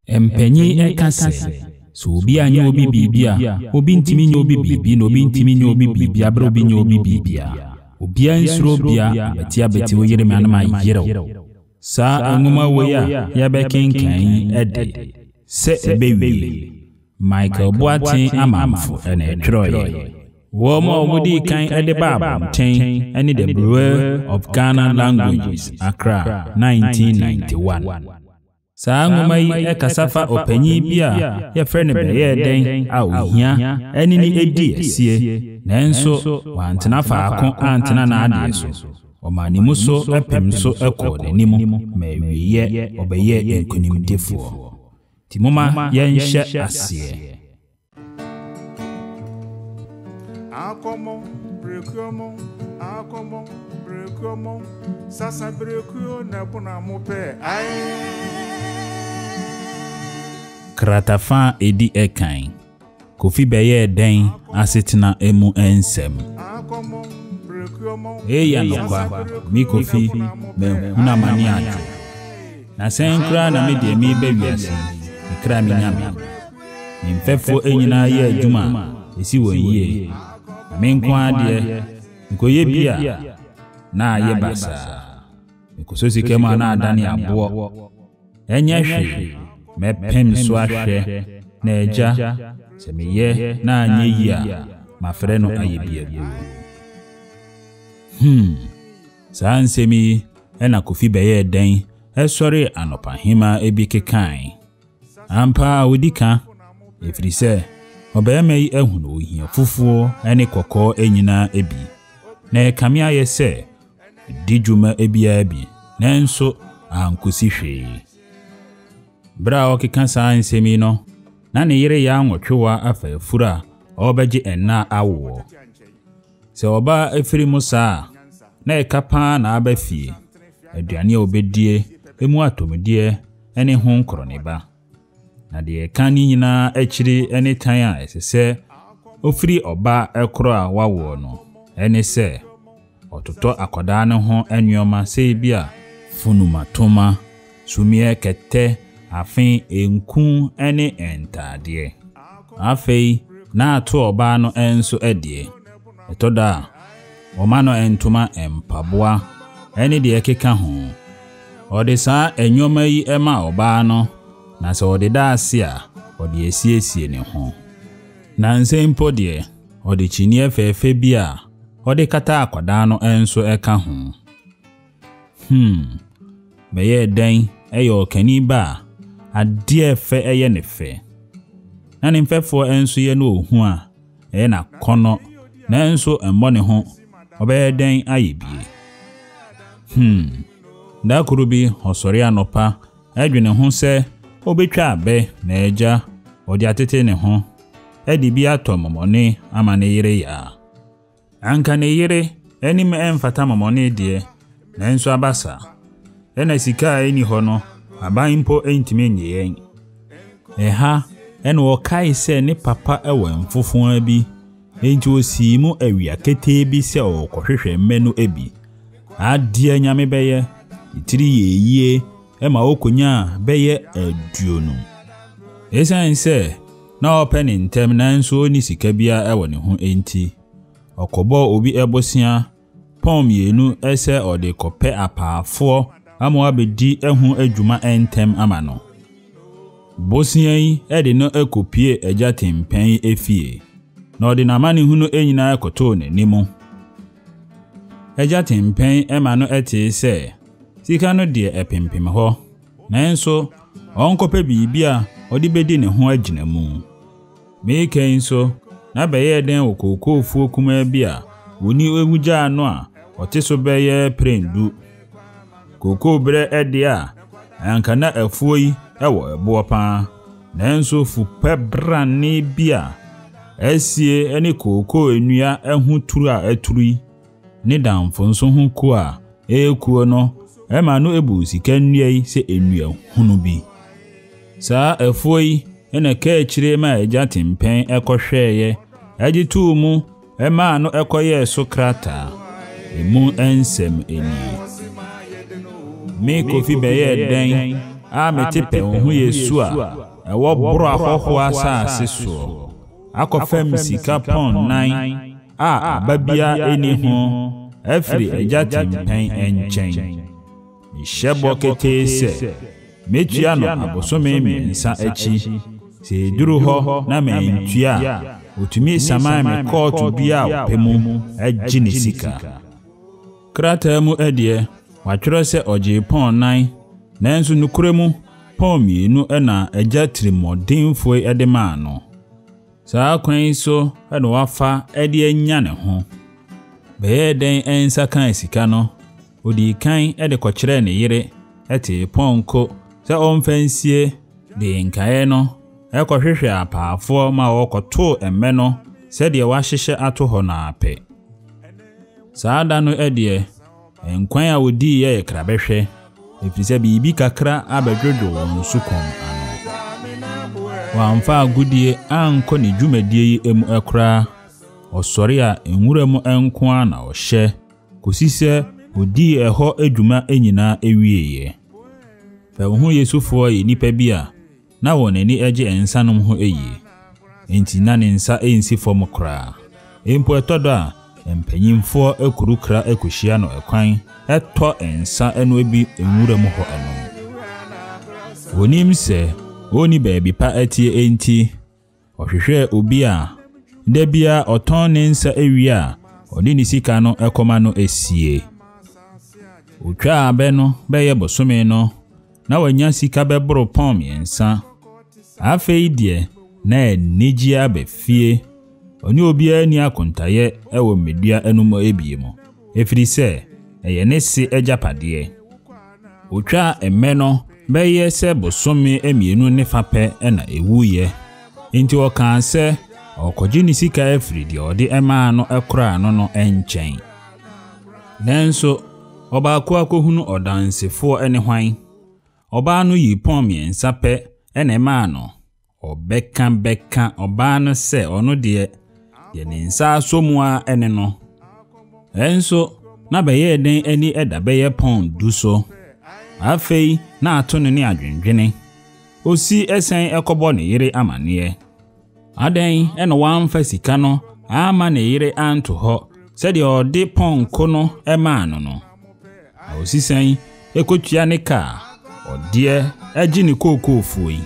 Empenyi ekase so obi anya obi bibia obi ntimi nya obi bibi no obi ntimi nya obi bibia bra obi nya obi bibia obi ansuro bia beti wo yire manam ayire sa enuma we ya be kenkan ede se Ɛbεwie Michael Boatin amamfo ene troye wo mo mudi kan ede baba ten ene the Bureau of Ghana Languages Accra 1991 Sa ngoma yi ekasafa opanyi bia ye frɛ ne bɛyɛ den a ohia ɛne ni edi asie nanso wantena faako antena na ade so ɔmanimu so epem so ekɔ n'animu ma wiye ɔbɛyɛ enkonimdefo timoma yɛnhyɛ asie akomo brekomo sasa brekuo na bona mo pɛ Kratafa edi ekan Kofi bɛyɛ den asetena emu ensem Eya nokwa mi Kofi me huna mani ato na senkra na me de mi bɛwiase ikra mi nyame mi mfefo enyina ye adwuma esi wonye na me nko ade nkoye bia na aye basa nkososi kema na adane abo enye hwe me pem so ahwe na eja se meye na anye yi a mafrɛ no aye bia Sa nsemi ena Kofi bɛyɛ den esɔre anopahema ebi kekan ampa odika efiri sɛ ɔbɛyɛma yi ehunu ohia fufuo ene kɔkɔ enyina ebi na kame ayɛ sɛ dijuma ebia bi nanso ankosi hwee Bra okeka saa nsemi no na ne yere ya nwotwewa afafura obegye enna awo se oba efiri musa na ekapa na abafie aduane obedie emu atomdie ene ho nkroniba na de kan nyina akiri ene tan a esese ofiri oba ekro a wawo no ene se ototo akoda ne ho enuoma se bia funumatoma sumie kete afin enku ene entade afei na ato oba no enso edie etoda oma no entuma empaboa ene de ekeka ho ode saa enyoma yi ema oba no na se ode da ase a ode esiesie ne ho na nsempo de ode chini efefe bia ode kata akwada no enso eka ho beye den eyo kani ba ade fe eye ne fe na ne mfefo enso ye no ohu a eye na kono na enso emmo ne ho obeye den ayebie da kurubi osori anopa edwene ho se obetwa abe na eja odi atete ne ho edi bi atomomone ama ne yire ya anka ne yire enim emfata momone de na enso abasa ena sika eni ho no aban mpo entime nyeyen eha ena okai se ne papa ewo mfofon abi enti osimu awia kete bi se okohwehwe mmenu ebi adia nyame beye itiri yeye ema okonya beye aduonu esan se na openi ntem na nso ni sika bia ewo ne ho enti okobo obi ebosia pom yenu ese ode kope apaafo ama abedi ehu adwuma entem ama no bosia yi ede no ekopie agya tempan efie na ode na mani hunu enyina ekoto n'animu agya tempan ema no ete se sika no de epempem ho nanso onkope bibia ode bedi ne ho agina mu meke nso na beye den okokofu kuma bia woni ewuja no a oteso beye prendu koko bre ede a anka na afuo yi ewo ebo pa nanso fu pebra ne bia esie ene koko enua ehu turu a aturu ne damfo nso hu ko a ekuo no ema no ebu sika nnua yi se enua hunu bi saa afuo yi ene ka akire ma agya tempen ekohweye agitu mu ema no ekoye so krata emu ensem eni me Kofi bɛyɛ den a mete ho Yesu a ɛwɔ boro ahɔho asase so akɔfam sika pɔn 9 a ababia eni ho afiri agya tempɛn enkyɛn mehyɛ bɔ ketee sɛ metua no abosome mmiɛnsa akyi sɛ duru hɔ na mentua otumi saman me kɔɔto bia ɔpɛ mu agyi ne sika krataa mu adie watwerɛ sɛ ɔgye pɔn 9 nanso nukure mu pɔn mmienu ɛna agya tirimɔdenfo ɛde maa no saa kwan so ɛna wafa ɛde anya ne ho bɛyɛ den ɛnsa kan sika no odi kan ɛde kɔkyerɛ ne yere ɛte pɔnko sɛ ɔmfansie de nkae no ɛkɔhwehwɛ apaafoɔ ma wɔkɔtoo ɛmɛ no sɛdeɛ wahyehyɛ ato hɔ na apɛ saa da no ɛdeɛ nkwan a wodi yɛ krabɛhwɛ efisɛ bibi kakra abɛdwodwo wɔn sukom ano wamfa agudie ankɔ ne dwumadie yi emu ɛkora ɔsɔre a enwura mu ɛnko na ɔhyɛ kosi sɛ odi ɛhɔ adwuma enyina ewieye fa wo ho Yesufoɔ yi nipa bi a na wɔn ani agye ensanom ho eyi enti na ne nsa ensi fam kora empo ɛtɔdɔ a empanyimfoɔ akurukra akohyia no ɛkwan ɛtɔ ensa ɛno ebi enwura mu hɔ ɛno wonim sɛ oni baabi pa atie enti ɔhwehwɛ obi a da bia ɔtɔn ne nsa ewie a ɔde ne sika no ɛkɔma no esie otwa abɛ no bɛyɛ bosome no na wanya sika bɛboro pɔn mmiɛnsa afei deɛ na enigi abɛfie ɔne obiara ni akontaye ɛwɔ medua enum ebie mu efiri sɛ ɛyɛ ne se agyapadeɛ otwa emmɛ no bɛyɛ sɛ bosome emienu ne fapɛ ɛna ewuye enti ɔka sɛ ɔkɔgye ne sika afiri deɛ ɔde ɛmaa no ɛkora no ɛnkyɛn nanso ɔbaako akohunu ɔdansefoɔ ɛne hwan ɔbaa no yi pɔn mmiɛnsa pɛ ɛna ɛmaa no ɔbɛka ɔbaa no sɛ ɔno deɛ ne nsa asomu a ɛne no ɛnso na bɛyɛ den ani ɛda bɛyɛ pɔn du so afei na ato ne ne adwendwene osi ɛsɛn ɛkɔbɔ ne yere amaneɛ adan ɛna wamfa sika no ama ne yere anto hɔ sɛdeɛ ɔde pɔnko no ɛmaa no osisɛn ekotua ne ka ɔdeɛ agye ne kookoofuo yi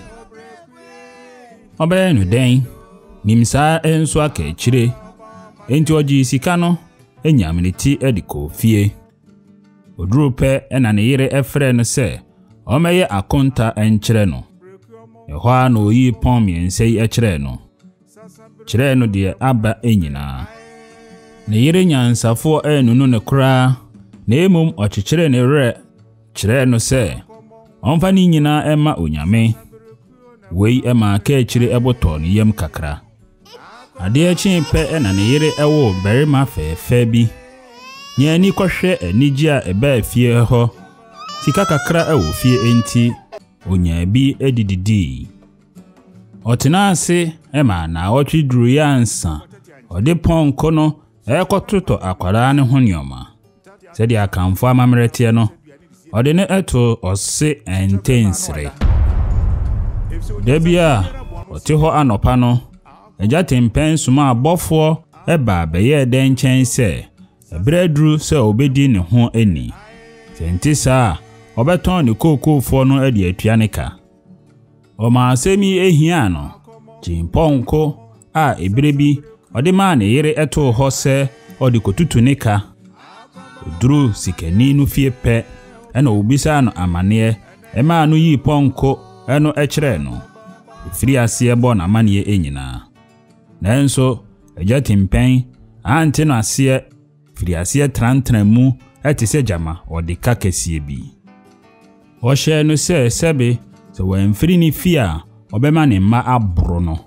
ɔbɛyɛ no den nimsaa enso aka akyire enti ɔgye sika no enyameneti edi kofie oduru pɛ ɛna ne yere ɛfrɛ no sɛ ɔmɛyɛ akonta ɛnkyerɛ no ɛhɔ a na oyi pɔn mmiɛnsa yi ɛkyerɛ no kyerɛ no deɛ aba enyinaa ne yere nyansafoɔ ɛnunu ne koraa na emom ɔkyekyerɛ ne rɛ kyerɛ no sɛ ɔmfa ne nyinaa ɛma onyame wei ɛma ka akyire ɛbotɔ ne yam kakra adeɛ kyen pɛ ɛna ne yere ɛwɔ barima fɛɛfɛ bi nyani kɔhwɛ anigye a ɛbaa fie hɔ sika kakra ɛwɔ fie enti onya bi edididi ɔtena ase ɛma na ɔtwe duru yansa ɔde pɔnko no ɛkɔtotɔ akwara ne ho nneɔma sɛdeɛ akamfo amammerɛteɛ no ɔde ne ɛto ɔse ɛntensere da bia ɔte hɔ anɔpa no agya tempɛn soma abɔfoɔ ɛba bɛyɛ dɛn nkyɛn sɛ ɛbrɛ duru sɛ obedi ne ho ani sɛnti saa ɔbɛtɔn ne kookoofoɔ no adi atua ne ka ɔma asɛm yi ehia no gyempɔnko a ebire bi ɔde maa ne yere ɛtoo hɔ sɛ ɔde kotutu ne ka oduru sikani no fie pɛ ɛna obisa no amaneɛ ɛmaa no yi pɔnko ɛno ɛkyerɛ no efiri aseɛ bɔ na amaneɛ enyinaa nanso agya tempɛn ante no aseɛ firi aseɛ trantran mu ɛte sɛ gyama ɔde ka kɛseɛ bi ɔhyɛ no sɛ sɛbe sɛ wɔamfiri ne fie a ɔbɛma ne mma aboro no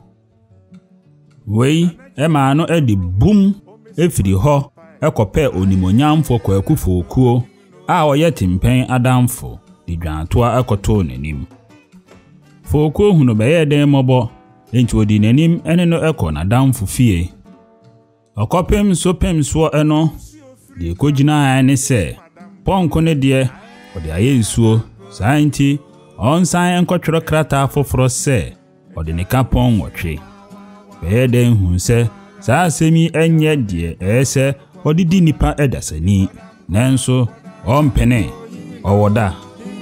wei ɛma no ɛde bum efiri hɔ ɛkɔpɛ onimonyamfo kwakufokuo a ɔyɛ tempɛn adamfo de dwantoa ɛkɔtoo n'anim fokuo hunu bɛyɛ den mɔbɔ enti odi n'anim ɛne no ɛkɔ n'adamfo fie ɔkɔpem so pem so ɛno de kogyina ne sɛ pɔnko ne deɛ ɔde ayɛ nsuo saa nti Onsan enkotwero krata foforo se ode ne kapon nwotwe. Beye den hu se saa asemi enye die ese ode di nipa edasani. Nanso ompene owoda.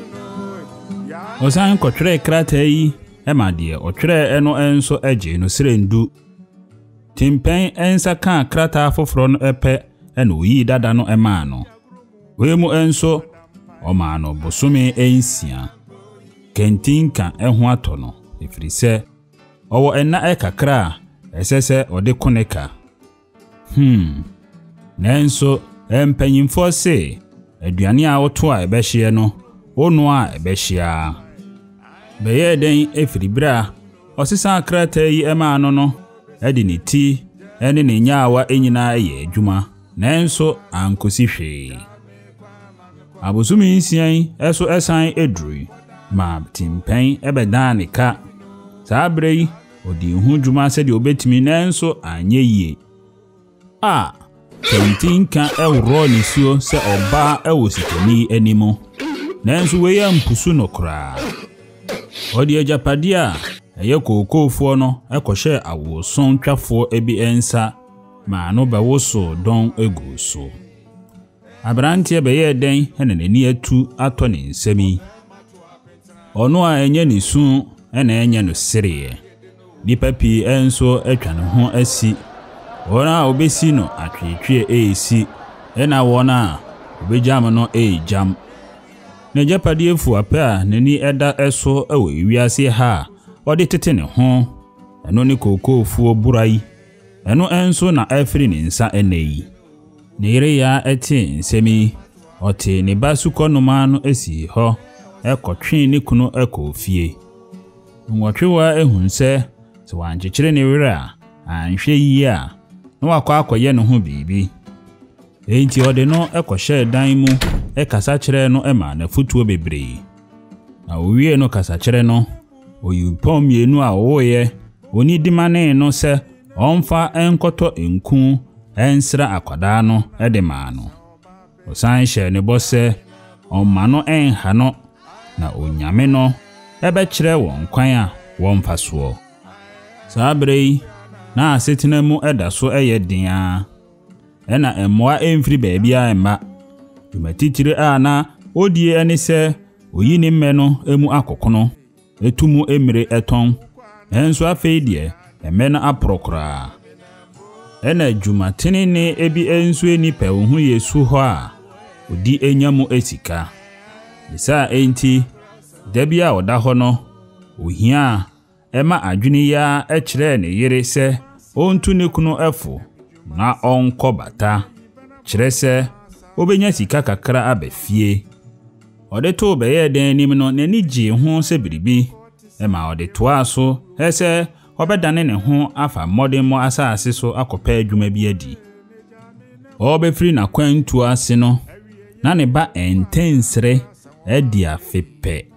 Osan kotwere krata yi ema die otwere eno enso eje no serendu. Timpen ensa kan krata foforo no epe eno yi dada no ema no. Wemu enso omano bosome ensia. Kentinka eho atono efrise owo enna ekakra esese ode koneka. Nenso empanyimfo se aduane a woto a ebehye no onu a ebehye. Beye den efiribra osisa akrata yi ema no edi ne ti ene ne nyaawa enyina eye adwuma nenso ankosi hwe. Abosumi nsian eso esan edrui ma timpen ebedan ne ka. Saa brei odi hu dwuma se de obetimi nenso anye yie. Kentinka ewro ni suo se oba ewosikani animo. Nenso we ya mpusu no kra. Odi ajapadia eye kokofo no ekohye awoson twafo ebi ensa ma no bewoso don eguso. Abrantie beye den ene nani atu ato ne nsami. Ono a enye ni su ene enye no sere. Nipa pi enso atwa ne ho asi. Ona obesi no atwetwe esi. Ena wona obejam no ejam. Ne japade efu ape a nani eda eso ewo wiase ha. Ode tete ne ho. Eno ne kokofuo burai. Eno enso na afiri ne nsa eneyi. Nire ya eti nsemi oti ne basuko numano esi ho ekotwe ne kunu ekofie. Nwotwewa ehunse so wankyekere ne were a anhwe yi a no wakwa akoye ne ho bibi. Enti ode no ekohye dan mu ekasa kire no ema na futuo bebre. Na owie no kasa kire no oyupom mienu a owoye oni dimane no se omfa enkoto enku ensra akwada no edemano. Osan hye ne bose omano enha no na onyame no ebekire won kwan a won faso. Saa brei na asetina mu edaso eyedin ena emmoa emfiri baabi a emma. Dumatitire a na odie ene se oyi ne mme no emu akokono etumu emire eton enso afei de emme na aprokra. Ena jumatene ne ebi enso eni pe wo hu Yesu ho a odi enyamu esika. Bisa enti debia oda ho no ohia ema adwene ya ekire ne yere se ontu ne kunu efo na onko bata kire se obenya sika kakra abafie. Ode to beye den nim no nani gye ho se biribi ema ode to aso ese obedane ne ho afa modern mo asase so akopa adwuma bi adi. Obefiri na kwantu ase no na ne ba entensere edi afepe.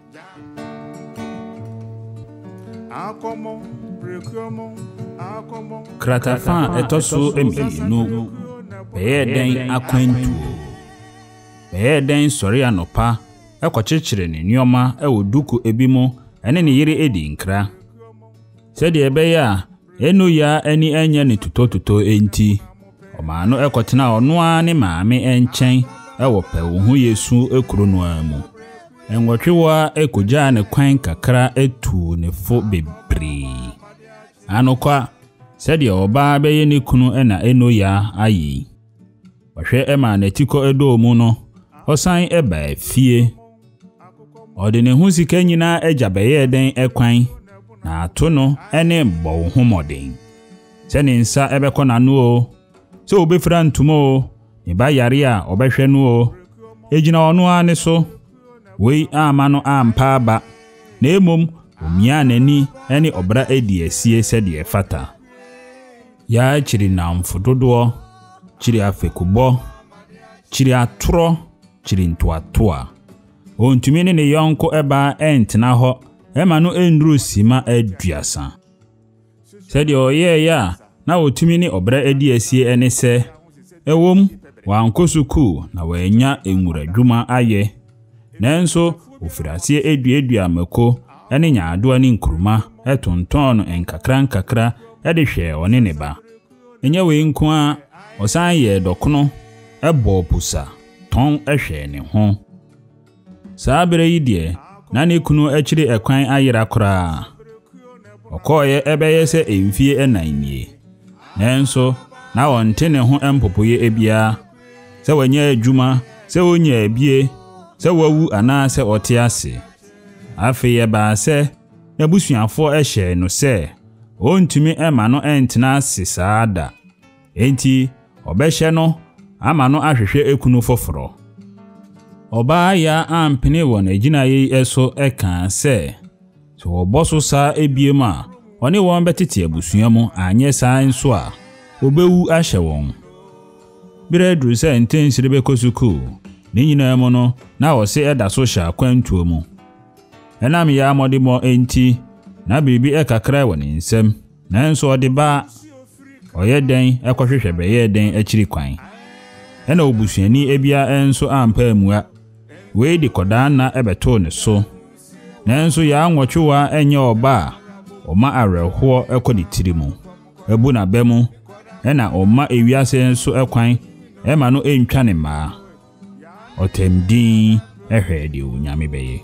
Kratafa etoso eminu beye den akwantu. Beye den sori anopa ekokyekyere ne nyoma ewoduku ebimo ene ne yire edi nkra. Sede ebeya eno ya ani anya ne tutotuto enti omano ekotena ono a ne maame enchen ewo pe wo hu Yesu ekuro no amu. Enwotwewa ekoja ne kwan kakra etu ne fo bebre. Anokwa sede oba beye ne kunu ena eno ya ayi. Wahwe ema na tiko edo mu no osan eba fie. Ode ne hu sika nyina eja beye den ekwan na atono ene mbo homoden. Se ne nsa ebekọ na nu o. Se obefra ntumo o. Ne ba yare a obehwe nu o. Ejina onu ane so. Wei ama no ampa ba. Na emom omia nani ene obra edi asie se de efata. Ya chiri na mfododo, chiri afekubo, chiri atoro, chiri ntoatoa. Ontumi ne yonko eba entena ho. Ema no endru sima aduasa. Sede oye ya na otumi ni obra edi asie ene se ewom wankosuku na wanya enwura dwuma aye. Nanso ofirase eduedua mako ene nyaado ani nkruma etonton no enkakra de hwe one ne ba enye we nko a osan ye dokono ebo pusa ton ehwe ne ho saabere yi de na ne kunu akiri ekwan ayira kora okoye ebeye se emfie enanie nenso na wonte ne ho empopoye ebia se wanya adwuma se wonya abie se wawu ana se ote ase afi ye ba se nabusuafo ehye no se ontumi ema no entena ase saada enti obehye no ama no ahwehwe ekunu foforo oba ya ampene won aginaye eso eka se so oboso sa ebiem a one won betete abusua mu anye sa nso a obewu ahye won biredru se ntensire bekosuku ni nyina mu no na wo se eda so hya kwantuo mu enam ya modimo enti na biribi ekakra won nsem nanso ode ba oyeden ekohwehwe beye den akiri kwan ena obusuani ebia enso ampa amua we di kodana ebeto ne so nanso ya anwotwewa enye oba oma areho ekodi tirimu ebu na bemu ena oma ewiase enso ekwan ema no entwa ne ma otemdin ehwedi unyame beye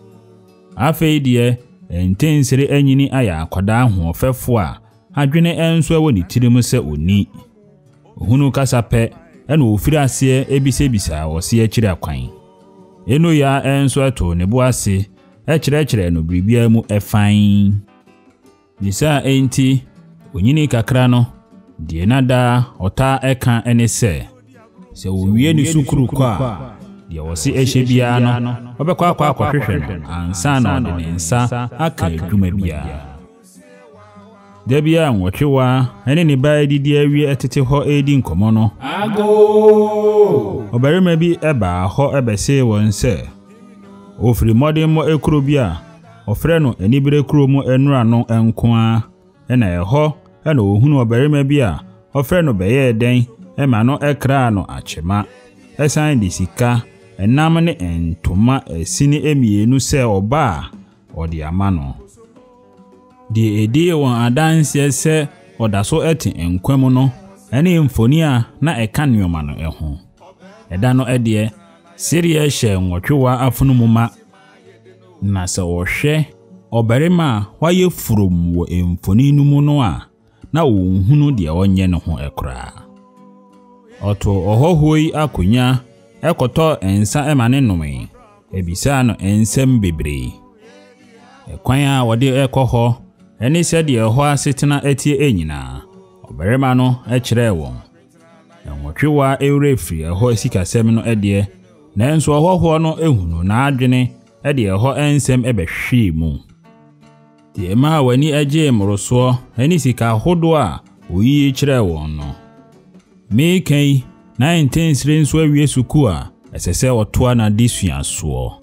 afeidie entensere anyini aya akoda ho fefo a adwene enso ewo ni tirimu se oni ohunu kasape ena ofiri ase ebisebisa wo se akiri akwan eno ya enso ato ne bo ase ekire no bribia mu efan nisa enti onyini kakra no die nada ota eka ene se owie ni sukuru kwa die wosi ehye bia no obekwa akwa hwehwe ansa na ode ne nsa aka adwuma bia debia nwotwewa ene ne ba didi awie etete ho edi nkomo no ago obarima bi eba ho ebese won se ofiri modern mo ekuro bia ofre no enibere kuro mu enura no enko a ena eho ena ohunu obarima bia ofre no beye den ema no ekra no achema esan di sika enam ne entoma esini emienu se oba odi amano di edi won adanse se odaso eti enkwam no ene mfoni a na eka nioma no eho eda no ede serie hye nwotwewa afunumuma na se ohwe obarima waye furum wo emfoni numu no a na ohunu de onye ne ho ekra oto ohohoi akonya ekoto ensa emane nome ebisa no ensem bebre ekwan a wode ekoho eni se de ho asetena etie enyina obarima no ekire won enwotwewa eurefri ho sikasem no ede nanso ohoho no ehunu na adwene ede ho ensem ebehwe mu die ma wani agye mroso eni sika hodo a oyi kire won no mekei 19 nso awie suku a esese otoa na disuaso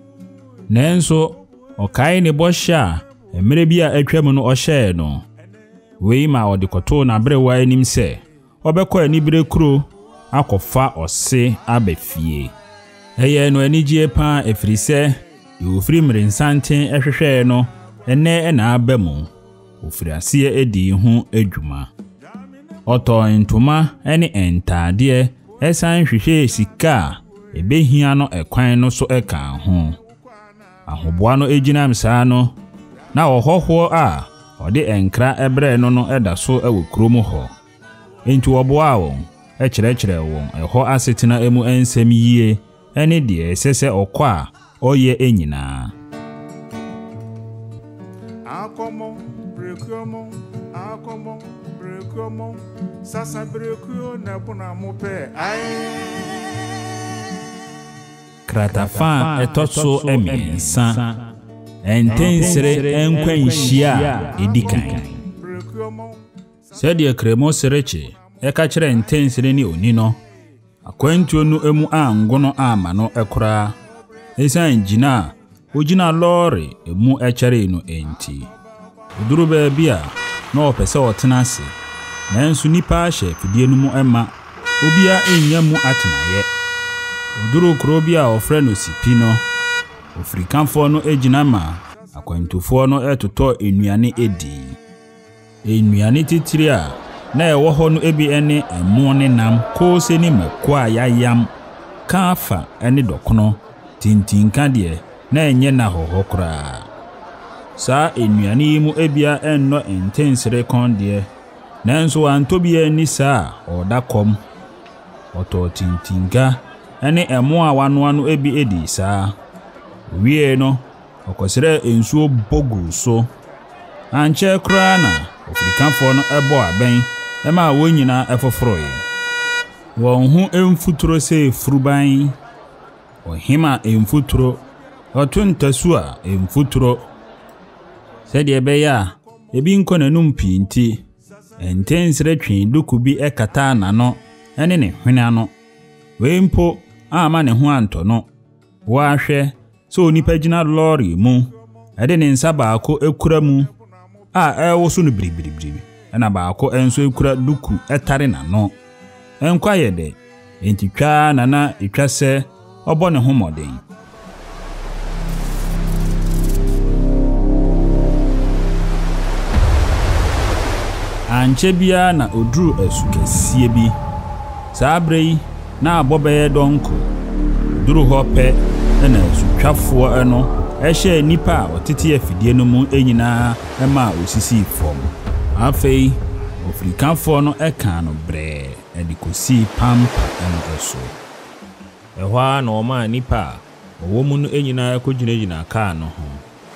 nanso okai ne bosha emere bi a atwam no ohye no wei ma odikoto na brewa anim se obekọ anibere kuro akofa ose abefie eye no anigye pa efirise yofiri mrensanten ehwehwe no ene na abamu ofiri ase edi ho adwuma oto ntoma ene entade esan hwehwe sika ebehia no ekwan no so eka ho ahoboa no egina msa no na ohoho a ode enkra ebre no eda so ewo kromo ho enti oboa won ekire won eho asetina emu ensem yie ene de esese okwa oye enyina akomo brekomo sasa brekuo na bona mope ai kratafa etoso emiensa entensere enkwanhia edikan sede kremo sereche eka kire entensere ni oni no akwantuo no emu angono ama no ekora esan jina ogina lorry emu ekere no enti oduru ba bia na opese otena ase nanso nipa ahye fidie no mu ema obia enya mu atenaye oduru kro bia ofre no sipi no Ofrikanfo no ejina ma akwantufo no etoto enuane edi. Enuane titiri a na ewo ho no ebi ene emo ne nam ko se ni mako a yayam kafa ene dokono tintinka de na enye na hoho kra. Sa enuane yi mu ebia enno intensere kon de nanso antobia ni sa odakom oto tintinka ene emo a wano ano ebi edi sa wie no okosere ensuo bogu so anche kra na ofrikanfo no ebo aben ema wonyina efoforoye won hu emfuturo se furuban ohima emfuturo otuntasu a emfuturo sede ebeya ebi nkonanum pinti entensere twen duku bi ekata nano ene ne hwene ano wempo ama ne ho anto no wa hwe so onipa gina lorry mu ede ne nsa baako ekura mu a ewoso no bribiribiri ena baako enso ekura duku etare nano enkwa yede entitwa nana etwase obo ne ho moden anche bia na oduru esukesie bi saabrei na abobeye donko duru hope na esutwafo eno ehye nipa otete afidie no mu enyina ema osisi fom afei ofrikanfo no eka no bre edikosi pampa eno eso ehwa na oma nipa owo mu no enyina akogina ka no ho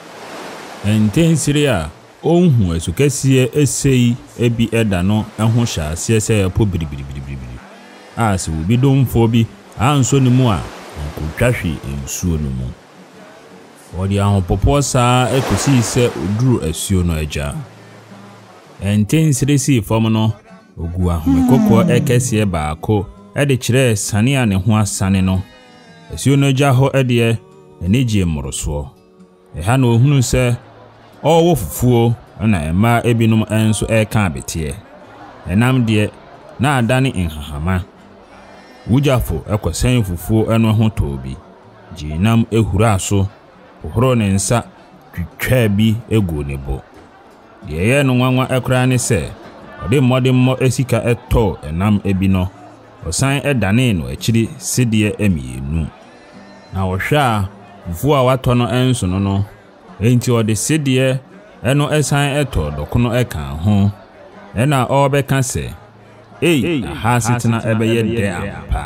entensire a onhu esukesie esei ebi eda no eho hya siese epo biribiribiri ase obi domfo bi anso ne mu a nkotwahwe ensuo no mu odi ahopopo saa ekosi se oduru asuo no agya entensire si fom no ogu ahomekoko ekesie baako ede kire sane a ne ho asane no asuo no agya ho ede enegye mmoroso eha na ohunu se owo fufuo na ema ebinom enso eka abete enam de na adane nhahama wujafo ekosen fufuo eno ho tobi jinam ehura so ohoro ne nsa twitwa bi egu ne bo de ye no nwanwa ekra ne se ode mmodemmo esika eto enam ebi no osan edane no akiri sidie emienu na wohwa fufuo a wato no enso no enti ode sidie eno esan eto dokono eka ho ena obeka se aha sitina ebeye de ampa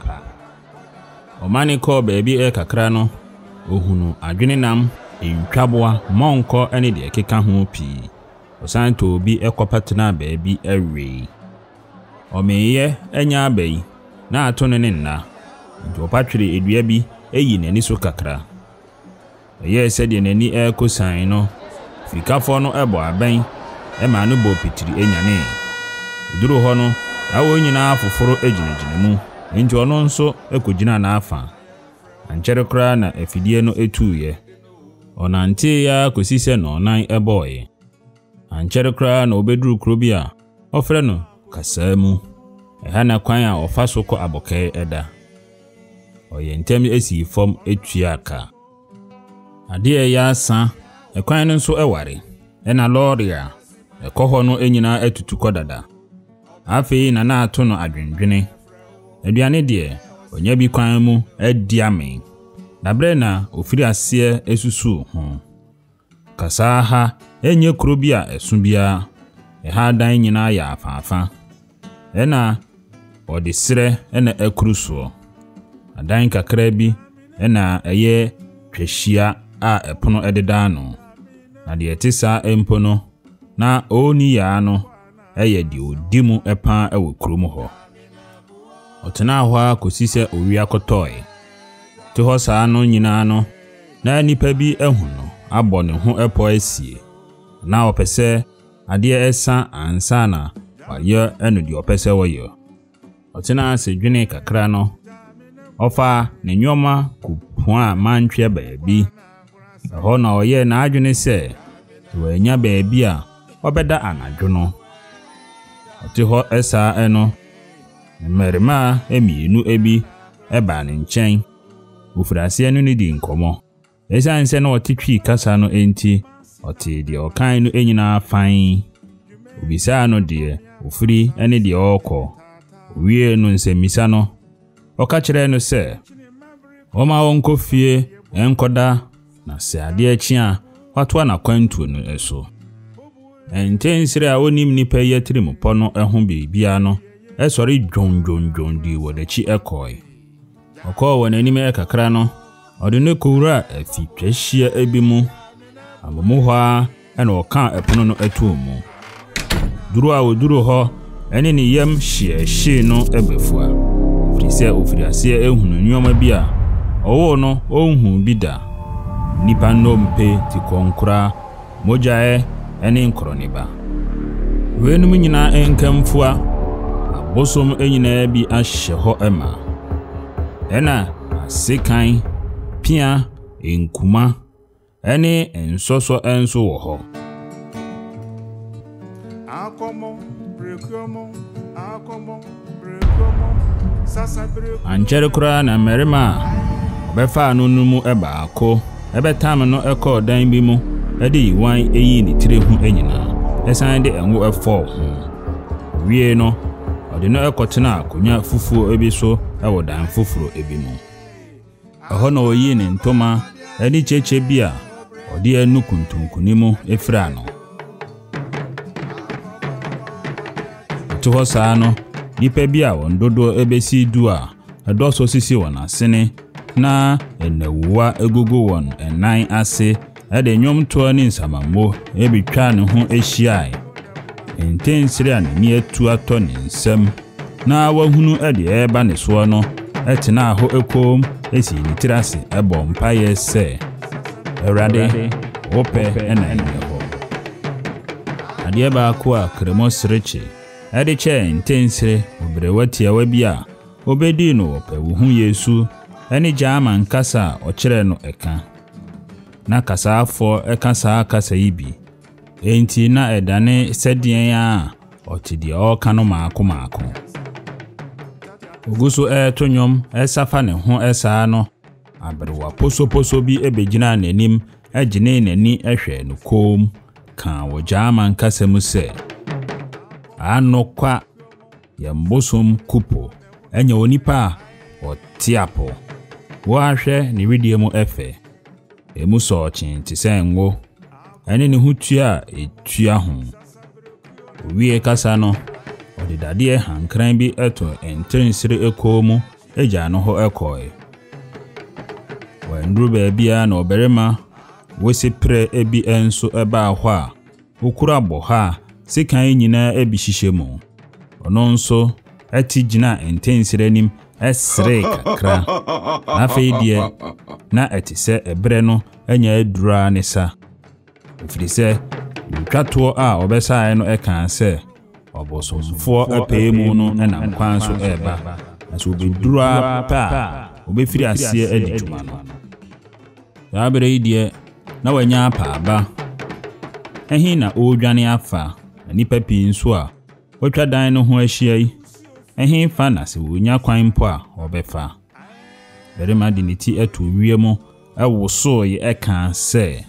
omani ko bebi ekakra no ohunu adwene nam entwaboa monko ene de ekeka ho pi osan to obi ekopatena bebi ewe omeye enya abai na ato ne nna nto patwere edua bi eyi nani so kakra eye se de nani ekosan no fikafo no ebo aben ema no bo pitiri enyane duru ho no awo nyina afoforo ejinejine mu enti ono nso ekogina na afa anchere kra na afidie no etuye onante ya kosise no nan eboye anchere kra na obeduru kro bi a ofre no kasamu eha na kwan a ofaso ko abokai eda oye ntem esi fom etua aka ade ya asa ekwan no nso eware ena loria ekoho no enyina atutu kodada afei na ato no adwendwene aduane de onya bi kwan mu adiame dabre na ofiri ase esusu ho kasa ha enye kro bi a esu bia eha dan nyina ya afafa ena ode sire ena ekruso adan kakra bi ena eye twehia a epono ededa no na de etisa empo no na oni ya no eye di odimu epa ewo krom ho otena ho akosise owi akotoe te ho saa no nyina no na nipa bi ehu no abọ ne ho epo asie na opese ade esa ansa na waye enu di opese woye otena se dwene kakra no ofa ne nyoma kupu a mantwe baabi ho na oye na adwene se wanya baabi a obeda anadwo no oti ho esa eno mmerima emienu ebi eba ne nkyɛn ofurase enu ne di nkomo Esan se na otitwi kasa no enti oti de okan no enyina fan obisa no de ofiri ene de okọ wie no nsemisa no oka kire no se oma wonko fie enkoda na se ade achi a wato na kwantu no eso entensire a onim nipa yetrim po no eho bibia no esori dwondwondwon di wodachi ekoi okọ wonani me kakra no ode ne kowura afitwahia ebimu amomo hwa ena oka epono no atuomu duru a oduru ho ene ne yam hye no ebefua frise ofiriase ehunu nyoma bia owo no onhu bida nipa no mpe ti konkura mojae ene nkroniba wenum nyina enkamfua abosom enyina bi ahye ho ema ena asekan pia enkuma ene ensoso enso wo ho anchere kura na merima obefa no numu ebaako ebetam no ekọ dan bi mu ede yiwan eyi ni tire hu enyina esan de enwo efo hu wie no ode no ekotena akonya fufuo ebi so ewo dan fufuro ebi mu eho na oyi ni ntoma ede cheche bia ode anu kuntunkunimu efira no to saa no nipa bia won dodo ebesi du a edoso sisi won asene na enawuwa egogo won enan ase ede nyom to ani nsamammo ebitwa ne ho ehyiai intensire ani etu ato ne nsam na wahunu ede eba ne so no etena ho ekom esi ni tirase ebo mpaye se erade ope ena ho ade ba ko a kremo sreche ade che intensire obrewati awabia obedi no opewu hu Yesu ene jama nkasa okire no eka na kasa afọ ekasa kasa ibi enti na edane sedien a otidi oka no maako oguso tonyom esafa ne ho esa no aberwa poso bi ebegina nanim agine nani ehwe no kom kan wo jama nkasa mu se anokwa yambosom kupo enya onipa otiapo wo ahwe ne widie mu efe emu so chinti senwo ene ne hutua etua ho wie kasa no odidade hankran bi eto entrensire ekomu eja no ho ekoi wandru baabia na oberema wosepre ebi enso eba ho a okura boha sekan nyina ebi hihye ono nso atijina entensire nim esre kakra na feidie na etise ebre no anya adura ne sa ofrise twato a obesa no eka se obosomfo apemu no ena nkwan so eba aso obedura pa obefiri ase adituma no ya bere idie na wanya pa aba ehi na odwane afa nipa pi nso a otwa dan no ho ahia yi ehi fa na se wonya kwan mpo a obefa berema diniti eto wiemo ewoso ye eka se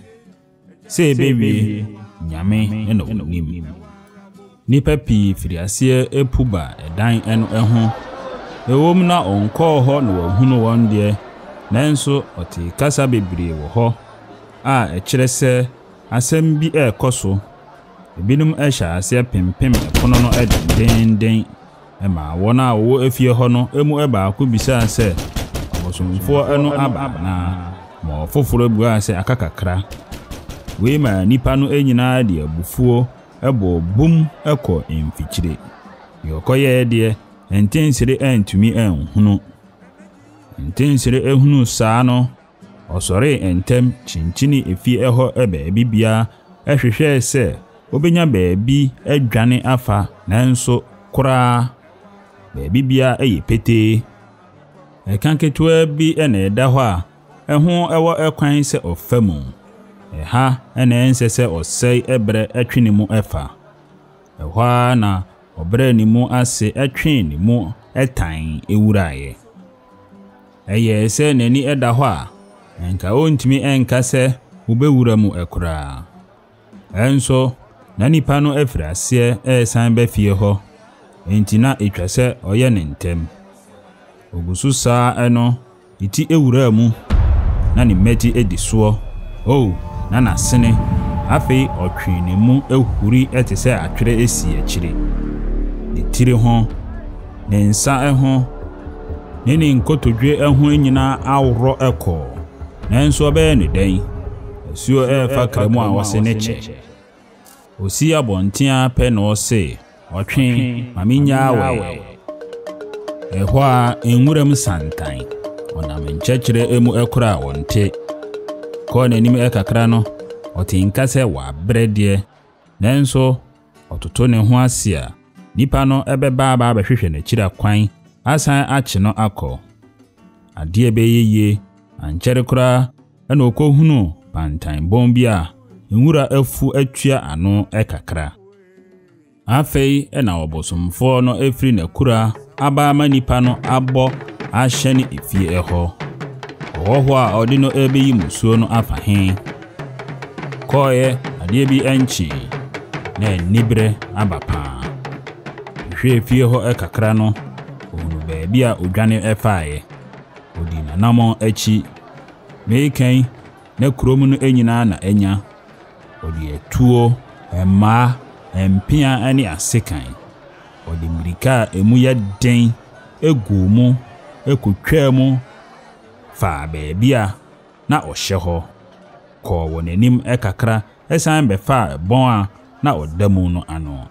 ɛbɛwie nyame ena onim nipa pi firiase epuba edan eno eho ewom na onko ho na wahunu won de nanso oti kasa bebre wo ho a ekire se asem bi ekoso ebinum ehya ase pempem ekono no edenden ema wona wo afie ho no emu eba akubisa se obosomfo eno aba na mo foforo bua se akakakra we ma nipa no enyina de abufuo ebo bum eko emfikyire yokoye de entensire entumi enhunu entensire ehunu saa no osore entem chinchini efi eho ebe bibia ehwehwe se obenya baabi adwane afa nanso kura baabi bia eyepete ekanketua bi ena eda ho a eho ewo ekwan se ofamu ha ena ensese osei ebre atwene mu efa ehwa na obre ni mu ase atwene mu etan ewuraye eye se nani eda ho a enka ontimi enka sɛ wobɛwura mu ekura enso na nipa no afirase esan ba fie hɔ enti na etwa sɛ ɔyɛ ne ntem ogusu saa eno iti ewura mu na ne meti edi soɔ na nasene afei ɔtwe ne mu ehuri ete sɛ atwere esi akyire ne tiri ho ne nsa ho ne nkotodwe ho nyina awro ɛkɔ nanso ɔbɛyɛ ne dan asuo ɛfa kremu a wɔse ne kyɛ osi abɔntea pɛ na ɔse ɔtwe maminya awe ɛhɔ a enwuram santan ɔnam nkyɛkyerɛ emu ɛkora wɔnte kɔ n'anim ɛkakra no ɔte nka sɛ wabrɛdeɛ nanso ɔtoto ne ho ase a nipa no ɛbɛba bɛhwehwɛ n'akyira kwan asan akye no akɔ adeɛ bɛyeye ankyɛre kora ɛna okohunu pantan bombi a nwura afu atua ano ɛkakra afei ɛna ɔbosomfo no efiri n'akura aba ama nipa no abɔ ahyɛ ne efie ɛhɔ ɔhɔ a ɔde no ɛbɛyi musuo no afa he kɔɛ adeɛ bi ɛnkyi na nibre aba paa hwɛ efie hɔ ɛkakra no ohunu baabi a odwane ɛfaaye odi nanamo akyi meekan na kurom no enyina na enya odi etuo emma empia ani asekan odi mirika emu ya den egu mu ekotwa mu fa baabi a na ɔhyɛ hɔ kɔ wɔ n'anim ɛkakra ɛsan bɛfa ɛbɔn a na ɔdamu no ano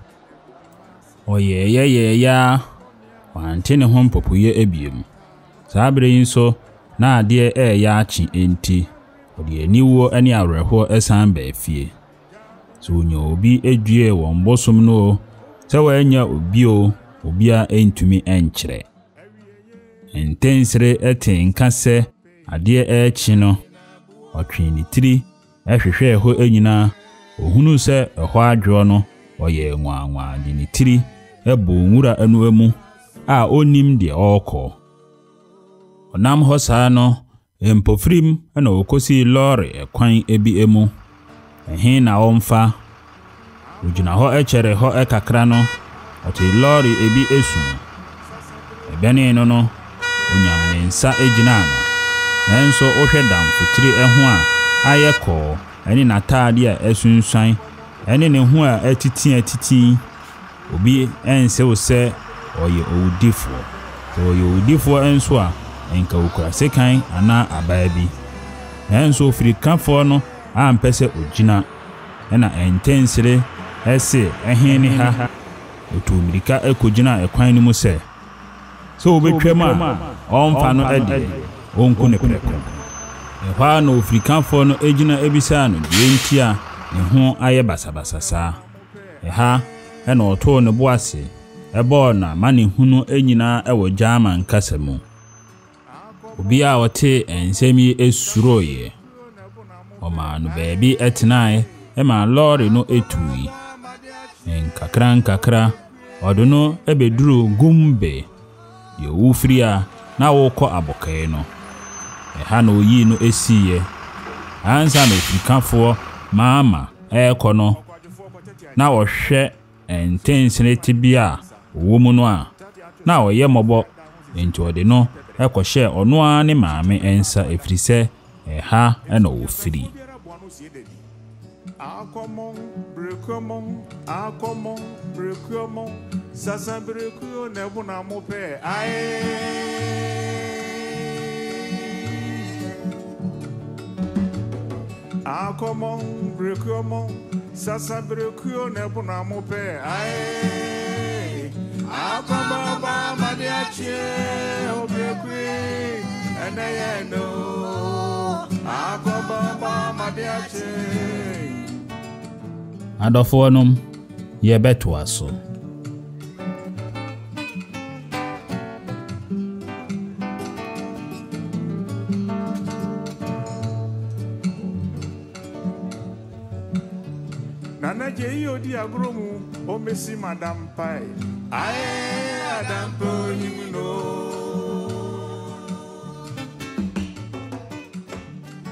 ɔyɛyɛyɛya wante ne ho mpopoyɛ ebiem saa bere yi nso na adeɛ ɛyɛ akye enti ɔde aniwo ani awerɛho ɛsan ba afie so onye obi edue wɔn bosom no sɛ wanya obi a entumi enkyerɛ entensere ete nka sɛ adeɛ ɛkyi no ɔtwe ne tiri ɛhwehwɛ hɔ enyina ohunu sɛ ɛhɔ adwo no ɔyɛ nwanwa de ne tiri ɛbɔ nwura anu amu a onim de ɔkɔ ɔnam hɔ saa no empofrim ɛna okosi lɔre ɛkwan ebi emu ɛhe na ɔmfa ogyina hɔ ɛkyɛre hɔ ɛkakra no ɔte lɔre ebi esu ɛbɛne no onyam ne nsa egyina no nanso ohwɛ damfotiri ɛho a ayɛ kɔ ɛne n'ataade a ɛsunsuan ɛne ne ho a atiti obi ɛnsew sɛ ɔyɛ owudifo ɛnso a enka okura sekan ana abaa bi nanso ofirikafo no ampɛ sɛ ogyina ɛna entensere ɛse ɛhene ha otumirika ekogyina ɛkwan no mu sɛ obetwam a ɔmfa no ɛde onku ne prɛko ɛhɔ na ofirikafo no egyina ebisa no deɛ ntia ne ho ayɛ basabasa saa ɛha ɛna ɔtoo ne bo ase ɛbɔɔ na ma ne hunu enyina ɛwɔ German kasa mu obi a ɔte ensɛm yi esuroye ɔma no baabi ɛtenae ɛma lɔre no etui nkakra ɔdo no ɛbɛduru gumbe deɛ wufiri a na wɔkɔ abɔkae no ɛha na oyi no esiye ansa na ofirikafo maama ɛkɔ no na ɔhwɛ entensene tibia wo mu no a na ɔyɛ mɔbɔ enti ɔde no ɛkɔhyɛ ɔno a ne maame ensa efrisɛ ɛha ɛna ofiri akomon brekomon sasa brekuo na buna mope akomon brekomon sasa brekuo na buna mope akomon ba madiache obrekui enayeno akomon ba madiache adɔfoɔ nom yɛbɛtoa so nana jeyi odi agromu o mesi madam pai adam po himno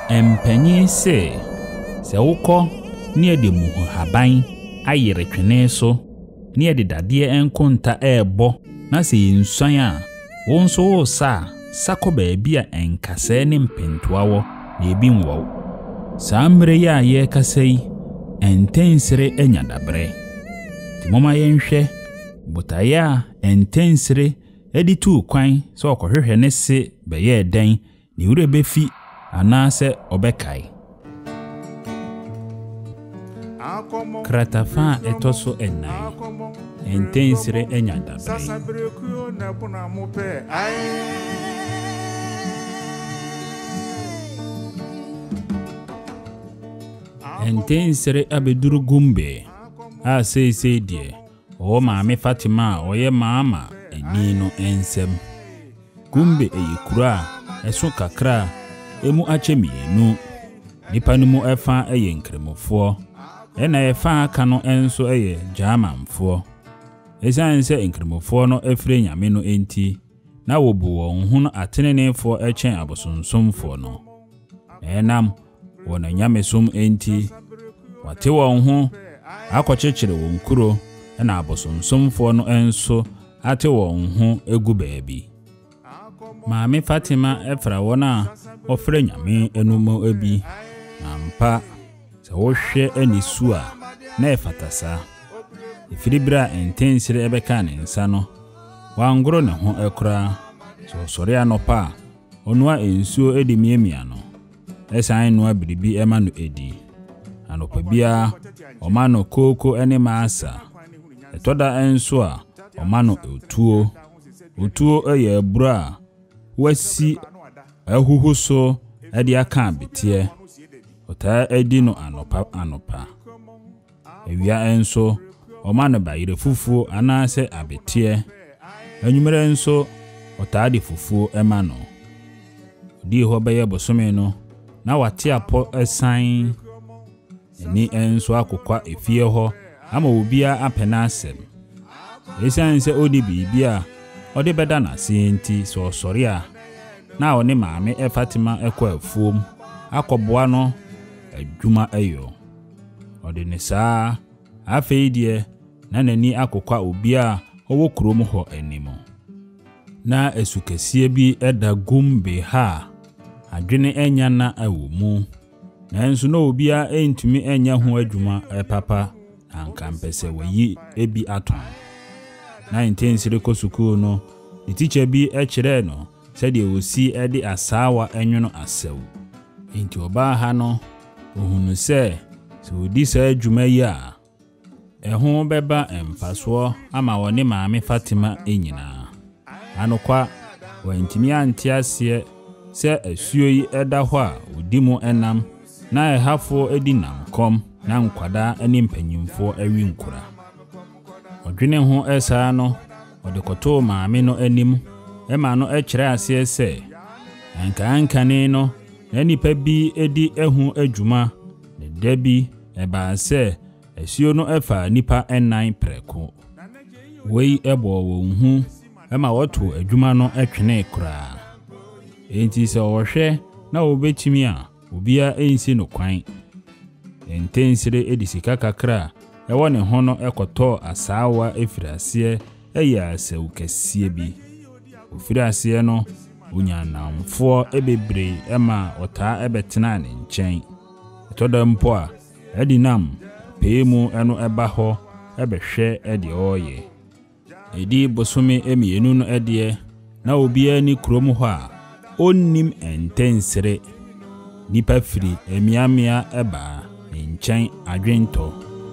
empanyi se wokɔ ne de mu haban ayere twene so ne de dade enkonta ebo na se yinsuan a wo nso wo sa sako baabi a enkase ne mpentoa wo na ebi nwo saa mre ya ye kasai entensere enya dabre ti moma yenhwe botaya entensere edi tu kwan so okohwehwe ne se beye den ni wure befi anase obekai kratafa etoso enai entensere enya dabre entensere abeduru gumbe a sei die o maame Fatima oye mama eni no ensem gumbe eyikura eso kakra emu achemienu nipa no mu efa eye nkremofo ena efa aka no enso eye jamanfo esanse nkremofo no efre nyame no enti na wobu won hu no atenenefo echen abosonsomfo no enam wona nyame som enti wate won ho akɔkyekere won kuro na abosonsomfo no enso ate won ho egu baabi maame Fatima efra wona ofre nyame enumo ebi na mpa se wohwe anisu a na efatasa ifiribra entensire ebeka ne nsa no wangoro ne ho ekora so sori anopa onua ensuo edimiemia no esan no abiribi ema no edi anopa bia omano koko ene maasa etoda enso a omano otuo eye bra wasi ahuhuso edi aka betie ota edi no anopa ewia enso omano bayire fufuo anase abetie anwumere enso ota adi fufuo ema no di ho beye bosome no na wate apo esan ni enso akokwa efie ho ama obia apena asem esanse odi bibia odi beda na senti so sori a na oni maame Fatima ekwa afuom akoboa no adwuma ayo odi ne saa afeidie na nani akokwa obia owo krom ho animo na esukesie bi eda gumbe ha adwene enya na awomu na enso no obia entumi enya ho adwuma papa anka mpese wayi ebi aton na intensire kosuku no the teacher bi ekire no said you see edi asawa enwono asew enti oba ha no ohunu se so di sa adwuma yi a eho beba empaso ama woni maame Fatima enyina anokwa wantimi antiase se asuo yi eda ho a odimu enam na ehafo edinam kom na nkwada ani mpanyimfo awi nkura odwene ho esa no odekoto maame no anim ema no ekire ase se ankane no na nipa bi edi ehu adwuma ne dabi eba se asuo no efa nipa enan preko wei ebo won hu ema woto adwuma no etwene kura enti se wohwe na obetimi a obia ensi no kwan entensire edisika kakra ewo ne ho no ekoto asawa efirase eya asewukasie bi ofirase no unyanamfo ebebre ema ota ebetena ne nchen etoda mpo a edinam peemu eno eba ho ebehwe ede oye edi bosome emienu no ede na obia ni krom ho a onnim entensire nipa firi emiamia eba nchen adwento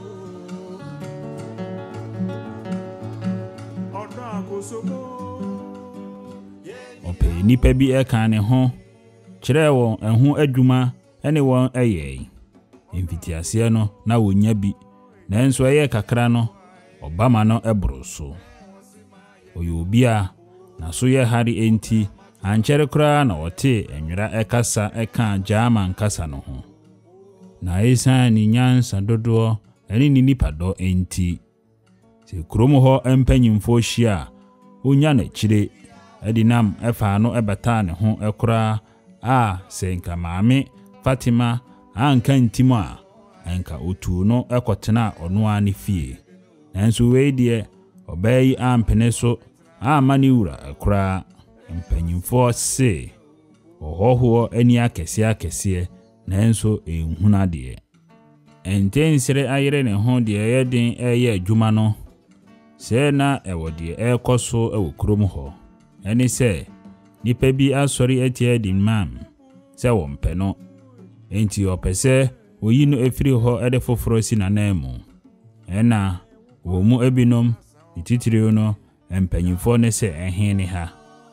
ope nipa bi eka ne ho kire won ehu adwuma ene won eye mfitiase no na wonya bi nanso eye kakra no obama no ebroso oyobia na so ye hari enti anchere kura na wote enwira ekasa eka jama nkasa no ho na isa ni nyansa dodo eni ni nipado enti se kromo ho empanyimfo hia onya na kire edinam efa no ebata ne ho ekura a se nka maame Fatima anka ntimo a enka otu no ekotena ono ani fie nanso wei de obayi ampene so amani wura akra mpanyimfo se ohoho ani akese nanso ehuna de entensere ayere ne ho de yeden eye adwuma no se na ewode ekoso ewokrom ho eni se nipa bi asori etie din mam se wompe no enti opese oyi no efiri ho ede foforo si na namu ena wo mu ebinom ititire no empanyimfo ne se ehene ha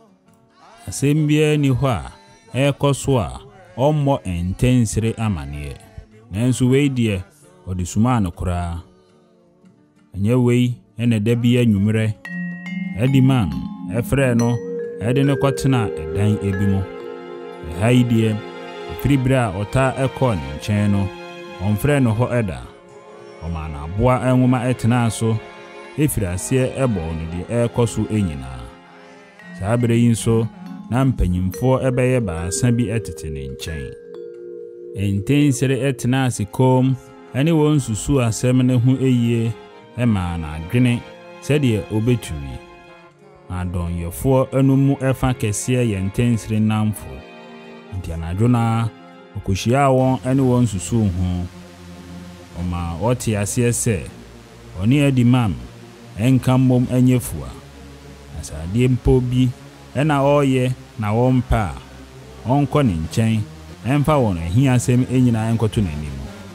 asembia ni ho a ekoso a ommo entensere amane nanso wei de odisuma no kura enye wei ene da bia nwumre edi man efre no ede ne kwatena edan ebimo haidie efribra ota ekọ ne nchen no onfre no ho eda oma na aboa enwoma etena so efirase ebo no de ekoso enyina saabere yinso na mpanyimfo ebeye baasa bi etete ne nchen entensere etena sikom ene won susu asem ne ho eyie ema na adwene sede obetumi adon yefo anumu efa kese ye ntensere namfo nti anadwona okohia won ene won susu ho oma oti ase se oni edimam enkammom anyefua asade mpo bi ena oye na wompa onko ne nchen emfa won ahia asem enyina enkoto nanim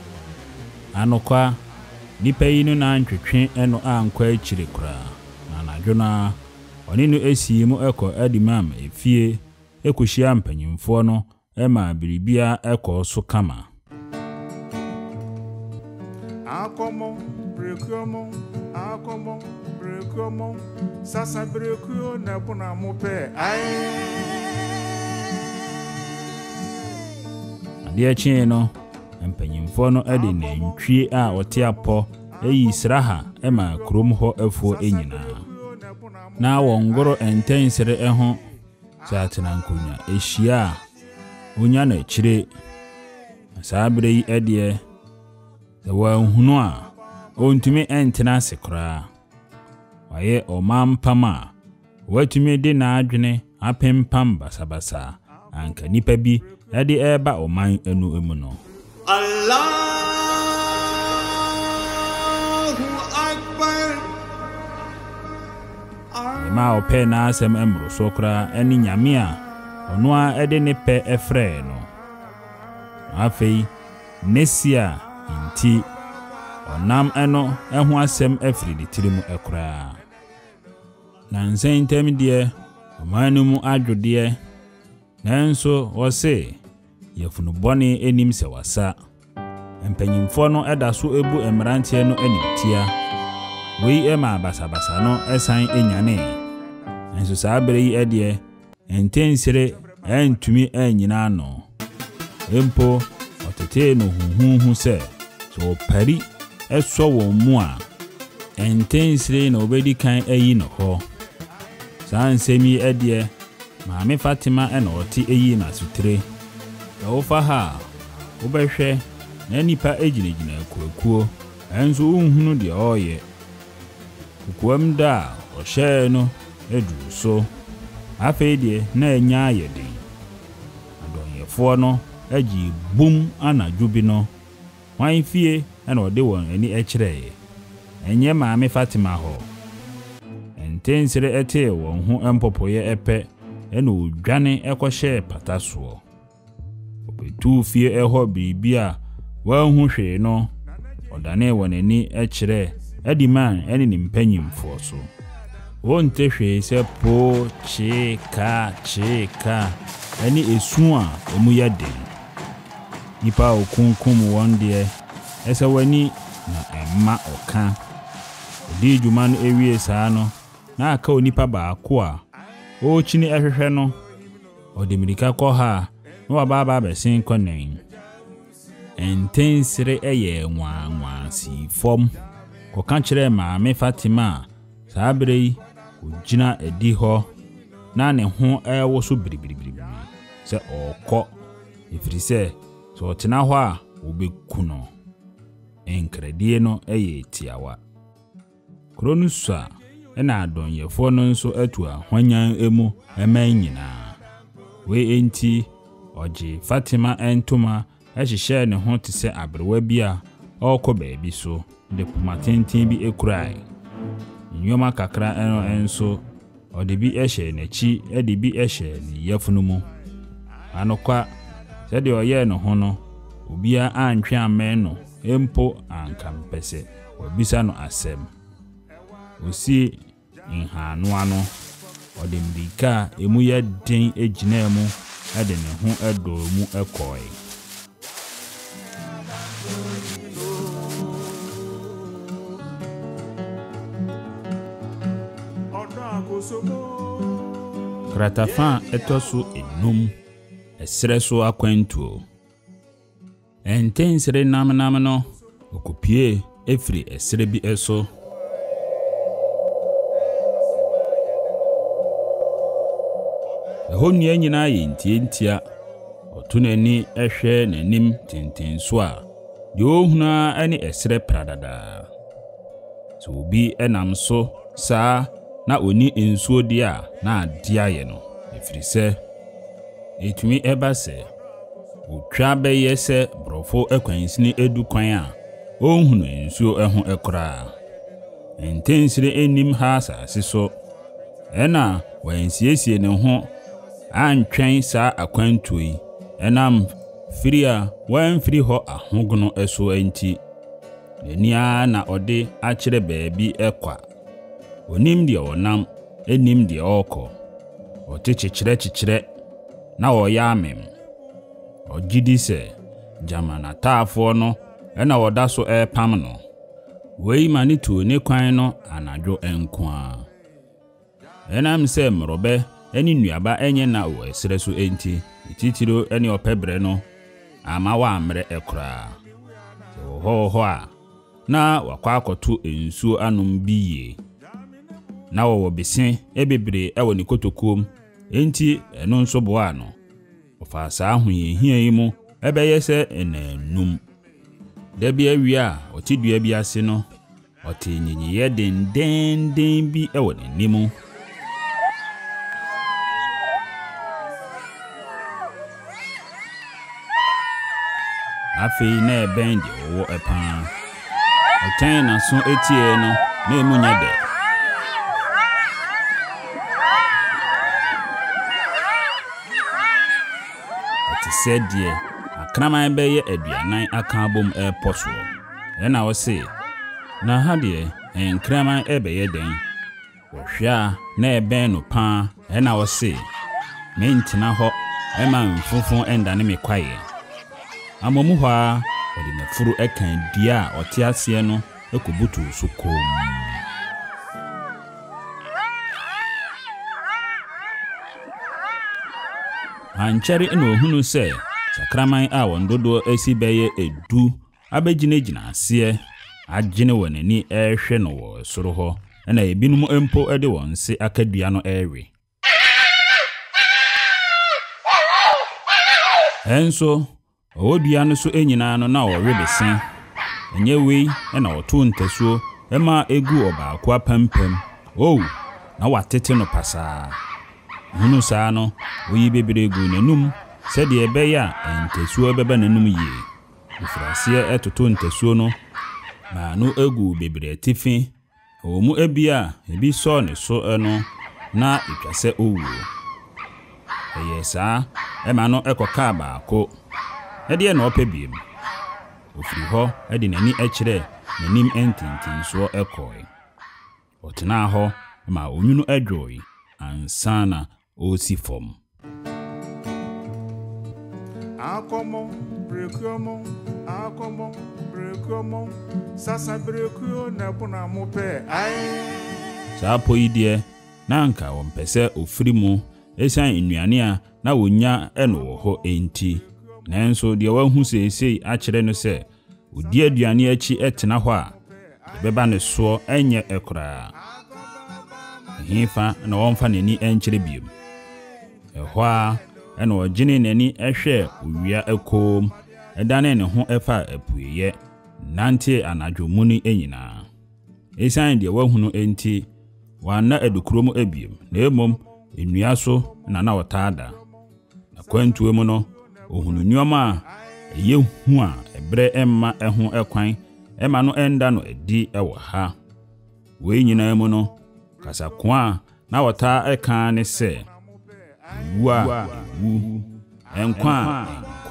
anokwa nipa yi no na ntwetwe eno ankwa akire kura na anadwona oni no esimu eko edimam efie ekohia mpanyimfo no ema biribia eko so kama akomo brekomo sasa breko na bona mope ade chie no mpanyimfo no ade na ntwie a ote apo eyi sraha ema krom ho afuo enyina na wongoro entensere eho satena nkonya ehia onya na chire saabere yi ade wa hunu a ontumi entena sekra waye omampama watumi de na adwene apempam basabasa anka nipa bi ade eba oman enu emu no Allahu Akbar ma ope na asem emro sokra eni nyame a ono a ede ne pe efre no afei nesia inti onam eno eho asem afiri de tirimu ekra na nsentem de omanumu adwode nanso wose yefunu bone enim se wasa empanyimfo no eda so ebu emrantie no animtia wei ema basabasa no esan enyane nanso saabere yi ede entensere entumi anyina no empo otete no huhu se so pari eso wo mu a entensere na obedi kan ayi no ho sansemi ede maame Fatima ena oti eyi na sutre ofa ha obehwe na nipa ejinejina akuakuo enzo unhunu de oye kuam da ohye no edu so afei de na enya ayeden adonyefo no agi bum anadwobi no wan fie ena ode won ani ekireye enye maame Fatima ho entensere ete won ho empopoye epe ena odwane ekohye pataso obetu fie eho bibia wanhu hwe no odane wonani ekire ediman ene ni mpanyimfo so wonte hwe se po chika ene esu a emu yade nipa okunkum wonde ese wani na emma oka odi dwuma no ewie saa no na aka onipa baako a o chini ehwehwe no odimirika kɔ ha no wababa besin konen entensere eye nwanwa si fom ko kan kire maame Fatima saabere yi ogina edi ho na ne ho ewo so biribiribiri se okɔ efiri se so tena hɔ a obeku no enkredie no eye tiawa kuro no so a na adonyefo no nso atu ahwanyan emu eman nyina we enti oje Fatima entoma ehihye ne ho tese abrewa bi a okọ baabi so de pumatentin bi ekurai nyoma kakra eno enso ode bi ehye n'achi ede bi ehye ne yafunu mu anokwa sede oye no ho no obia antwe amen no empo ankampese obisa no asem osi nhanu ano ode mbika emu ye den ejina mu ade ne ho edo mu ekoi kratafa etoso enum esre so akwantuo entensere namnam no okopie efri esre bi eso ehonua nyina yentientia otunani ehwe nanim tintinso a de ohuna ani esre pradada so obi enam so saa na oni ensuo dia na adia ye no efri se etumi eba se otwa beye se brofo ekwansini edu kwan a ohunu ensuo eho ekora entensire enim ha asase so ena wansiesie ne ho antwen saa akwantui enam firia wanfiri ho ahogono eso enti enia na ode akire baabi ekwa onim de onam enim de oko otichichire na oyamem ogidi se jamana taafo no ena woda so pam no wei mani tu ne kwan no anadwo enkoa enam se mrobe eni nuaba enye na wo esre so enti titiro eni opebre no ama wa amre ekra ho a na wakwa akoto ensuo anum biye na wo bese ebebre ewo ni kotokom enti eno nso boa no ofa saa ahoyehia yi mu ebeye se enanum da bia wi a otidua bi ase no otinyiye den bi ewo n'animu afei na eben de wo epan otan na so etie no na emunya de sedie akraman beye aduanan akabom poso ena wo se na ha de enkraman ebeye den wohwa na eben no pa ena wo se mentina ho ema mfunfun enda ne mekwaye amomu hwa odi na furu ekan dia ote ase no ekobutu so kom anchari eno ohunu se sakraman a wondodo esi beye edu abegyinegyina ase agene wonani ehwe no wo soro ho na ebinum empo ede wonse akadua no ewe enso odua no so enyina no na owebese enye wei na oto ntasuo ema egu obaako apampam na watete no pasa hunu saa no oyi bebre gu nanum sede ebeya entasuo beba nanum yi ifrasie etoto ntasuo no ma no egu bebre tifi omu ebia ebi so ne so eno na itwase owu eyesa ema no ekoka baako ede na opebiem ofiri ho ede nani ekire nanim entintin so ekoi otena ho ma onyunu adwoi ansana osifom akomo brekomo sasa breko na bona mo pe ai sapo ide nanka wompese ofiri mu esan enuane a na wonya eno ho enti nanso de wahu seesei akire no se odi aduane achi etena ho a beba ne so enye ekra hifa na wonfa nani enkire biem ehwa ena ogene nani ehwe owia ekom ɛdane ne ho ɛfa apueye nante anadwo mu ni enyina esan de wahunu enti wana edukrom ebiem na emom enua so na wotaada na kwantuo mu no ohunu nyoma eye hu a ebre emma eho ekwan emma no enda no edi ewo ha we nyina mu no kasa kwa na wota eka ne se wa wu enkwa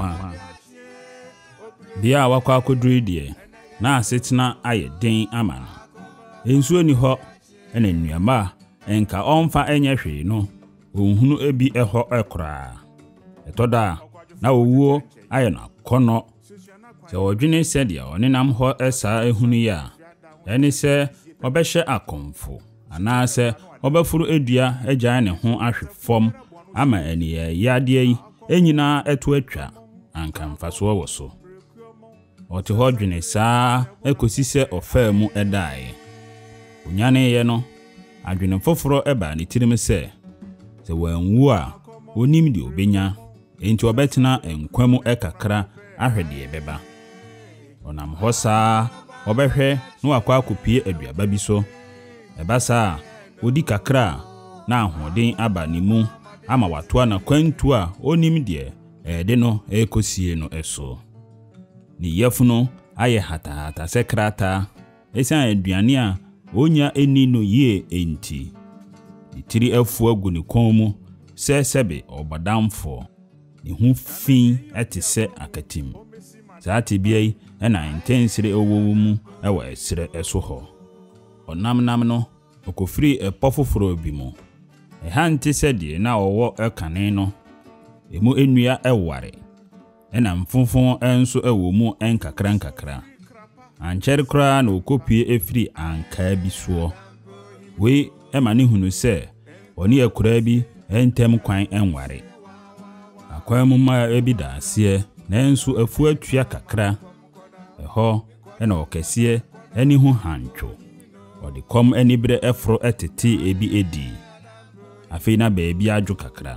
bia wakwa koduri die na asetena aye den ama no ensuo ni ho ena nnuama enka onfa enye hwe no ohunu ebi eho ekra etoda na owuo aye na kono se odwene se dia onenam ho esa ehunu ya eni se obehye akomfo ana se obefuru edua agya ne ho ahwe fom ama eni yade yi enyina eto atwa anka mfaso wo so oti ho dwene saa ekosi se ofa mu edae onyane ye no adwene foforo eba ne tirim se wanwu a onim de obenya enti obetena enkwamu ekakra ahwede ebeba onam hosa obehwe no akwa akopie aduaba bi so ebasa odi kakra na ahoden aba ne mu ama watoa na kwantu a onim de ede no ekosie no eso ni yafuno aye hata sekrata esan aduane a onya eni no ye enti itiri afu agu ne kon mu sebe obadamfo ne hu fin etise akatim saati biai ena intensire owowu mu ewa esire eso ho onamnam no okofiri epofoforo bi mu ehante sede na owo ekane no emu enua eware ena mfonfon enso ewo mu enkakra anchere kra na okopie efiri anka bi so we ema ne hunu se oni akura bi entem kwan enware akwa mu ma ebi da ase na enso afu atua kakra eho ena okese eni hu hancho odi kom enibre efro etete ebi edi afi na beebi aju kakra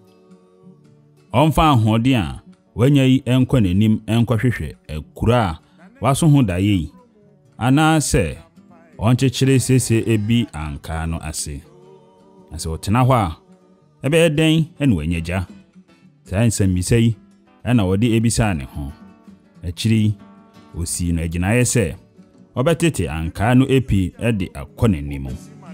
onfa ahode a wanya yi enkwa nanim enkwahwehwe akura waso hu daye ana se onchechire sese ebi anka no ase otena hɔ a ebe eden ene wanyaja sansa misai ana wodi ebisa ne ho achiri osi no aginaye se obetete anka no epi ede akɔ nanim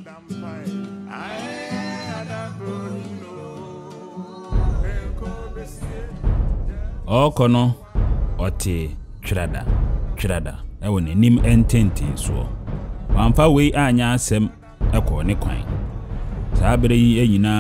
okono ote twerada ewo nanim ententen so wamfa wei anya asem ekɔ ne kwan saabere yi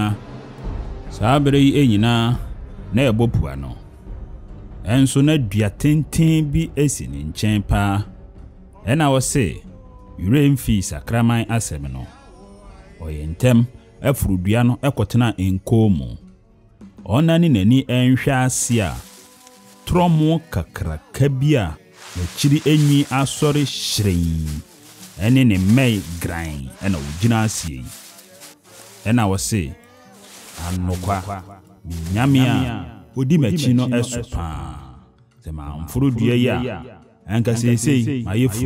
enyina na ebopua no enso na dua tenten bi esi ne nkyɛn pa ena wo se yure mfi sakraman asem no oyentem afuru dua no ekotena enkomu onani nani enhwe ase a tromo kakraka bia na chiri enyi asori hyiren ene ne mai gran ena ogina asie ena wo se anokwa nyamia odi machi no esopa sema mfuru dua ya anka sesei mayefu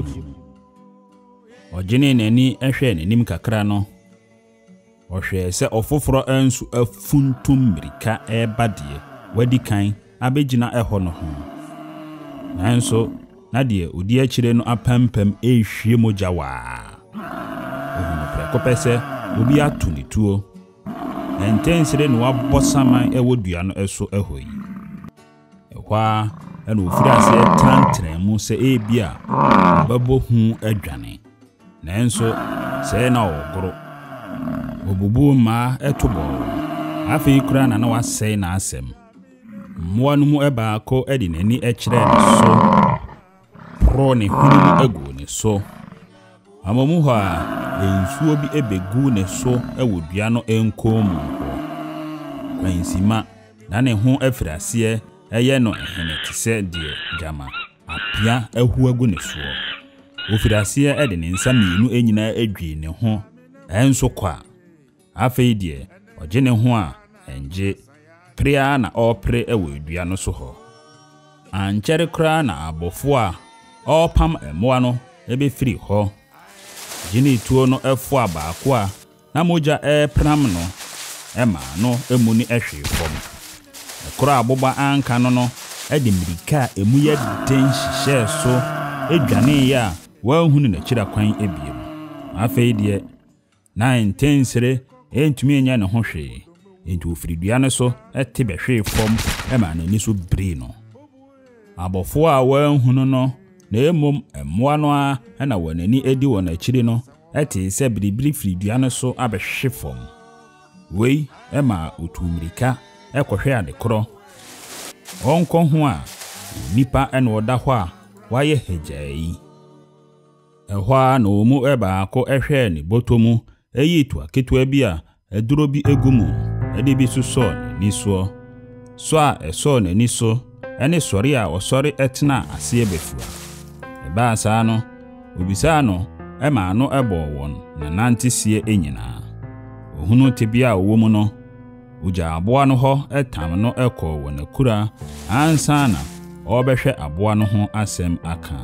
ogine nani ehwe nanim kakra no ohwe se ofoforo ensu afuntum mirika ebadie wadi kan abegina eho no ho nanso na de odi akire no apampam ehwie moja wa ohunu preko pese obi atunituo entensire no wabosaman ewodua no eso ehoyi ehwa ena ofiri ase tantremu se ebia babo hu adwane nanso se na ogoro obubu ma etobo afi kura na wasei na asem mmoa no mu eba ko edi nani ekire ne so pro ne hunu agu ne so amamu ho a ensuo bi ebegu ne so ewodua no enkomu kwansima na ne ho afirase eye no ehene tise die jama apia ahu agu ne so ofirase edi ne nsa mienu enyina adwi ne ho enso kwa afei die oje ne ho a enje prea na opre ewodua no so ho Anchere kra na abofo a opam emoa no ebefiri ho. Jini tuo no efo abaako a na moja pram no ema no emu ni ehwe fom. Kra aboba anka no edi mirika emu ye den hihye so edwane ya wahunu na kira kwan ebiem. Afei de na intensere entumi enya ne ho hwe. Entu ofridua ne so ete behwe fom ema na ni so bri no. Abofo a wahunu no na emom emoa no a na wanani edi won akiri no ete se bribri fridua ne so abehwe fom. Wei ema otumirika ekohwe adekoro. Onko ho a nipa ene oda ho a waye hejai. Ehwa na omu ebaako ehwe ni botomu eyitu aketua bi a eduro bi egumu ede bi suso ni so so a eso na ni so ene sori a osori etna ase ebefua. Eba saa no obisa no ema no ebo won na nantesie enyina. Ohunu tebia owomu no uja aboa no ho etam no ekọ wona kura ansa na obehwe aboa no ho asem aka.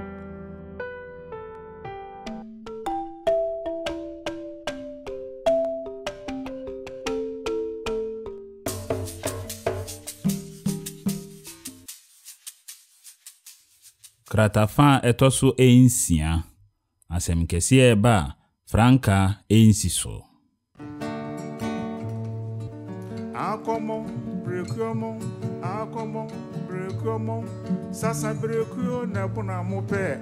Kratafa etoso ensia asem kese eba franka ensiso. Akomo, brekomo, sasa brekuo na puna mupe.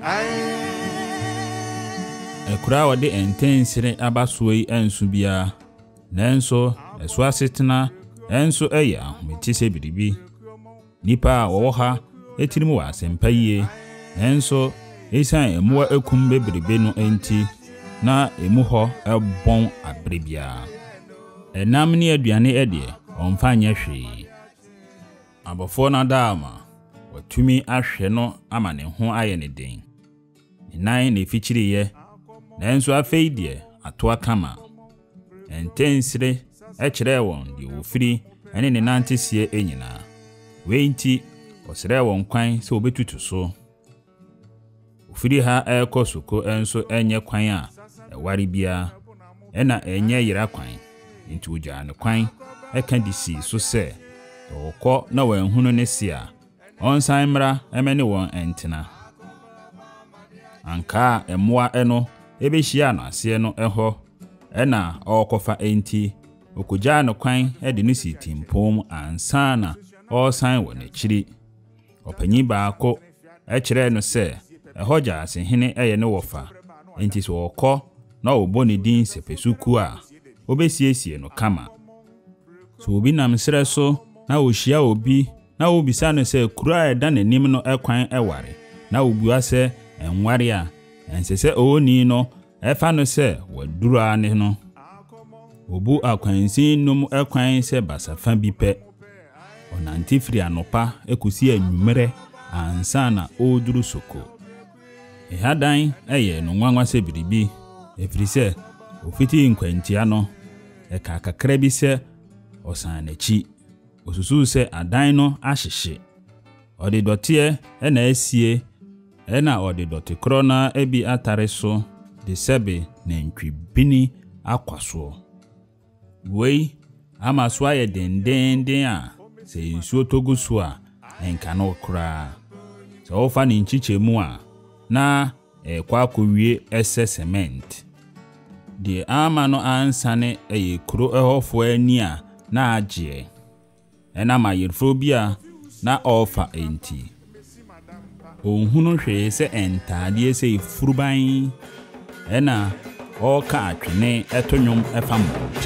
Ekura wade entensire abasoi ensu bia nanso eso asetena enso eya metise biribi. Nipa wo ha etirimu wa asempaye nanso esan emoa ekum bebiribe no enti na emu ho ebon abrebia. Enam ni aduane ede omfanye hwe. Abofo na dama watumi ahwe no ama ne ho aye ne den. Nan ne fichiriye nanso afei de atoa kama. Entensire ekire won de ofiri ene ne nantesie enyina. Wenti osere won kwan se obetutu so. Ofiri ha ekosoko enso enye kwan a eware bia ena enye yira kwan. Inti uja ne kwan eka disi so se okọ na wanhunu ne sia onsan mra emene won entena. Anka emoa eno ebehia no ase no eho ena okofa enti okoja ne kwan ede no sitimpom ansana osan won akiri. Opanyi baako ekire no se ehoja asehene eye ne wofa enti so okọ na oboni din sepesuku a obesiesie no kama. So obi nam sere so na ohia obi na obisa no se kura eda nanim no ekwan eware na obua se enware a ensese oni no efa no se wadura ne no obu akwansin num ekwan se basafa bi pe onantifri anopa ekusi anwumere ansa na oduru soko. Ehadan eye no nwanwa se biribi efiri se ofiti nkwantia no eka kakra bi se osan nachi osusu se adan no ahyehye ode dote na asie na ode dote krona ebi atare so de sebe na ntwibini akwaso. Wei ama so aye dendenden a se nsuo toguso a enka no kra so ofa ni nchichemu a na kwa akowie ese cement. Die ama no ansane eye kuro ehofo ani a na agye ena mayerfobia na ofa enti onhunu hwe se entade se ifuruban ena oka atwene etonyom efa moti.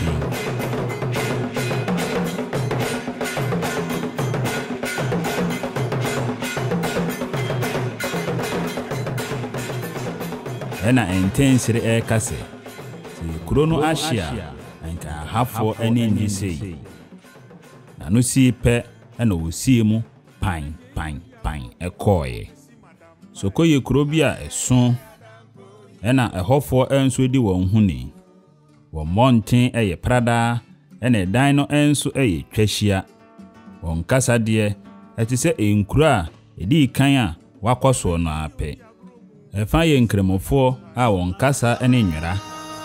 Ena intensire ekase kurono ahia anka hafo ene ndisei na no si pe ena osie mu pan ekoye sokoye kurobia eso ena ehofo enso di won huni won monten eye prada ena dan no enso eye twahia won kasa de etise enkura edi kan a wakɔso no apɛ ɛfa yɛ nkremofo a wɔn kasa ene nwera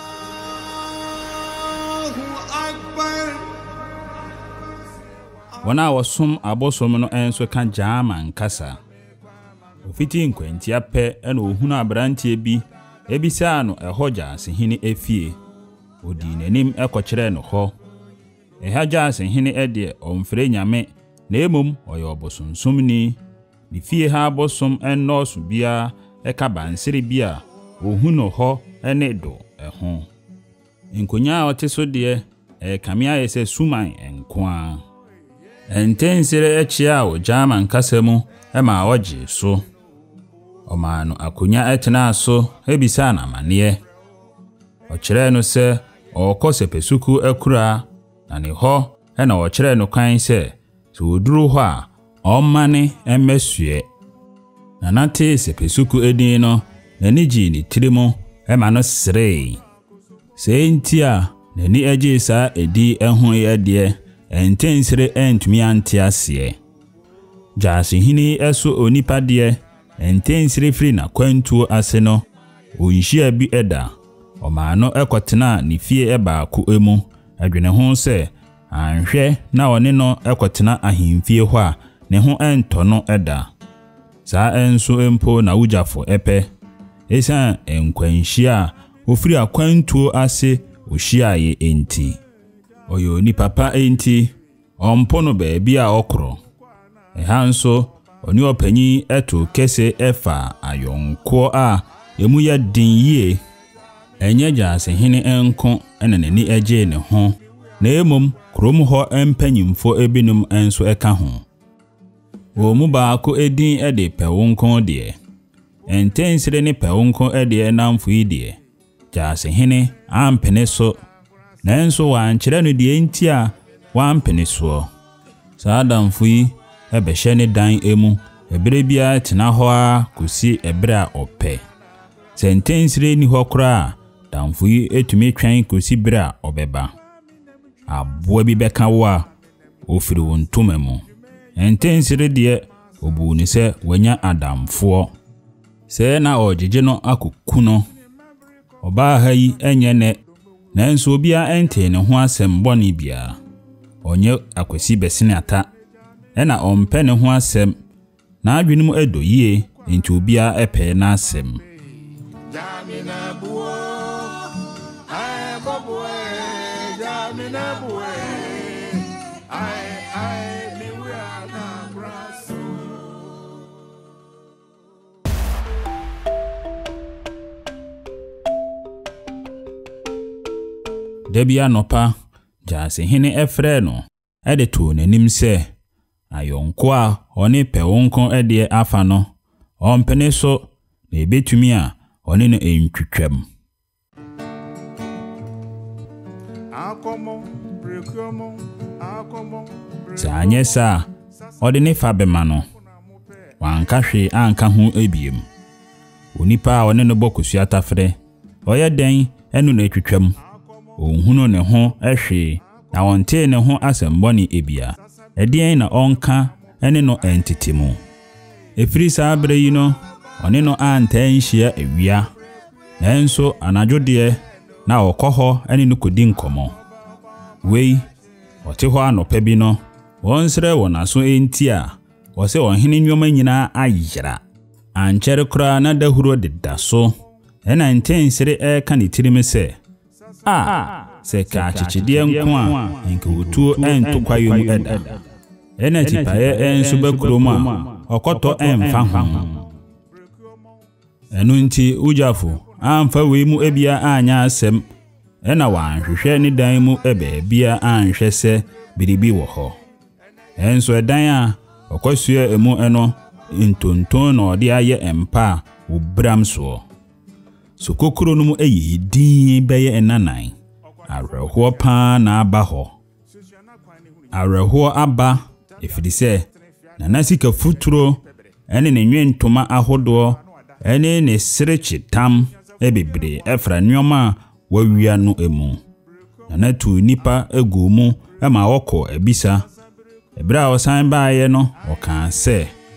wana wɔsom abosom no enso ka German kasa ofiti nkwantia pɛ ena ohunu abrantie bi ebisa no ɛhɔgya asehini efie odi nanim ɛkɔkyerɛ no hɔ ɛhagya asehini ɛde ɔmfrɛ nyame na emom ɔyɛ ɔbosonsomni ne fie ha abosom ɛnɔɔso bia ɛka bansere bia ohunu hɔ ɛne do ɛho nkonya a ɔte so deɛ ɛkame ayɛ sɛ suman enkoa ɛntensere ɛkyia o German kasa mu ɛma ɔgye so ɔma no akonya ɛtena so ebisa na maneɛ ɔkyerɛ no sɛ ɔkɔ sepesuku akura na ne hɔ ɛna ɔkyerɛ no kan sɛ sɛ oduru hɔ a ɔmmane ɛmmɛsue na nate sepesuku edin no n'ani gye ne tirimu ɛma no sree sɛ enti a n'ani agye saa edi ɛho yɛdeɛ ɛntensere ɛntumi ante aseɛ Jaasehini ɛso onipa deɛ ɛntensere firi na kwantuo ase no onhyia bi ɛda ɔma no ɛkɔtena ne fie ɛbaako emu adwene ho sɛ anhwɛ na ɔne no ɛkɔtena ahemfie hɔ a ne ho ɛntɔ no ɛda saa ɛnso empo na wujafo ɛpɛ esan enkwanhyia ofiri akwantuo ase ohyiaye enti oyo ni papa enti ɔmpo no baabi a ɔkorɔ ɛha nso oni opanyi ɛto kese ɛfa ayonko a emu yɛ din yie enye Jaasehini enko ɛna n'ani agye ne ho na emom krom hɔ empanyimfo ebinum enso ɛka ho wo mu baako edin ɛde pɛwonko deɛ entensire ne pɛwonko ɛde namfo yi deɛ Jaasehini ampene so nanso wankyerɛ no deɛ enti a wampene so saa damfo yi ɛbɛhyɛ ne dan emu ebere bia tena hɔ a kosi ebere a ɔpɛ sentensire ni hɔ kora damfo yi etumi twɛn kosi bere a ɔbɛba aboa bi bɛka wo a ofiri wontoma mu entensire deɛ obu ni sɛ wanya adamfoɔ sɛ na ɔgyegye no akoku no ɔbaa ha yi enye ne nanso obia ente ne ho asɛm bɔne bia onye akwasi bɛsene ata ɛna ɔmpɛ ne ho asɛm na adwene mu edo yie enti obia ɛpɛ na asɛm Debia nopa Jaasehini ɛfrɛ no ɛde to n'anim sɛ ayonko a ɔne pɛwonko ɛde afa no ɔmpene so na ebetumi a ɔne no entwitwam Sanyɛ saa ɔde ne fa bɛma no wanka hwe anka ho ebiem onipa a ɔne no bɔkosua tafrɛ ɔyɛ den ɛno na etwitwam ohunu ne ho ehwe na wonte ne ho asɛmbɔne ebia ɛdeɛn na ɔnka ɛne no entitimu efiri saa bere yi no ɔne no antan hyia ewia nanso anadwo deɛ na ɔkɔ hɔ ɛne no kodi nkɔmɔ wei ɔte hɔ anɔpa bi no wɔnsrɛ wɔ naso enti a wɔsɛ ɔhene nnwoma nyinaa ayera ankyɛre koraa na dahuro deda so ɛna ntensere ɛka ne tirim sɛ sɛ ka akyekyedeɛ nko a nka wotuo ɛntokwayo mu ɛda ɛna tipaeɛ ɛnso bɛkurom a ɔkɔtɔ ɛmfa ho ɛno nti ujafo amfa wei mu ebia anya asɛm ɛna wanhwehwɛ ne dan mu ɛbaabia anhwɛ sɛ biribi wɔ hɔ ɛnso ɛdan a ɔkɔsua emu ɛno ntonton na ɔde ayɛ empa obram soɔ so kokoro no mu ɛyɛ din bɛyɛ ɛnanan awerɛhoɔ paa na aba hɔ awerɛhoɔ aba efiri sɛ na sika futuro ɛne ne nwentoma ahodoɔ ɛne ne serekyetam ɛbebre ɛfra nneɔma wawia no emu na tu nipa egu mu ɛma wɔkɔ abisa ebra ɔsan baayɛ no ɔka sɛ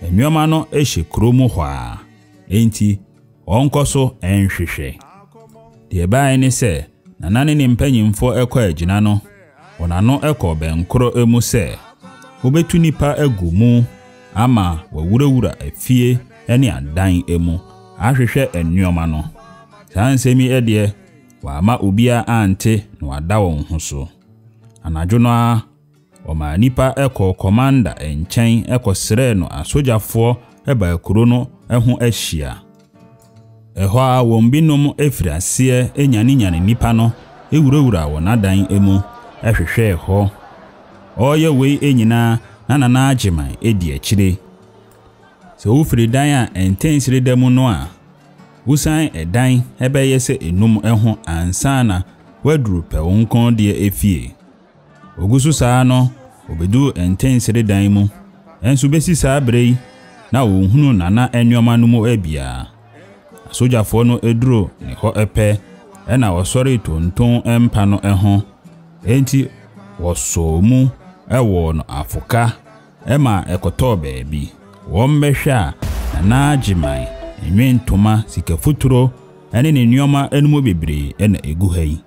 Enwoma no ehye kromu hwa. Enti onko so enhwehwe. De bae ne se nanane ne mpanyimfo ekọ agina no. Onano ekọ benkoro emu se obetu nipa agumu ama wawurawura afie ene adan emu ahwehwe enwoma no. Sansemi ede wa ama obia ante na wada won ho so. Anadwo no Oma nipa ekọ commander enchen ekọ sere no asojafo eba kuro no eho ahia. Eho a won binom efiriase enyane nipa no ewurawura won adan emu ehwehwe eho. Oye wei enyina na agiman edi akire. Se ufiri dan a entensire demu no a usan edan ebeye se enum eho ansana waduru pe wonkon de efie. Ogusu saa no obedu entensire dan mu ensu besi saa brei na ohunu nana enwoma no mu abia. Asojafo no eduro ne ho epe ena wosori tonton empa no eho enti woso mu ewo no afoka ema ekoto baabi wombehwe a nana agiman enwentoma sikafuturo ene ne nneoma enum bebre ena egu hai.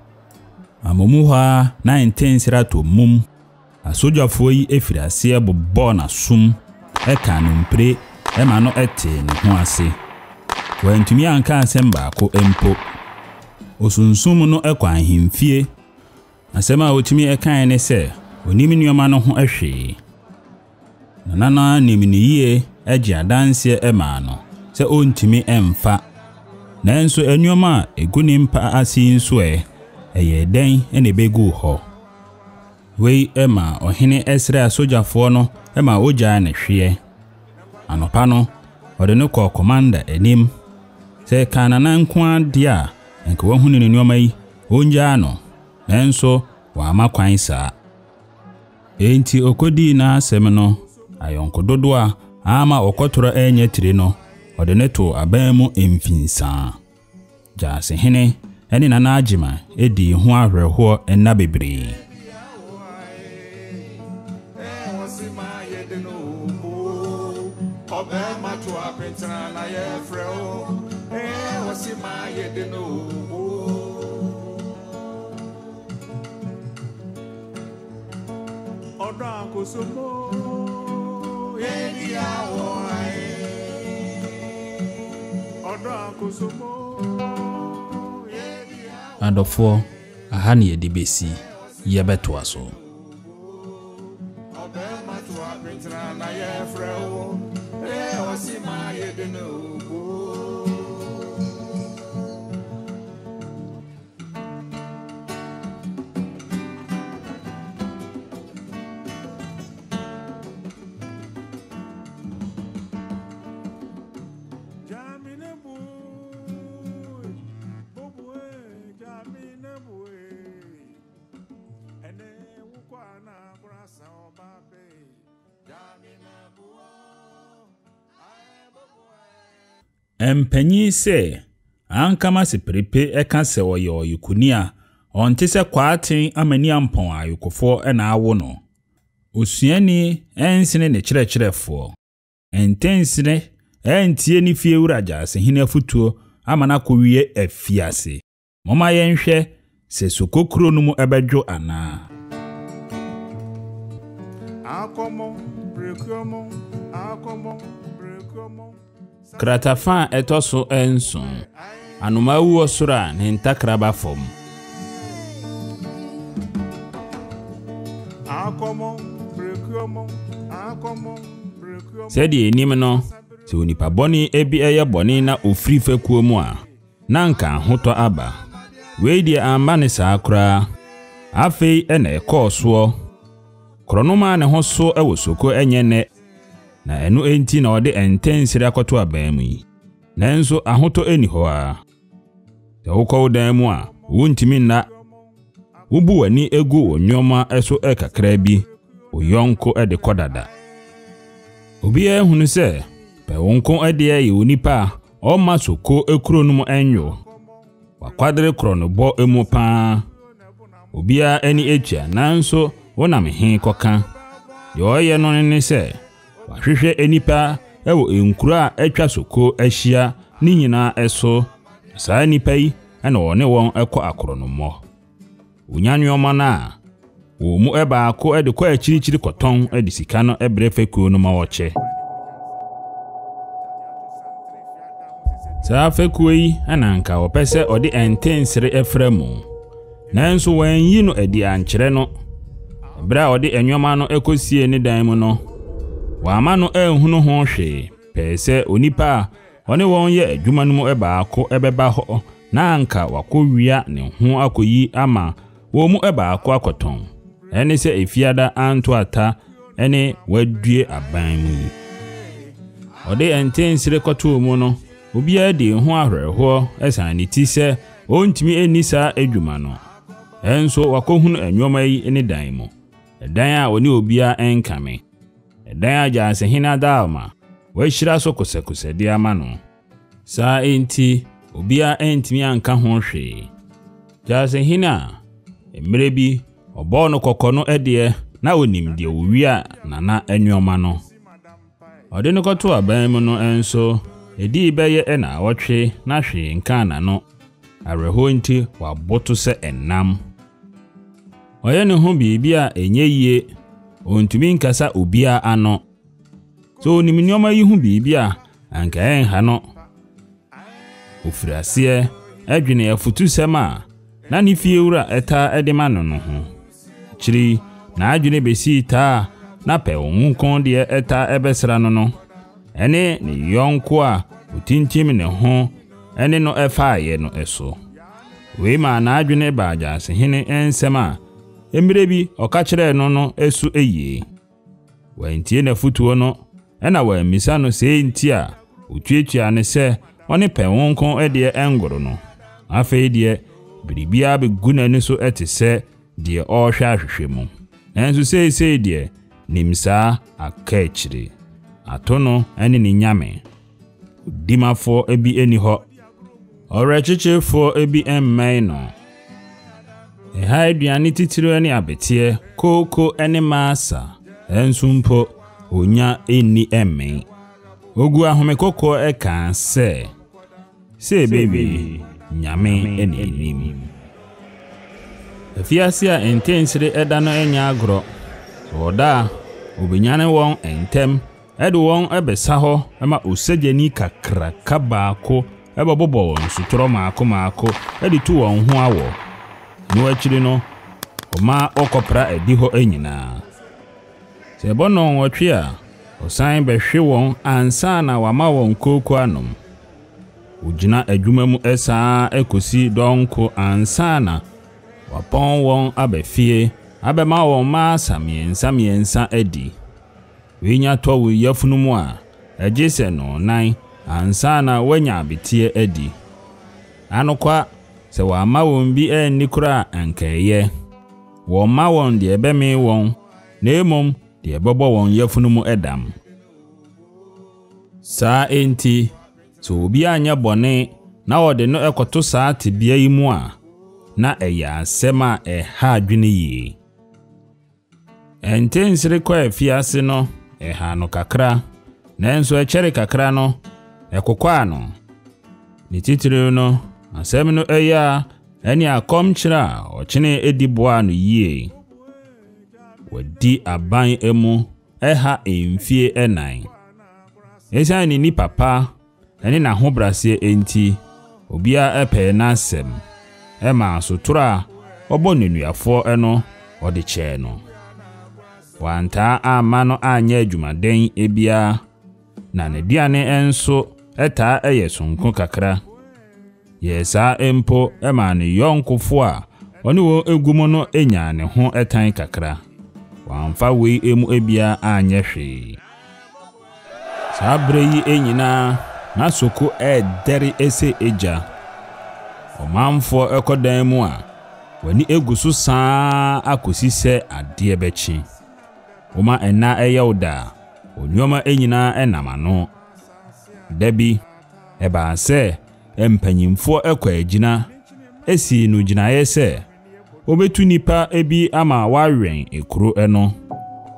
Amomuha na intensira to mum asojafo yi efiriase bobọ na sum eka nompre ema no ete ne ho ase. Wantumi anka asem baako empo. Osunsum no ekọ ahemfie. Asem a otumi ekan ne se onimi nneoma no ho ehwe. Nana niminiye agi adanse ema no se ontimi emfa. Nanso enwoma egunimpa asi nso eye den ene begu ho. Wei ema ohene esre asojafo no ema oja na hwe. Anopa no ode no kọ commander enim. Se kanana nko dia enke wahunu ne nneoma yi onja no. Nanso wa amakwan saa. Enti okodi na asem no ayonko dodo a ama okotoro enye tire no ode ne to aban mu emfinsa. Jase hene ene nana agiman edi ho ahweho enna bebre. Adofo ahani edibesi yebeto aso. Empanyi se ankama se prepe eka se oyo yikunia onte se kwaten amani ampon ayukofo ena awo no. Osuani ensene ne kyerɛkyerɛfo. Entensene entie ni fie wuraja se hine futuo amana kowie afiase. Moma yenhwe se sokokro no mu ebedwo ana. Akomo brekomo Kratafa etoso enson. Anuma wu osura ne ntakraba fom. Sedi enim no se onipa boni ebi eye boni na ofri fekuo mu a na nka hoto aba. Wei die amba ne saa kra. Afei ena ekọọso. Kronoma ne ho so ewosoko enye ne na enu enti na ode entensire akoto aban mu yi. Nanso ahoto eni ho a. Se wokọ dan mu a wontimi na wubu wani egu onyoma eso ekakra bi oyonko ede kodada. Obi ehunu se pe wonko ede ye onipa o masoko ekuro no mu enyo. Wakwadre krono bo emu pa. Obia eni echa nanso wona me hin koka. Yo ye no ne se wahwehwe enipa ewo enkuru a etwa soko ahyia ni nyina eso saa nipa yi na wone won ekọ akronomo onyanwoma na wo mu ebaako edekọ akirichiri kọtọn edisika no ebrefekuo no ma woche saa fekuo yi ananka wopese odi entensere efremu nanso wanyi no adi ankyere no bra odi enwoma no ekosie ne dan mu no wama no ehunu ho hwe pese onipa one won ye adwuma no mu ebaako ebeba ho na anka wakowia ne ho akoyi ama wo mu ebaako akoton ene se efiada anto ata ene wadue aban mu odi entensere koto mu no obi ade ho ahwerho esan ne ti se ontimi enisa adwuma no enso wakohunu enwoma yi ne dan mu dan a oni obia enkame dan a janse hina dalma wahira so kosakose de ama no saa enti obia entimi anka ho hwe janse hina emre bi obo no kokono ede na onim de owia na enwoma no ode no koto aban mu no enso edi beye na awotwe na hwe nka na no areho nti waboto se enam oye ne ho bibia enye yie ontumi nkasa obia ano so onim nyoma yi hu bibia anka enha no ofirase adwene afutu sema na ne fie wura eta edema no ho chiri na adwene besi ta na pe onkon de eta ebesra no ene ne yonko a otintim ne ho ene no efaaye no eso we ma na adwene baaja sehene ensema emire bi okakire no esu eye wantie na futuo no ena wa misa no se ntia otwetwa ne se one pe wonkon ede engoro no afei de biribia be guna ne so etese de ohwa ahwehwemu enso sei de nimsa akachire atono ene ni nyame dimafo ebi eni ho orechechefo ebi emmen no eha aduane titiro ene abetie koko ene masa ensumpo onya eni emmen ogu ahome koko eka se bebe nyame ene nim afiase a entensire eda no enya agro oda obenyane won entem edo won ebesa ho ema osejani kakra kabaako ebebobo won sutoro maako edi tu won ho awo no akiri no oma okopra edi ho enyina se bono wotwe a osan behwe won ansa na wama won koko anom ugina adwuma mu esa ekosi donko ansa na wapon won abefie abema won ma samiensa edi winya to wi yafunu mu a agese no nan ansa na wanya abetie edi anokwa se wa ma won bi nikura ankeye wo ma won de ebeme won na emom de ebobo won yafunu mu edam saa enti so obi anya bone na wode no ekoto saa tebia yi mu a na eya asema ha adwene yi entensire kwa afiase no eha no kakra nanso echere kakra no ekokwa no ni titire no asem no eya eni akomchira ochine ediboa no yie wadi aban emu eha emfie enan esa ni papa eni na ho brase enti obia epe na asem ema sotura obo nenuafo eno ode che no wanta amano anya adwumaden ebia na ne duane enso eta eyesonko kakra yesa empo ema ne yonkofo a oni wo egumo no enya ne ho etan kakra wamfa we emu ebia anya hwe sabre yi enyina na soko deri ese eja omamfo ekodan mu a wani egusu saa akosi se ade bechi oma ena eyawda onyoma enyina enamano dabi eba se empanyimfo ekwa agina esi no ginaye se obetu nipa ebi ama wawen ekuro eno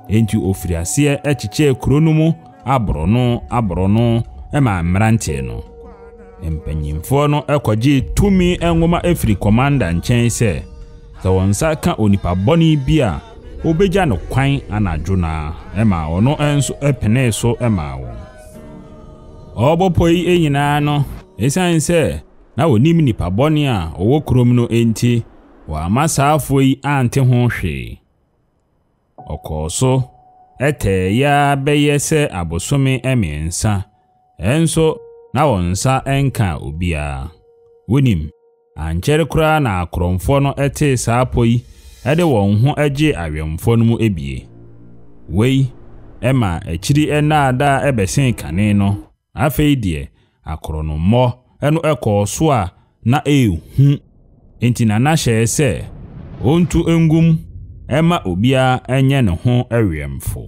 enti ofiri ase echiche kuro no mu aboro no ma mmerante no empanyimfo no ekwaje tumi enwoma efiri commander nchen se wonsa ka onipa boni bi a obeja no kwan anadwo na ma ono enso epene so ma wo obopoi enyina no esan se na wonim nipa boni a owo krom no enti wa masaafo yi ante ho hwe okoso ete ya beyese abosome emiensa enso na wonsa enka obia wonim anchere kura na akromfo no ete saapo yi ede won ho age awemfo no mu ebie wei ema echiri enada ebesen kane no afei die akrono mo eno ekoso a na ehu enti na hye se ontu engum ema obia enye ne ho awemfo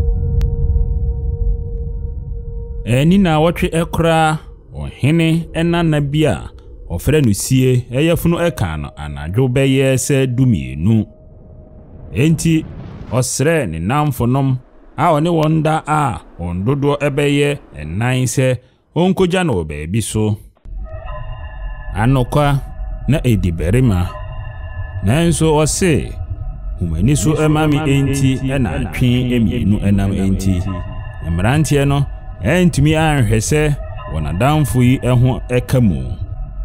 eni na wotwe ekra ohene enana bia ofre no sie eyefunu eka no anadwo beye se dumienu enti osre ne namfonom a one wonda a ondodo ebeye enan se onkoja no baabi so anokwa na ediberima nanso ose humani so emami enti ena twen emienu enam enti mrantie no entumi anhwese wonadamfo yi eho ekamu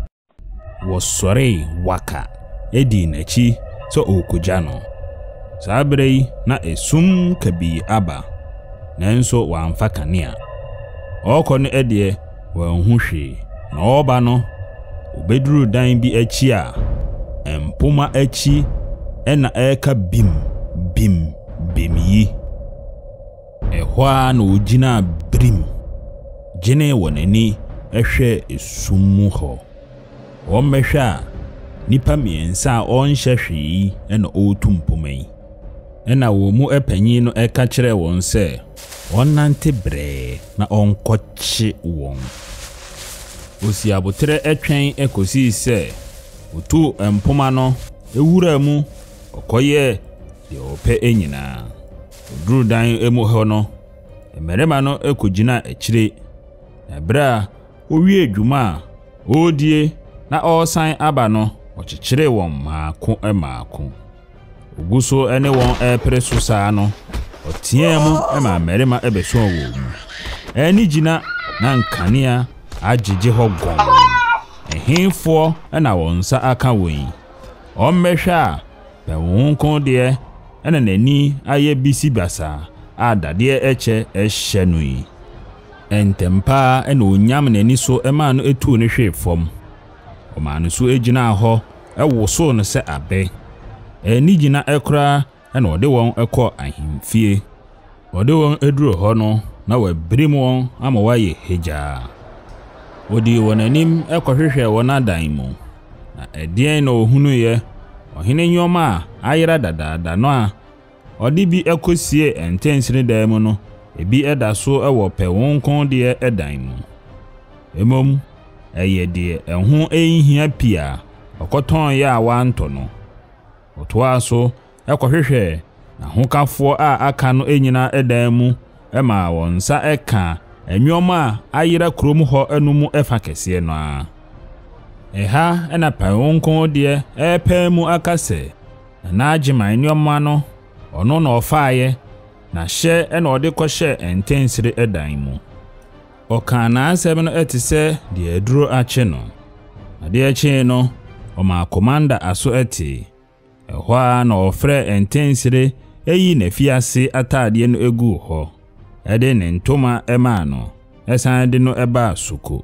wosore waka edi nachi so okoja no sabrei na esum kabi aba nanso wamfa kanea okone ede wanhwehwe na oba no obeduru dan bi achi a empoma achi ena eka bim yi ehwa na ogina brim gene wonani ehwe esum ho ommehwa nipa miensa onhwehwe ena otumpomai ena wo mu epanyi no eka kire won se onante bre na onkochi won osi abotre etwen ekosi se otu empoma no ewura mu okoye de ope enyina oduru dan emu ho no emerema no ekogina ekire na bra owie adwuma odie na osan aba no okyekyere won maako oguso ene won epre so saa no otiemu ema merema ebeso wo mu eni gina na nkanea agege ho gon ehimfo ena wonsa aka won ommehwa be won kon de ena nani aye bisi basa adade eche ehye no yi entempa ena onyam nani so ema no etu ne hwe fom omanu so egina ho ewoso no se abe eni gina ekra ena ode won ekọ ahimfie ode won eduro ho no na wabrim won ama waye heja odi wonanim ekọhwehwe won adan mu na edien na ohunu ye ohene nyoma ayira dada no a odi bi ekosie entensire dan mu no ebi eda so ewo pe won kon de edan mu emom eye de ehun ehia pia okoton ya wanto no otoa so ekọhwehwe na hokafo a aka no enyina edan mu ema wonsa eka enwoma ayira krom ho enumu efa kese no a eha ena pa wonkon de epa mu akase na agima enwoma no ono na ofaaye na hye ena ode kọhye entensire edan mu oka na asem no etise de aduro ache no ade ache no o ma commander aso eti ehwa na ofre entensire eyi na fiase atade no egu ho ede ne ntoma ema no esan de no eba soko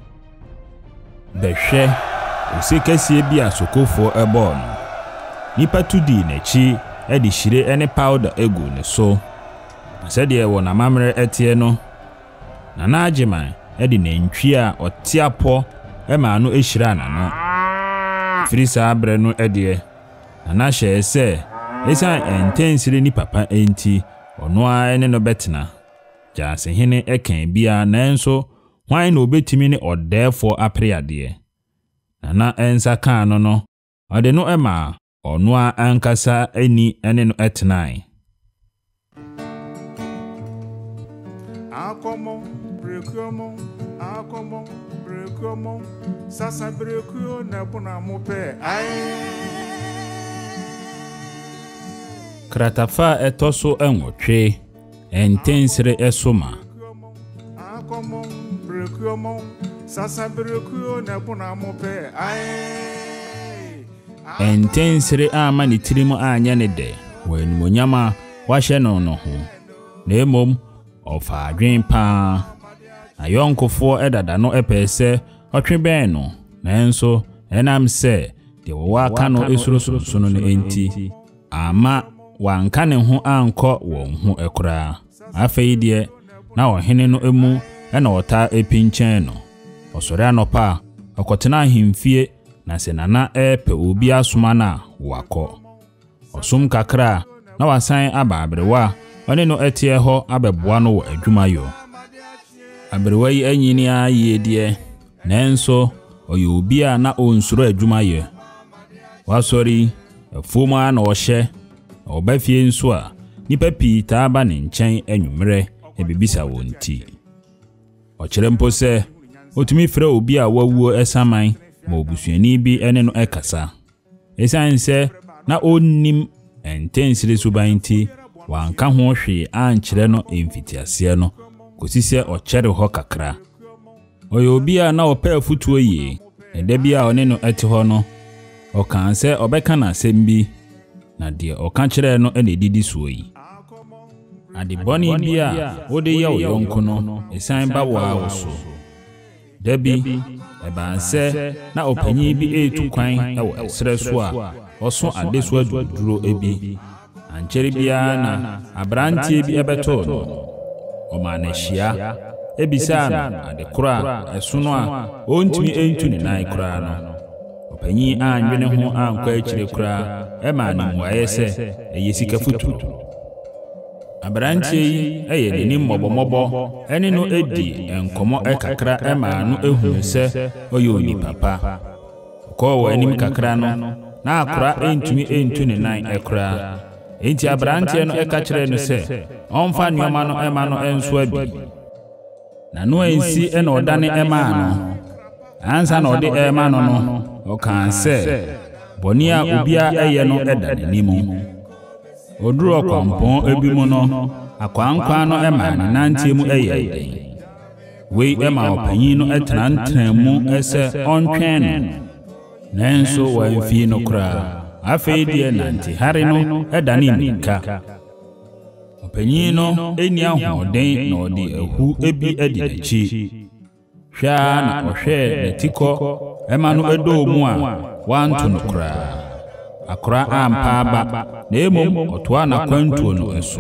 behwe osikasie bi asokofo ebo no nipa tudi na chi edi hire ene powder egu ne so asede wona mamre etie no na agima edi na ntwi a otiapo ema no ehira na no frisa abre no ede na hye se esan entensire ni papa enti ono a ene no betena jase hene ekan bia nanso hwan na obetimi ne odefo apreade na ensa kan no ode no ema ono a ankasa ani ene no etenai akomo brekuomo akomo brekuomo sasa brekuo na bona mope Kratafa etoso enwotwe entensire esoma akomo brekuomo sasa brekuo na bona mope entensire ama ne tirimu anya ne de wenumonyama wahye no no ho na emom ofa adwen pa ayonkofo edada no epese otwe ben no nanso enam se de wo aka no esuroso no enti ama wanka ne ho anko won ho ekora afei de na ohene no emu na ota epinchen no osore anopa okotena ahemfie na senana epe obi asoma na wako osum kakra na wasan aba abrewa one no etie ho abeboa no wo adwumayo abrewa yi anyini aye de nanso oyo obi a na onsuro adwumayo wasori afuma na ohye obafie nso a nipa pi ta aba ne nchen anwumre ebibisa wonti okire mpo se otumi frɛ obi a wawuo esaman ma obusuani bi ene no ekasa esanse na onnim entensire subanti wanka ho hwe ankyerɛ no emfitiase no kosise ɔkyere hɔ kakra oyo obi a na ɔpɛ afutuo yie eda bi a one no ete hɔ no ɔkan sɛ ɔbɛka na asɛm bi na de ɔka kyerɛ no ene didi suo yi adibɔni bi a wode yɛ oyonko no esan ba wa woso dabi ebanse na opanyi bi etu kwan ɛwɔ esre so a ɔso ade so aduduro ebi ankyere bia na abrantie bi ebeto no ɔmanahia ebisa no ade kora ɛso no a ontumi entu ne nan kora no opanyi anwene ho ankɔ akyire kora ɛma ne muaye sɛ ɛyɛ sika futu abrantie yi ɛyɛ ne mmɔbɔmɔbɔ ɛne no edi enkomo ɛkakra ɛma no ehunu sɛ ɔyɛ oni papa kɔɔ anim kakra no na akora entumi entu ne nan ɛkora enti abrantie no ɛka kyerɛ no sɛ ɔmfa nneɔma no ɛma no enso abi na no ensi ɛna ɔdane ɛma no ansa na ɔde ɛma no no ɔkan sɛ bɔne a obia ɛyɛ no ɛda ne nimu oduro kwampon ebi mu no akwankwa no ɛma ne nantie mu ɛyɛ den wei ɛma ɔpanyin no ɛtena mu ɛsɛ ɔntwɛn no nanso wɔamfie no kora afei deɛ nante hare no ɛda ne nika ɔpanyin no eni ahoɔden na ɔde ahu ebi adi n'akyi hwɛ na ɔhwɛ n'atikɔ ɛma no ɛdɔ mu a wanto no kora akora ampa aba na emom ɔtoa na kwantuo no eso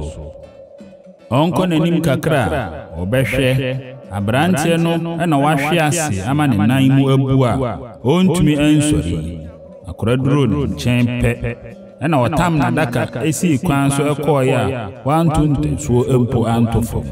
ɔnkɔ n'anim kakra ɔbɛhwɛ abrantie no ɛna wahwe ase ama ne nan mu abu a ontumi ansori akora duro ne nkyɛn pɛ ɛna ɔtam na daka esi kwan so ɛkɔɔ a wanto ntensuo empo anto fam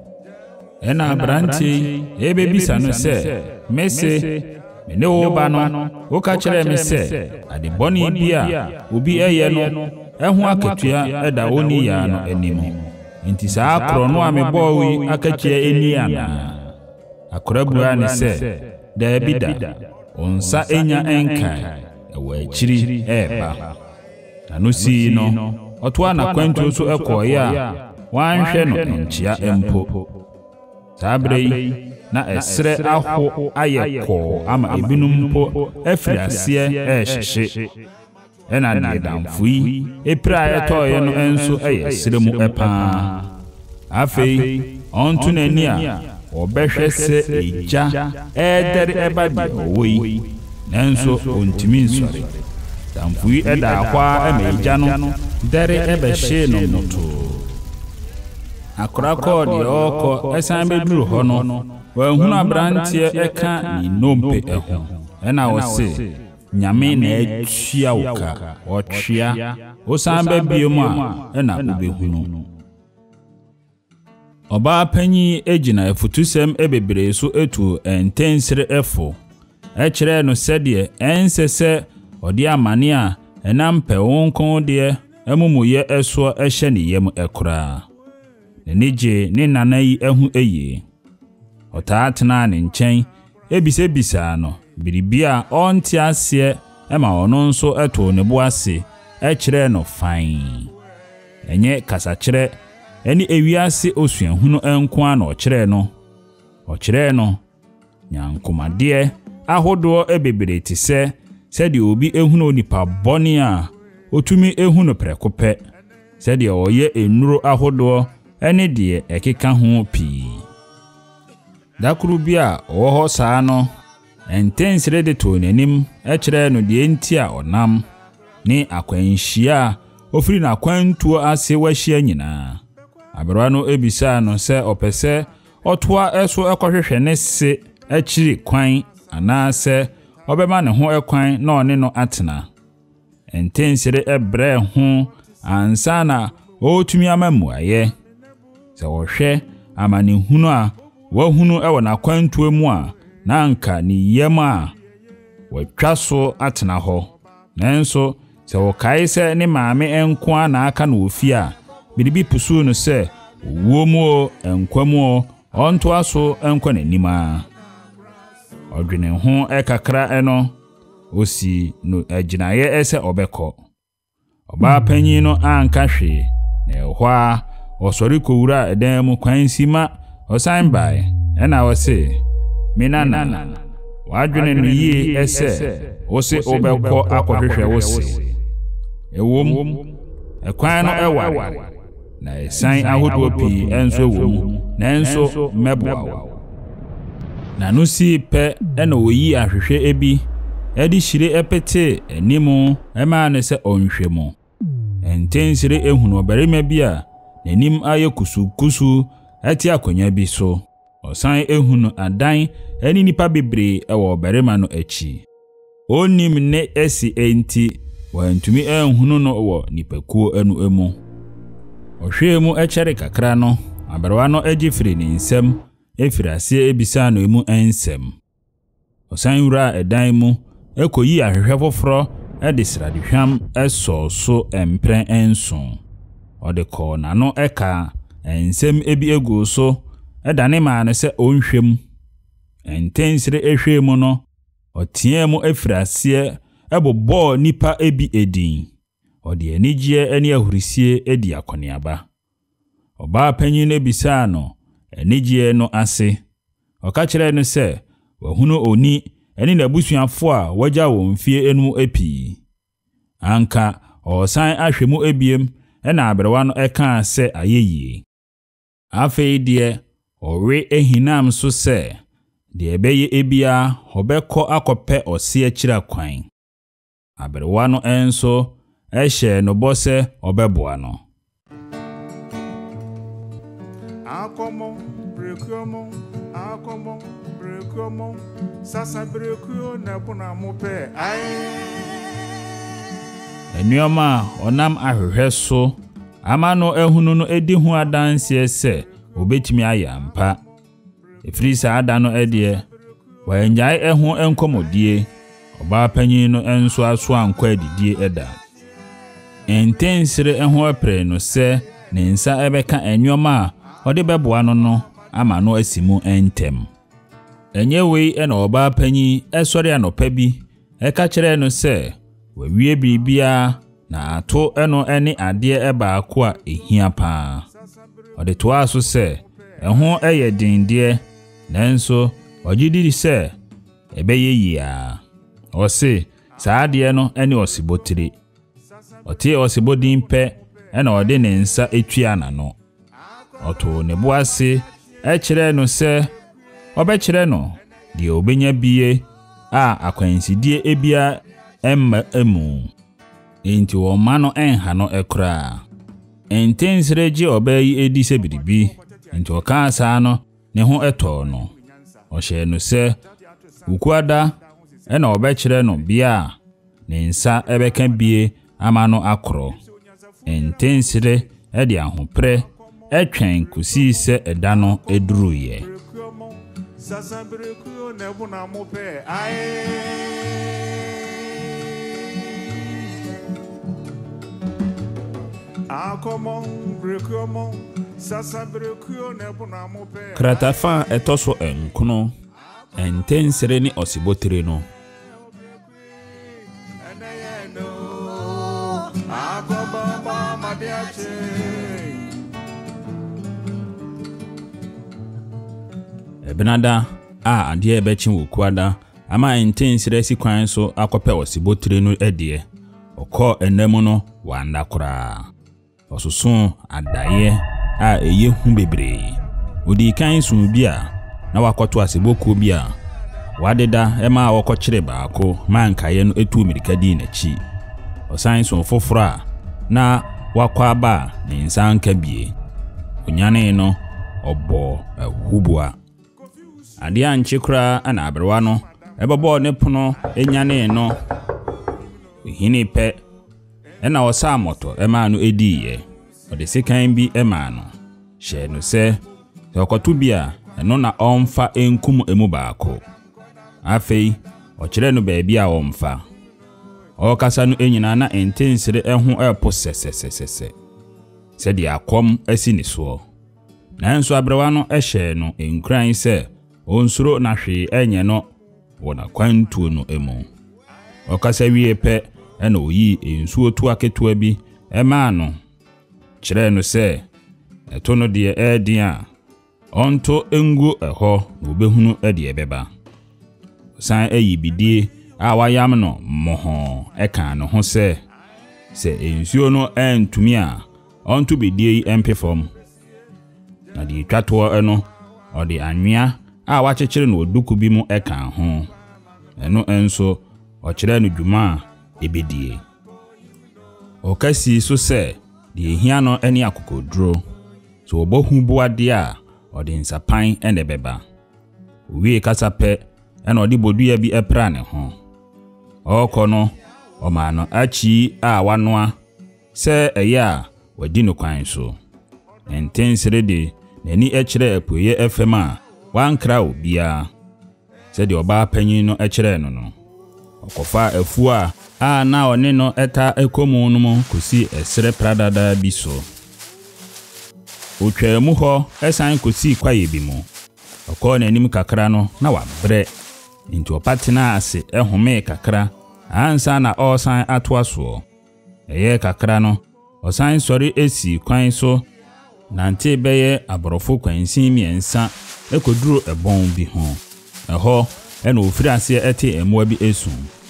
ɛna abrantie ebebisa no sɛ mese mene wo ba no woka kyerɛ me sɛ ade bɔne bi a obi ɛyɛ no ɛho akatua ɛda oni ya no anim enti saa akoro no a mebɔɔ wi akatua eni ana akora bua ne sɛ daabi da onsa enya enkan ɛwɔ akyiri ɛɛba na no sii no ɔtoa na kwantuo so ɛkɔɔyɛ a wanhwɛ no nkyia empo saa bere yi na esre aho ayekɔ ama ebinum po afiri aseɛ ɛhyehye ɛna ne damfo yi epira ɛtɔɔyɛ no enso ɛyɛ sre mu ɛpaa afei ɔnto n'ani a ɔbɛhwɛ sɛ egya ɛdɛre ɛba de ɔwɔ yi nanso ontimi nsɔre damfo yi ɛda ahɔ ama egya no dɛre ɛbɛhye no moto akorakɔ de ɔkɔ ɛsan beduru hɔ no wahunu abrantie ɛka ne nompe ɛho ɛna wɔse nyame na atua woka ɔtwea osan babie mu a ɛna obehunu ɔbaa panyi egina afutusɛm ebebree so etu entensere ɛfo ɛkyerɛ no sɛdeɛ ɛnse sɛ ɔde amane a ɛnam pɛ wonkon deɛ amumuyɛ ɛso ɛhyɛ ne yam ɛkora N'enigye ne nana yi ehu eye. Ɔtaa tena ne nkyɛn ebisa no biribia ɔnte ase ema ɔno nso eto ne bo ase kyerɛ no fan. Enye kasakyerɛ eni ewiase osuahunu enko a na ɔkyerɛ no nyankomade ahodoɔ ebebere te sɛ de obi ehunu onipa bɔne a otumi ehunu prekopɛ sɛ de ɔyɛ enuro ahodoɔ ene de ekeka ho pii. Dakuru bi a ɔwɔ hɔ saa no entensire de to n'anim kyerɛ no de enti a ɔnam ne akwanhyia ofiri na kwantuo ase wahia nyinaa. Aberwa no ebisa no sɛ ɔpɛsɛ ɔtoa ɛso ɛkɔhwehwɛ ne se akyiri kwan anaasɛ ɔbɛma ne ho ɛkwan na ɔne no atena. Entensire ɛbrɛ ho ansa na ɔtumi amamuaye. Sɛ wɔhwɛ amanehunu a wahunu ɛwɔ na kwantuo mu a na anka ne yam a watwa so atena hɔ. Nanso sɛ wɔkae sɛ ne maame enko a na aka no ofi a biribi pusu no sɛ owuo mu o enkwamu o ɔnto aso enkwa n'anim a. Ɔdwene ho ɛkakra ɛno osi no agyinaye ɛsɛ ɔbɛkɔ. Ɔbaa panyin no anka hwe na ɛhɔ a ɔsɔre kowura ɛdan mu kwansima ɔsan bae ɛna ɔse minana wadwene no yie ɛsɛ ɔse ɔbɛkɔ akɔhwehwɛ wose. Ewom ɛkwan no ɛware na ɛsan ahodoɔ pii ɛnso ɛwom nanso mɛboa. Na no si pɛ ɛna oyi ahwehwɛ ebi ɛde hyire ɛpete animu ɛma ne sɛ ɔnhwɛ mu. Entensire ehunu ɔbarima bi a n'anim ayɛ kusukusu ɛte akonya bi so. Ɔsan ehunu adan ɛne nipa bebree ɛwɔ ɔbarima no akyi. Onim ne esi enti wantumi ehunu no wɔ nipakuo anu emu. Ɔhwɛ mu ɛkyɛre kakra no aberwa no agye firi ne nsam efiri ase ebisa no emu ensɛm. Ɔsan wura ɛdan mu ekoyi ahwehwɛ foforo ɛde sradehwam ɛsɔ so empren enson. Ɔde kɔ nano ɛka ensɛm ebi egu so ɛdane maa ne sɛ ɔnhwɛm. Entensire ehwɛ mu no ɔteɛ mu efiri ase ɛbobɔ nipa ebi edin. Ɔde anigye ɛne ahurisie edi akɔneaba. Ɔbaa panyin no bisa no anigye no ase. Ɔka kyerɛ no sɛ wahunu oni ɛne n'abusuafo a wagya wɔn fie enu epi. Anka ɔsan ahwɛ mu ebiem ɛna aberwa no ɛka sɛ ayeyie. Afei deɛ ɔwe ehinam so sɛ deɛ ɛbɛyɛ ebia ɔbɛkɔ akɔpɛ ɔse akyira kwan. Aberwa no enso ɛhyɛ no bɔ sɛ ɔbɛboa no. Akomo brekuomo sasa brekuo na bona mope Enuoma onam ahwehwɛ so ama no ehunu no edi ho adanse sɛ obetumi ayampa. Efiri saa ada no ɛdeɛ wanyae ɛho enkomodie. Ɔbaa panyin no enso aso ankɔ adidie ɛda. Entensire ɛho apre no sɛ ne nsa ɛbɛka enuoma a ɔde bɛboa no ama no asimu entem. Enye wei ɛna ɔbaa panyin ɛsɔre anɔpa bi ɛka kyerɛ no sɛ wawie biribia na ato ɛno ɛne adeɛ ɛbaako a ehia paa. Ɔde toa so sɛ ɛho ɛyɛ dindeɛ nanso ɔgyidi sɛ ɛbɛyɛ yia. Ɔse saa adeɛ no ɛne ɔsibotire. Ɔte ɔsibodin pɛ ɛna ɔde ne nsa etua n'ano. Ɔto ne bo ase ɛkyerɛ no sɛ ɔbɛkyerɛ no deɛ obenya bie a akwansidie ebia emma emu. Enti wɔma no enha no ekra. Entensire gye ɔbaa yi edi sɛ biribi. Enti ɔka saa no ne ho ɛtɔ no. Ɔhyɛ no sɛ ukuada ɛna ɔbɛkyerɛ no bia ne nsa ɛbɛka bie ama no akorɔ. Entensire ɛde ahopre ɛtwɛn kosi sɛ ɛda no eduruye. Sasa brekuo na bona mope Akomo brekuomo Kratafa etoso enkono entensere ni osibotire no Ebenada a ade ebechi wokuada ama entensere si kwan so akope osibotire no edie okọ enemu no wanda kora ososo adaye a eye hu bebre odi kan sun bia na wakoto aseboku bia wadeda ema awokọkire baako mankaye no etu mirika di nachi osan so foforo na wakwa ba ne nsanka bie onyane no obo ahubua ade anchikra ana abrewa no ebebo ne pono enyane no hini pe ena osa moto ema no ediye ode sekan bi ema no hye no se okoto bia eno na omfa enkum emu baako afei okire no baabi a omfa okasa no enyina na entensire eho epo sesesesese se dia akom asi ni so nanso abrewa no ehye no enkran se onsuro na hwe enye no wona kwantuo no emu okasa wie pe ena oyi ensuo tu aketua bi ema no kire no se eto no de edin a onto engu eho na obehunu ede ebeba san ayibidie a wayam no moho eka no ho se ensuo no entumi a onto bidie empefom na di twato eno ode anwea a wachechire no oduku bi mu eka ho eno enso okire no dwuma ebedie okasi so se di ehia no eni akokodro so obohu buade a ode nsapan ene beba owie kasape ena ode bodua bi epra ne ho okono omano achi a wanoa se eya wadi no kwan so entensere de nani ekire apoye efema wankra obia se de oba panyin no ekire no okofa afu a na one no eta ekomu no mo kosi esere pradada bi so otwamu ho esan kosi kwaye bi mu okọ na anim kakra no na wabre nti opatena ase ehome kakra ansa na osan atoaso eye kakra no osan sori esi kwan so nante beye aborofo kwansin miensa ekoduro ebon bi ho eho ena ofiri ase ete emwa bi esun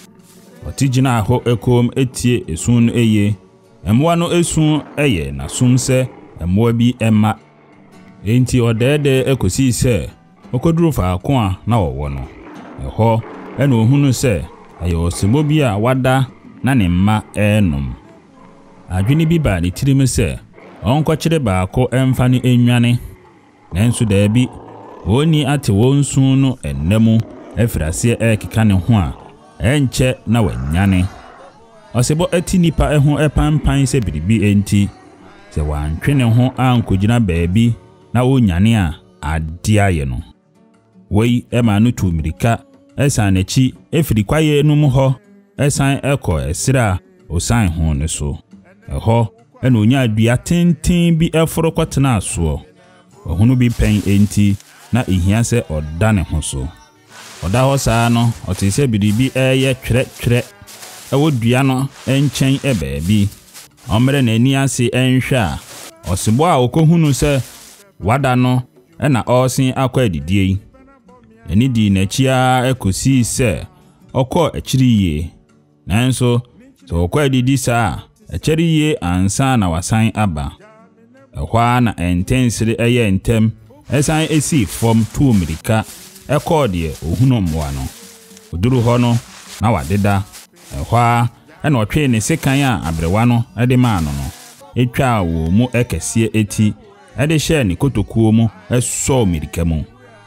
otigina ho ekom etie esun no eye emwa no esun eye na sumse emwa bi emma enti odede ekosi se okoduro faako a na wowo no eho ena ohunu se ayo sebo bi a wada na ne mma enum adwini bi ba ne tirim se onkọkire baako emfa ne enwane nanso da bi oni ate wonsun no ennamu afirase ekeka ne ho a enche na wanyane osebo ati nipa eho epampan se biribi enti se wantwe ne ho ankogina baabi na onyane a adia ye no wei ema no tu mirika esan nachi efiri kwaye no mu ho esan ekọ esira osan ho ne so eho ena onya adua tenten bi eforo kwatena aso ohunu bi pen enti na ehia se oda ne ho so oda ho saa no otise biribi eye twere ewo dua no enchen ebaabi omre na ani ase enhwe a osebo a okohunu se wada no ena osin akọ adidie eni di na chia ekosi se okọ akiriye nanso so okọ adidi saa akiriye ansa na wasan aba ehwa na entensire eye entem esan esi fom tu mirika ekọ de ohunu mwa no oduru ho no na wadeda ehwa ena otwe ne sekan a abrewa no ede ma no etwa wo mu ekesie eti ede hye ne kotokuo mu eso mirika mu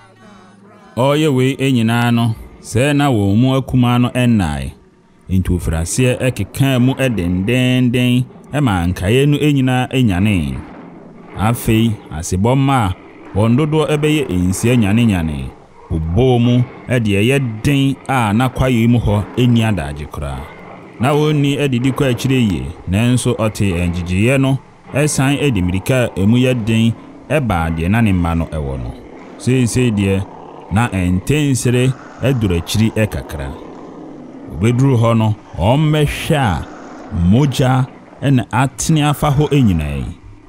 oye we enyina no se na wo mu akuma no enai into frase ekeka mu edendenden ema ankaye no enyina enyane afei asebomma wondodo ebeye ensi nyane obomu ede ye den a na kwaye mu ho eni adaje kra na woni edidi kwa akire ye nanso ote enjijiye no esan edimirika emu ye den eba de na ne mma no ewo no sei de na entensere edurachiri ekakra obeduru ho no ommehwe a moja ena atene afa ho enyinai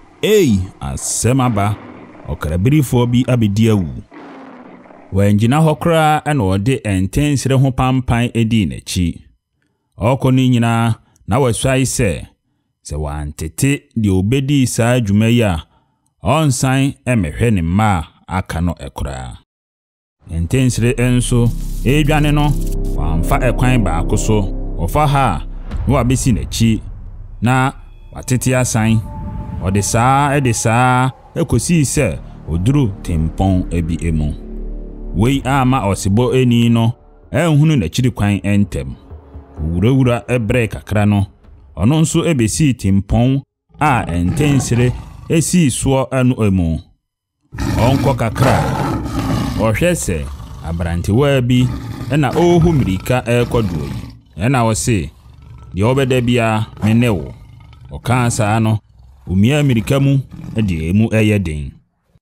asemaba okrabirifo bi abedi awu wanjina hokra ena ode entensere ho pampan edi nachi okoni nyina na wasai se wantete de obedi saa adwuma yi a onsan emehwe ne ma aka no ekra entensere enso edwane no wamfa ekwan baako so ofa ha no abesi nachi na watete asan ode saa ekosi se oduru tempon ebi emu wei ama osibo eni no enhunu na chiri kwan entem wurawura ebre kakra no ono nso ebesi tempon a entensere esi so anu emu onko kakra ohwese abrantewa bi na ohu mirika ekodoyi na wose de obeda bia menewo okansa no umia mirika mu de emu eyeden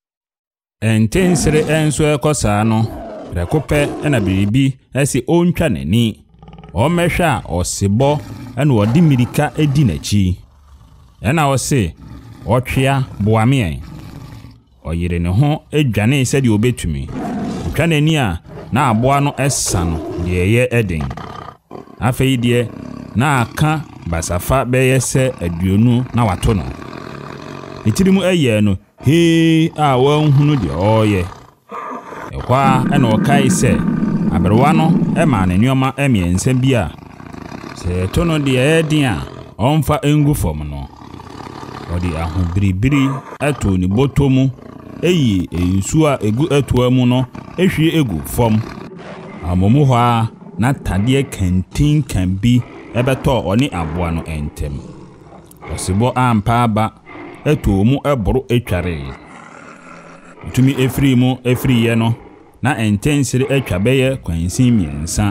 entensere enso ekosa no rekope na biribi esi ontwa nani omehwe a osebo na odi mirika edi nachi na wose otwea boame oyire ne ho adwane se de obetumi otwa nani a na aboa no esa no de ye eden afei de na aka basafa beyese aduonu na wato no etirimu eye no a wanhunu de oye ekwa na okai se aberwa no ma ne nyoma emiensa bi a se to no de edin a onfa engu fom no odi ahobiribiri ato ni botomu eyi ensu a egu atoa mu no ehwie egu fom amomu hwa na tade kantin kan bi ebeto oni aboa no entem osibo ampa aba eto mu eboro etware utumi efri mu efriye no na entensire etwabeye kwansin miensa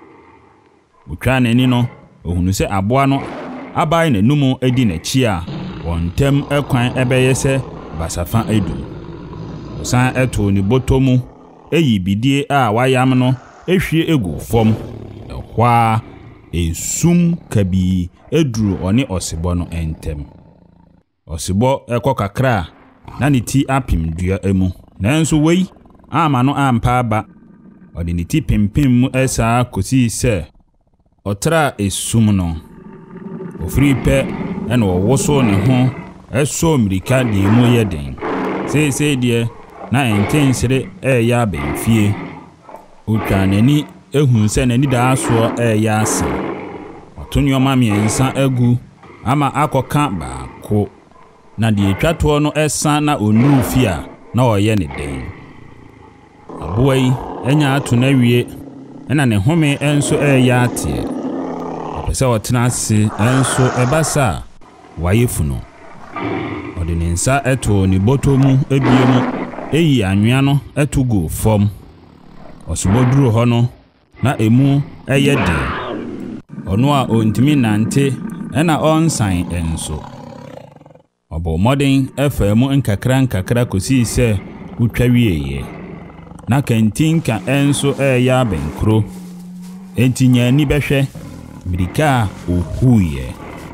utwa nani no ohunu se aboa no abai na numu edi na chi a wontem ekwan ebeye se basafa edu osan eto ni botomu eyi bidie a wayam no ehwie egu fom ehwa esum kabi eduru oni osibo no entem osibo ekokakra na ne ti apim dua emu nanso wei ama no ampa aba odi ne ti pimpim mu esa kosi se otra esum no ofri pe ena owoso ne ho eso mirika de mu yeden sei de na entensere ya benfie otwa nani ehun se nani da so ya asa otonyoma miensa agu ama akoka baako na de etwato no esa na onu fia na oye ne den aboyi enya ato na wie na ne home enso ya atie opese otena ase enso ebasa wayefuno ode ne nsa eto ni botomu ebiemu eyi anwea no etugo fom osuboduru ho no na emu eye de ono a ontimi nante na onsan enso obo modern efamu nkakra kosi se utwawieye na kantinka enso ya benkro entinya ni behwe mirika ohuye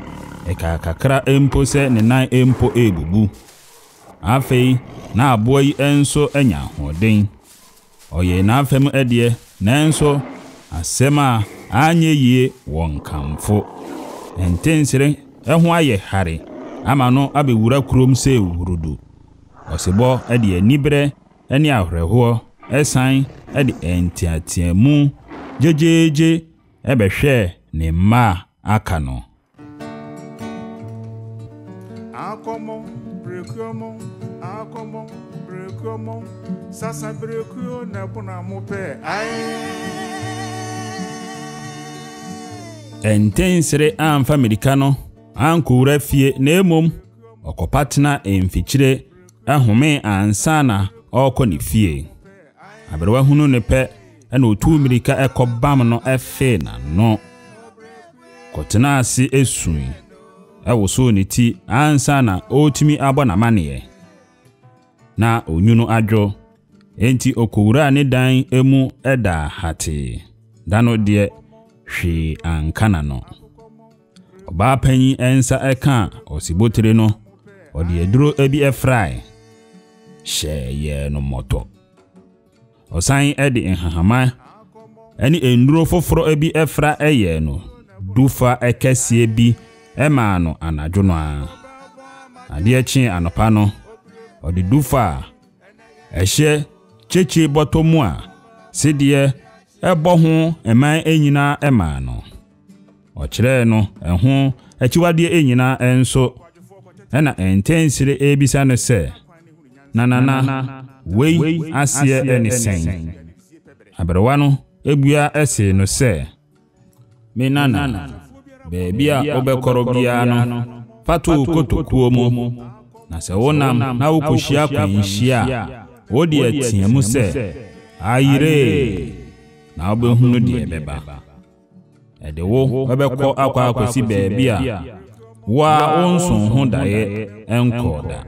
kakra empo se ne nan empo ebubu afei na aboyi enso enya hoden oye na afem edie nanso asema anyeyie wonkamfo entensere eho aye hare ama no abewura kurom se wurudu osebo edie nibre eni ahreho esan edi entiatiamu jejeje ebehwe ne ma aka no Akomo sasa brekuo na puna mope entensere amfa amerikano ankura fie na emom okopatena emfikyire ahome ansana okoni fie aberwa hunu ne pe na otu amerika ekobam no efe na no kotena ase esun ewoso ne ti ansana otimi abona mane na onwunu adwo enti okowura ne dan emu eda hate dano de hwe ankana no oba panyi ensa eka osibotire no ode eduro ebi efrai hye no moto osan ede nhahama ani enduro foforo ebi efra eye no dufa ekesie bi ema no anadwo no a ade chi anopa no ode dufa ehye cheche botomu a sedie ebo ho eman enyina ema no okire no eho achiwade enyina enso ena entensire ebisa no se nanana wei asie eni sen aberwa no ebua ese no se me nana bebia obekoro bia no fatu kotokuo mu na se wonam na wokohia kwanhia wodi atiamu se ayire na obehunu de beba ede wo obekọ akwa akosi bebia wa onson ho daye enkoda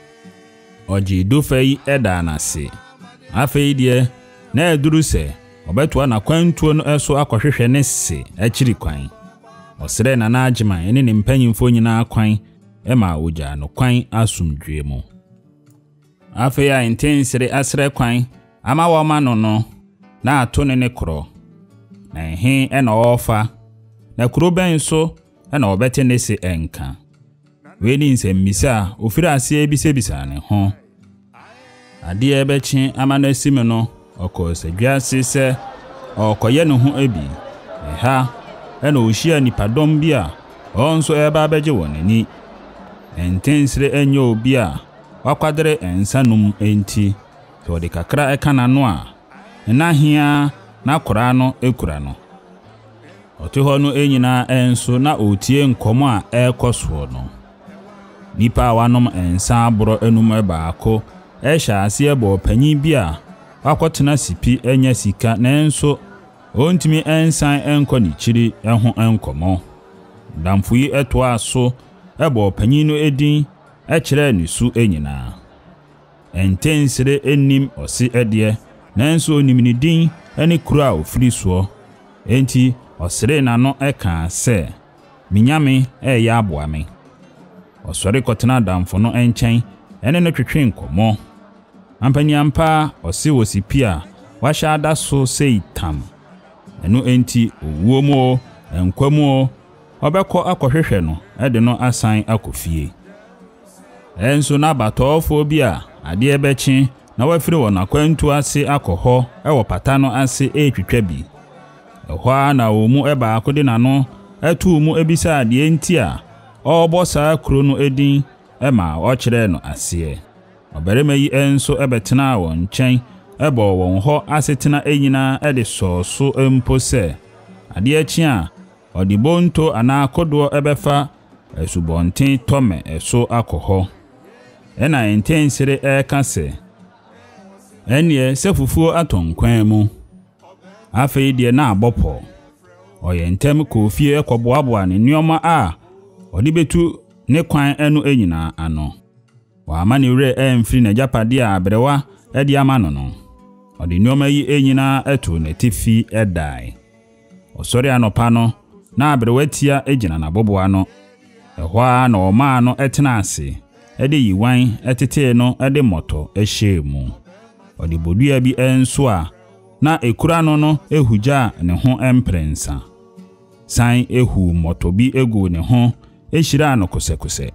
oji dofei eda na se afei de na eduru se obeto na kwantuo no eso akohwehwe ne se akiri kwan osere na na agima ene ne mpanyimfo nyina kwan ema oja no kwan asumdwe mu afei a intensire asre kwan ama wo ma no na ato ne kro na he ena ofa na kro ben so ena obete ne se enka we ni nsemmisa ofiri ase ebisebisa ne ho ade ebechi ama na asime no okosedwase se okoye ne ho abi ha ena ohia nipadom bia onso eba abeje wonani entensire enyo obi a wakwadere ensanum enti so de kakra ekana no a na hia na kora no ekura no oteho no enyina enso na otie nkomo a ekoso no nipa wanom ensa abro enum ebaako ehya ase ebo panyi bia wakotena sipi enya sika na enso ontimi ensan enko ni chiri eho enkomo damfuyi eto aso ebo panyi no edin ekire ni su enyina entensire enim osi ede nanso onim ni din eni kura ofiri so enti osire na no eka se minyame eya aboame osori kotena damfo no enchen ene no twetwe nkomo ampanyampa osi wosipia washa ada so seitam enu enti owuo mu enkwamu obekọ akohwehwe no ede no asan akofie enso na batofo bia ade ebechi na wafiri wona kwantu ase akoho ewo pata no ase etwetwa bi ehwa na omu eba akode na no atu mu ebisa ade enti a obosa kro no edin ema okire no ase oberema yi enso ebetena won nchen ebo won ho asetena enyina ede soso empo se ade achi a odibonto ana akodo ebefa esubonten tome eso akoho ena intensire eka se enie sefufuo atonkwan mu afei de na abopo oyentem kofie ekoboaboa ne nioma a odibetu ne kwan enu enyina ano wa amani wure emfiri na japade a abrewa edi amano no odi nioma yi enyina eto ne tifi edai osori anopa no na abrewatia ejina na boboa no ehwa na oma no etena ase ede yiwan etete no ede moto ehyemu odi bodua bi enso a na ekura no ehuja ne ho emprensa san ehu moto bi egu ne ho ehira no kosekose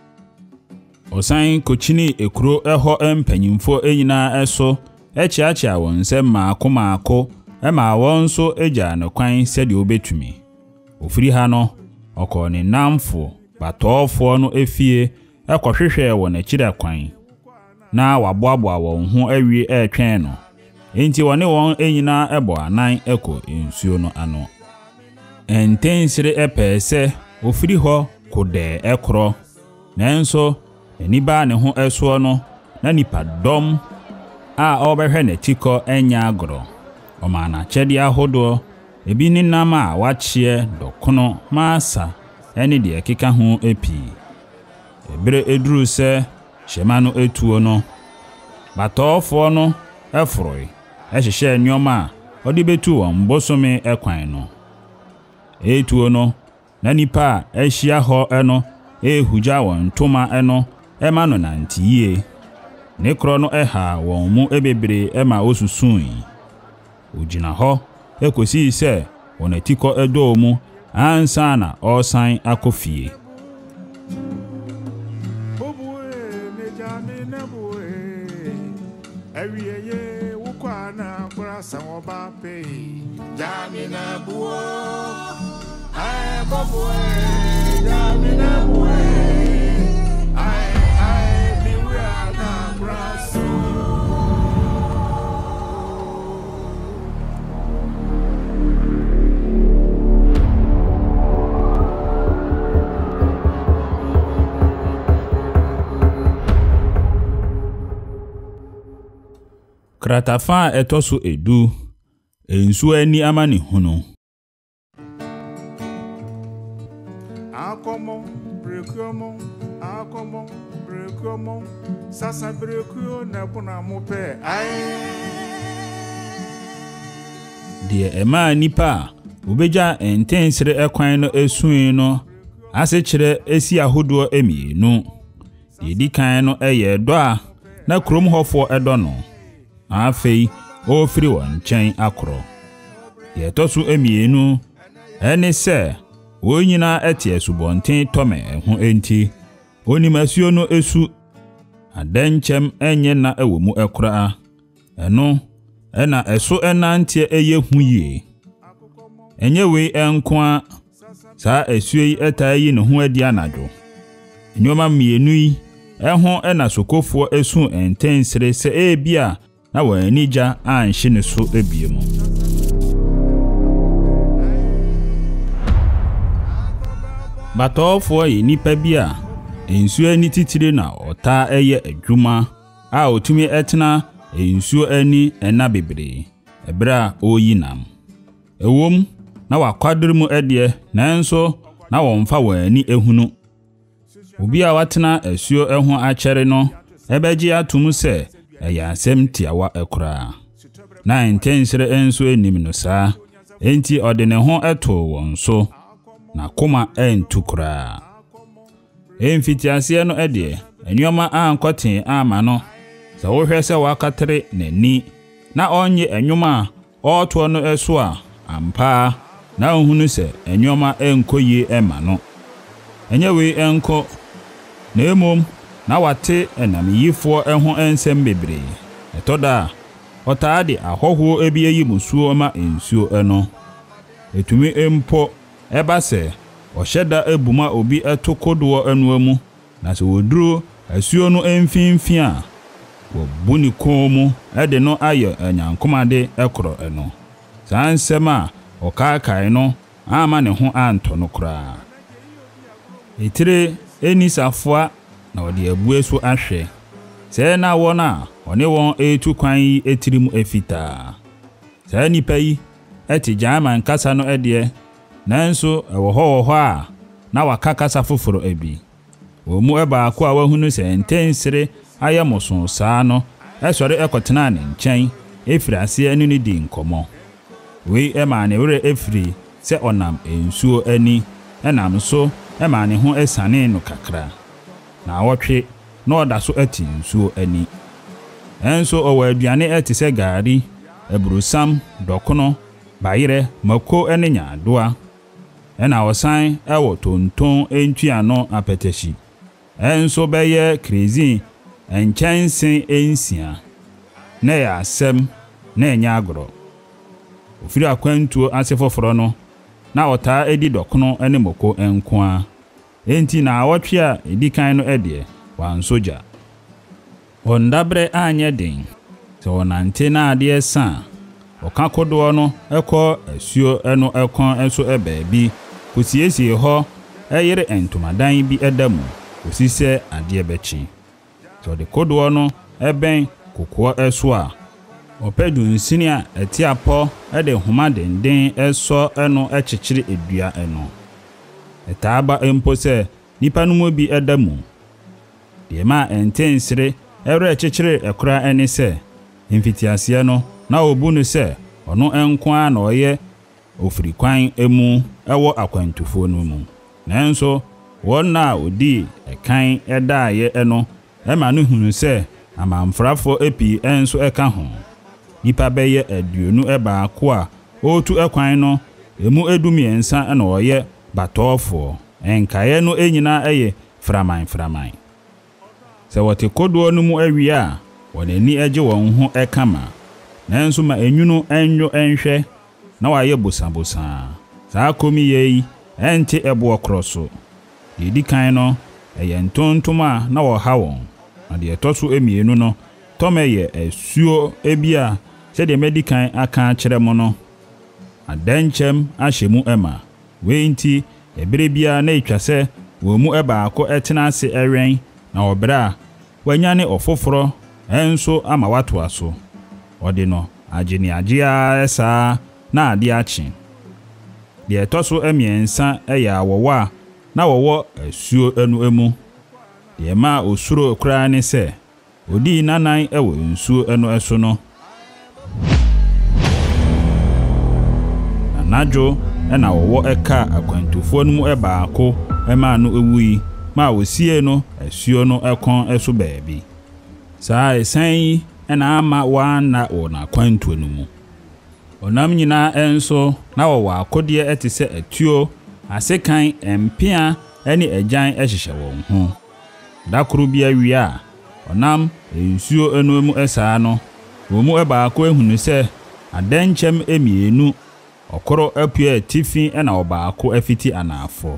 osan kochini ekuro eho empanyimfo enyina eso echiachia won se maako ema won so eja no kwan sede obetumi ofiri ha no okọ ne namfo batofo no efie ekohwehwe won akira kwan na waboaboa won ho awie etwen no enti wone won enyina ebo anan eko ensuo no ano entensire epese ofiri ho kode ekro nanso eniba ne ho eso no na nipa dom a obehwe na tiko enya agro o ma na chedi ahodo ebi ni nama a wachie dokono masa eni de ekeka ho epi ebere eduru se shema no etuo no Batɔfoɔ no ɛforoe ɛhyehyɛ nneɛma a ɔde betu wɔn bosome ɛkwan no. Etuo no na nipa a ɛhyia hɔ ɛno ehugya wɔn ntoma ɛno ɛma no nantie. Ne korɔ no ɛha wɔn mu ebebre ɛma osusun. Ogyina hɔ ekosi sɛ wɔn atikɔ ɛdɔɔ mu ansa na ɔsan akɔ fie. Ɛbεwie wukwana brasa obape jamina buo ai boboe jamina buo ai biwe na brasa Kratafa etosu edu ensu ani amani hunu. Akomo sasa brekuo na buna mupe ai Die ema nipa ubeja entensere ekwan no esuin no asechire esi ahodo emienu. Die dikan no eye do a na krom hofo edo no. Afei ofiri wɔn nkyɛn akoro. Yɛtɔso emienu ɛne sɛ wonyina ɛte asubɔnten tɔme ɛho enti onimasuo no esu adankyɛm ɛnyɛ na ɛwɔ mu ɛkora ɛno ɛna ɛso ɛnanteɛ ɛyɛ hu yie. Ɛnyɛ wei ɛnkoa saa asuo yi ɛtaa yi ne ho adi anadwo. Nneɛma mmienu yi ɛho ɛna sokofoɔ esu entensere sɛ ebia na wanija anhye ne so ebiemu. Batɔfoɔ yi nipa bi a ensuo ani titire na ɔta ɛyɛ adwuma a otumi ɛtena ensuo ani ɛna bebree ɛbra oyi nam. Ewom na wakwadere mu ɛdeɛ nanso na wɔmfa wani ehunu. Obi a watena asuo ɛho akyere no ɛbɛgye atum sɛ ɛyɛ asɛm tiawa ɛkora. Na entensere enso enim no saa enti ɔde ne ho ɛto wɔn so na koma ɛntukora. Emfitiaseɛ no ɛdeɛ enwoma ankɔten ama no sɛ wohwɛ sɛ wakatere n'ani na ɔnye enwoma a ɔto no ɛso a ampa na ohunu sɛ enwoma ɛnkɔyie ɛma no. Ɛnyɛ wei ɛnkɔ na emom na wate enamiyifo ɛho ensɛm bebree. Ɛtɔda ɔtaa de ahɔho ebi ayi musuo ma ensuo ɛno. Etumi empo ɛba sɛ ɔhyɛda ebuma obi ɛto kodoɔ ɛno mu na sɛ woduro asuo no emfinfin a wɔbu ne kɔn mu ɛde no ayɛ anyankomade ɛkorɔ ɛno. Saa nsɛm a ɔkaakae no ama ne ho antɔ no koraa. Etire enisafoa na ɔde abue so ahwɛ. Sɛ na wɔn a ɔne wɔn etu kwan yi etirim efita. Saa nipa yi ɛte German kasa no ɛdeɛ nanso ɛwɔ hɔ a na waka kasa foforo abi. Wɔn mu ɛbaako a wahunu sɛ ntensere ayɛ moson saa no ɛsɔre ɛkɔtena ne nkyɛn efiri ase anu ne di nkɔmɔ. Wei ɛma ne were efiri sɛ ɔnam ensuo ani ɛnam so ɛma ne ho ɛsane no kakra. Na wɔtwe na ɔda so ati nsuo ani. Enso ɔwɔ aduane ɛte sɛ gari, ebrusam, dɔkono, bayire, mako ɛne nyaadoa. Ɛna ɔsan ɛwɔ tonton entuano apɛtɛhyi. Enso bɛyɛ krezi enkyɛnse ensia. Na yɛ asɛm na ɛnyɛ agorɔ. Ofiri akwantuo ase foforo no na ɔtaa edi dɔkono ɛne mako enkoa. Enti na awɔtwe a edikan no ɛdeɛ wansoja. Ondabre anya den. Sɛ wɔnante na adeɛ sa. Ɔka kodoɔ no ɛkɔ asuo ɛno ɛkɔn ɛso ɛbaabi. Kosiesie hɔ ɛyere entomadan bi ɛdamu. Kosi sɛ adeɛ bɛkyi. Sɛ ɔde kodoɔ no ɛbɛn kokoɔ ɛso a. Ɔpɛdu nsini a ɛte apɔ ɛde homa denden ɛsɔ ɛno ɛkyekyere edua ɛno. Ɛtaaba empo sɛ nipa no mu bi ɛdamu. Deɛ ma entensere ɛwrɛ kyekyere ɛkora ɛne sɛ mfitiaseɛ no na obu no sɛ ɔno enko a na ɔyɛ ofiri kwan emu ɛwɔ akwantufo no mu nanso wɔn na odi ɛkan ɛdaayɛ ɛno ɛma no hunu sɛ amamfrafo epi enso ɛka ho nipa bɛyɛ aduonu ɛbaako a otu ɛkwan no emu edumiensa ɛna ɔyɛ batɔfo enkae no enyina ɛyɛ framan sɛ wɔte kodoɔ no mu awie a wɔnani agye wɔn ho ɛkama nanso ma enwunu enyo enhwɛ na wayɛ bosabosa saa komi yi ɛnte ɛboɔ korɔ so di kan no ɛyɛ ntontom a na wɔha wɔn na de ɛtɔ emienu no tɔm ɛyɛ asuo ebia sɛ de medikan aka kyerɛ mo no adankyɛm ahyɛ mu ɛma wei nti ebere bia na etwa sɛ wɔ mu ɛbaako ɛtena ase ɛwɛn na ɔbra wanyane ɔfoforo enso ama wato aso ɔde no agye agea ɛsaa na ade akye de ɛtɔ so emiensa ɛyɛ awɔwɔ a na wɔwɔ asuo enu emu de ma osuro kura ne sɛ odi nanan ɛwɔ nsuo enu ɛso no anadwo ɛna wɔwɔ ɛka akwantufo no mu ɛbaako ɛma no ewui ma wosie no asuo no ɛkɔn ɛso baabi saa esan yi ɛna ama wana wona kwantuo no mu onam nyina enso na wɔwɔ akode ɛte sɛ atuo asekan empia ɛne agyan ɛhyehyɛ wɔn ho dakoro bia wi a onam nsuo enu mu ɛsaa no wɔn mu ɛbaako ehunu sɛ adankyɛm emienu ɔkoro apue tifi ɛna ɔbaako afiti anaafo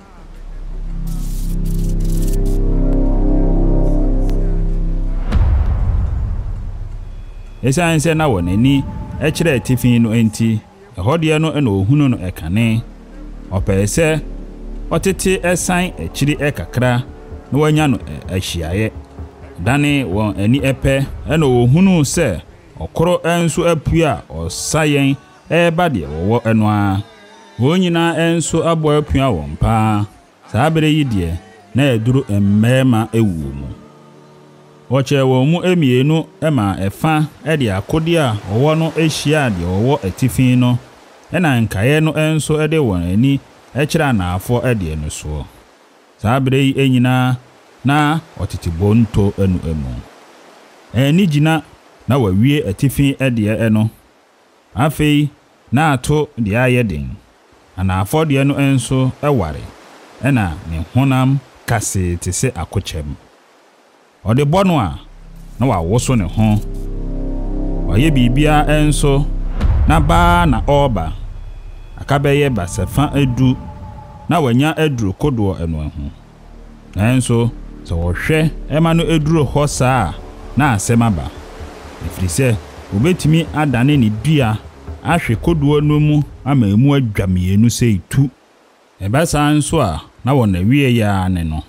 esan sɛ na wɔnani ɛkyerɛ tifi no enti ɛhɔdeɛ no ɛna ohunu no ɛkane ɔpɛɛ sɛ ɔtete ɛsan akyiri ɛkakra na wanya no ahyiaye dane wɔn ani ɛpɛ ɛna ohunu sɛ ɔkoro ɛnso apue a ɔsayen ɛba deɛ wɔwɔ ɛno a wɔn nyinaa ɛnso abɔ apua wɔn paa saa bere yi deɛ na ɛduru mmɛɛma ewuo mu wɔkyɛ wɔn mu emienu ɛma ɛfa ɛde akode a wɔwɔ no ahyia deɛ wɔwɔ atifi no ɛna nkae no ɛnso ɛde wɔn ani ɛkyerɛ anaafo ɛde no so saa bere yi enyina na ɔtete bonto enu emu ɛni gyina na wawie atifi ɛde ɛno afei na ato deɛ ayɛ den anaafo deɛ no ɛnso ɛware ɛna ne honam kase te sɛ akokyɛm ɔde bɔ no a na wawoso ne ho ɔyɛ bibia ɛnso na baa na ɔba akabɛyɛ basafa edu na wanya eduru kodoɔ ɛno ho nanso sɛ wɔhwɛ ɛma no eduru hɔ saa na asɛm aba efiri sɛ obetimi adane ne dua ahwe kodoɔ no mu ama emu adwamienu sɛ itu ɛbasa nso a na wɔn awie ya ne no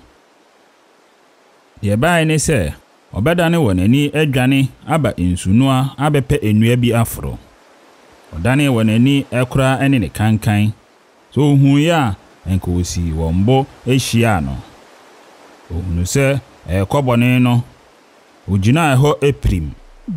deɛ bae ne sɛ ɔbɛdane wɔn ani adwane aba nsunua abɛpɛ enua bi aforo ɔdane wɔn ani ɛkora ɛne ne kankan so ohun ya enka osi wɔn bo ehyia no ohunu sɛ ɛkɔbɔne no ogyina ɛhɔ eprim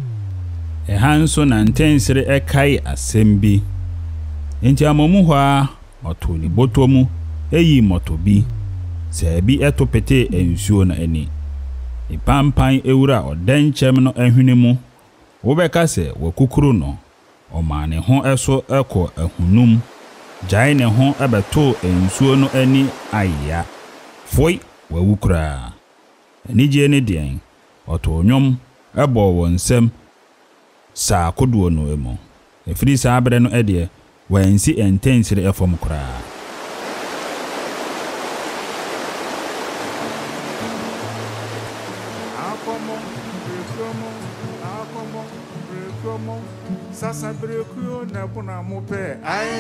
ɛha nso na ntensere ɛkae asɛm bi enti amomu hɔ a ɔto ne bɔtɔ mu eyi mɔtɔ bi sɛ bi ɛto pete nsuo na ani ipampan ewura ɔdankyɛm no ahwene mu wobɛka sɛ wakukuru no ɔma ne ho ɛso ɛkɔ ahunum gyae ne ho ɛbɛto nsuo no ani ayya foi wawukura anigye ne deɛn ɔto nwom ɛbɔ wɔn nsɛm saa kodoɔ no emu efiri saa bere no ɛdeɛ wansi entensire ɛfom koraa sasa brekuo na buna mupe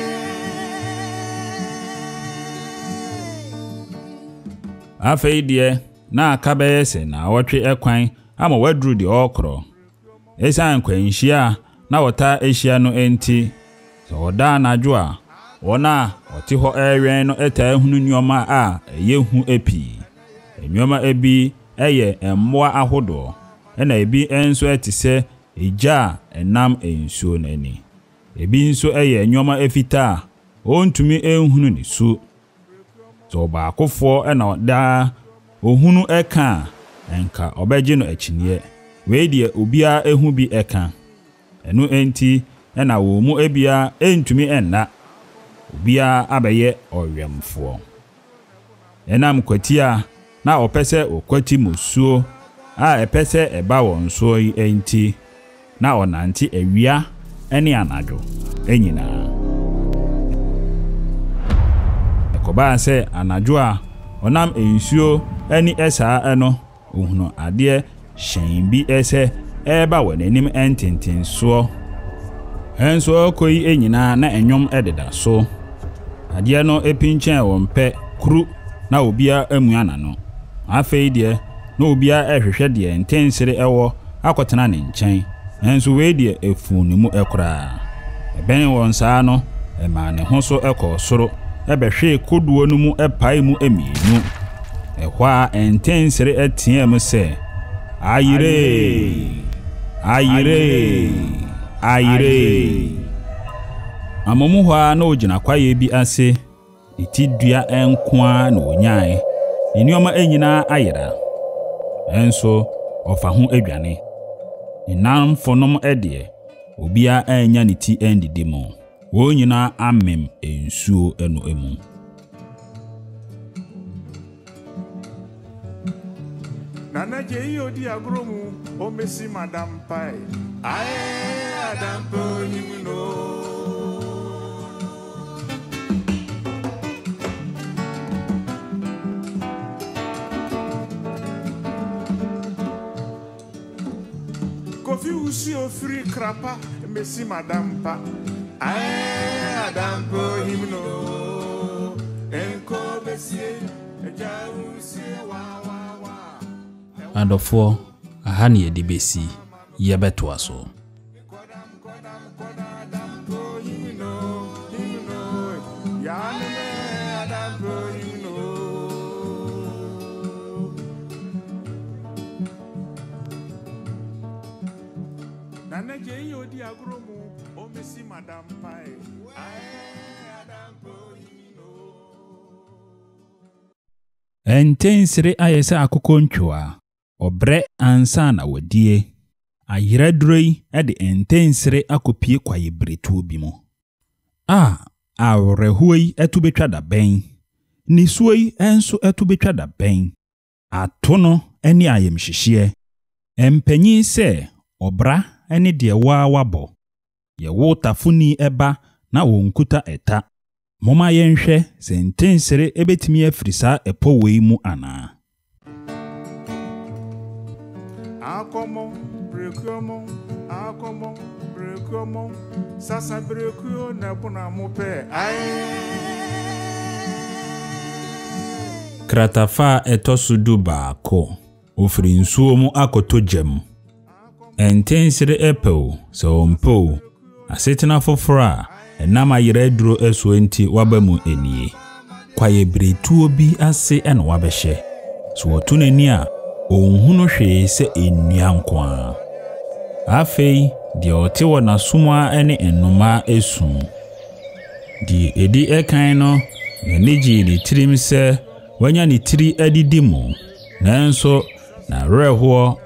afei deɛ na akabɛyɛ sɛ na wɔtwe ɛkwan ama waduru de ɔkorɔ esan kwanhyia na wɔta ahyia no enti sɛ ɔda anadwo a wɔn a ɔte hɔ ɛwɛn no ɛtaa hunu nneɔma a ɛyɛ hu epi nneɔma ebi ɛyɛ mmoa ahodoɔ ena ebi enso etise eja enam ensuo nani ebi nso eye enwoma efita ontumi enhunu ni su so baakofo ena da ohunu eka enka obeje no akiniye we die obia ehu bi eka enu enti ena wo mu ebia entumi enna obia abeye owemfo enam kwatia na opese okwati musuo a epese eba wonso yi enti na onanti awia ene anadwo enyina ekoba se anadwo a onam ensuo eni esa eno ohunu ade hyen bi ese eba wonanim ententenso henso okoyi enyina na enwom ededa so ade no epinchen wonpe kru na obia amuana no afei de na obia ehwehwe de entensere ewo akotena ne nchen henso we de efunu mu ekra eben won saa no ema ne ho so ekosoro ebehwe koduo no mu epai mu emienu ehwa entensere etia mu se ayire ayire ayire amomu hwa na ogina kwaye bi ase itidua enkoa na onyae enioma enyina ayira enso ofa ho adwane inam fonom ede obia anya ne ti endidi mu wo nyina amem ensuo eno emu Nana je odi agromu o mesi madam pai aye adam po himno Kofi usi ofri krapa mesi madam pa aye adam po himno enko besie eja usi wa Adofo ahani edibesi yebeto aso Nana je odi agromu o mesi madam pai entensere ayese akokontwa obre ansa na wadie ayiradroi ede entensere akopie kwaye bretu bi mu awrehuoi etubetwa da ben nisuoi enso etubetwa da ben atono eni ayemhyehyie empanyi se obra eni de wabo ye wotafuni eba na wonkuta eta moma yenhwe sentensere ebetimi afrisa epo wei mu ana Akomo brekomo sasa breko na buna mope kratafa etosudu baako ofri nsuo mu akoto jam entensere epew so mpo asetena fofora enama yire duro esuo enti wabamu enie kwaye bretuo bi ase ena wabehye so otunani a onhunu hwe se ennuankwa afei de otewo na sumwa ene enuma esu di edi ekan no neniji ni tirim se wanya ni tiri adidimu nanso na reho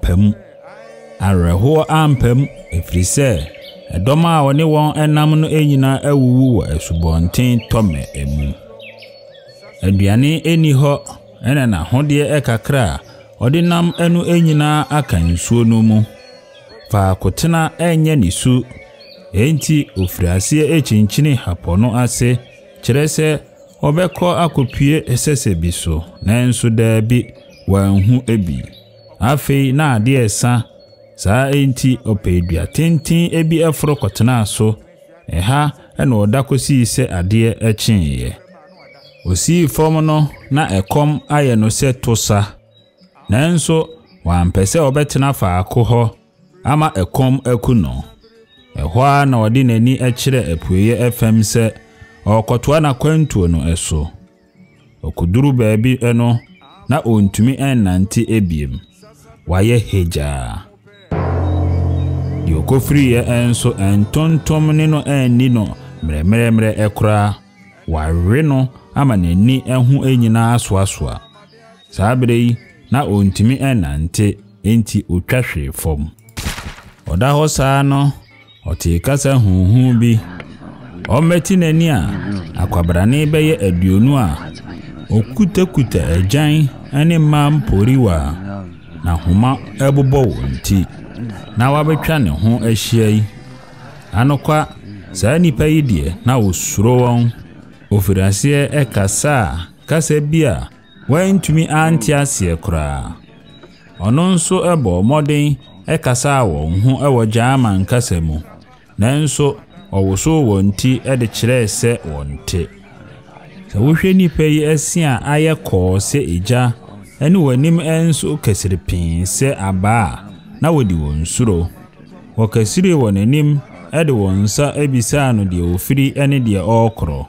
ampem efrise edoma woni won enam no enyina awuwu wa asubonten tome emu aduane eni ho ene na hode ekakra odinam enu enyina akansuo no mu fa kotena enye nisu enti ofriase echinchini hapono ase kyerese obekọ akopie esese bi so nanso da bi wanhu ebi afei na ade esa saa enti opedua tintin ebi efro kotena so eha ena odakosi se ade echinye osi fom no na ekom aye no se tosa nanso wampese obetena fa akoho ama ekom akuno ehwa na odi nani ekire epuye fm se okotoa na kwantuo no eso okuduru baabi eno na ontumi ennante ebiem waye heja di okofri ye enso entontom ne no enni no mremremre ekra wawe no ama n'ani ehu enyina asoasoa saabere na ontimi enante enti otwahwe fom oda ho saa no ote kasa huhu bi ometi nani a akwabrane beye aduonu a okutakuta agyan ane mamporiwa na homa ebobo wonti na wabetwa ne ho ahia yi anokwa saa nipa yi die na osuro won ofirase kasa bia wantumi anti ase kura ono nso ebo moden kasa won ho ewo jama nkasa mu nanso owoso wonti de kire se wonte sa wohwe nipa yi asia ayekọ se eja ene wanim enso kasiripin se aba na wodi wonsuro wakasire wonanim ede wonsa ebisa no de ofiri ene de okro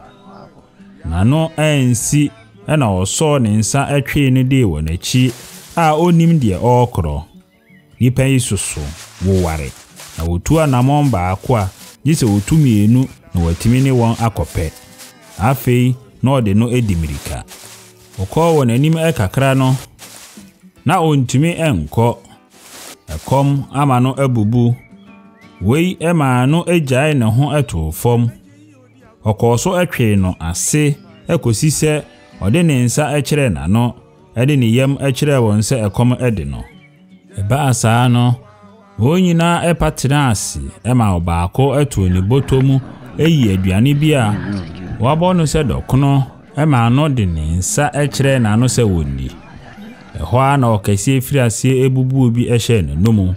nano ensi ena oso ne nsa atwe ne de wonachi a onim de okro nipa yi susu wo ware na wotu anamon baako a yise wotumienu na watimi ne won akopɛ afei na ode no edimirika okɔ wonanim ekakra no na ontimi enko ekom ama no abubu wei ema no agyae ne ho eto fom okɔ so atwe no ase ekosi sɛ ode ne nsa ekyere na no ede ne yam ekyere won sɛ ekom ede no eba asa no wonyina epatena ase ema obaako eto ne botomu eyi aduane bi a wabɔ no sɛ dɔkono ema no de ne nsa ekyere na no sɛ wonni ɛhɔ a na ɔkɛse firi ase ebubu bi ɛhyɛ ne nomu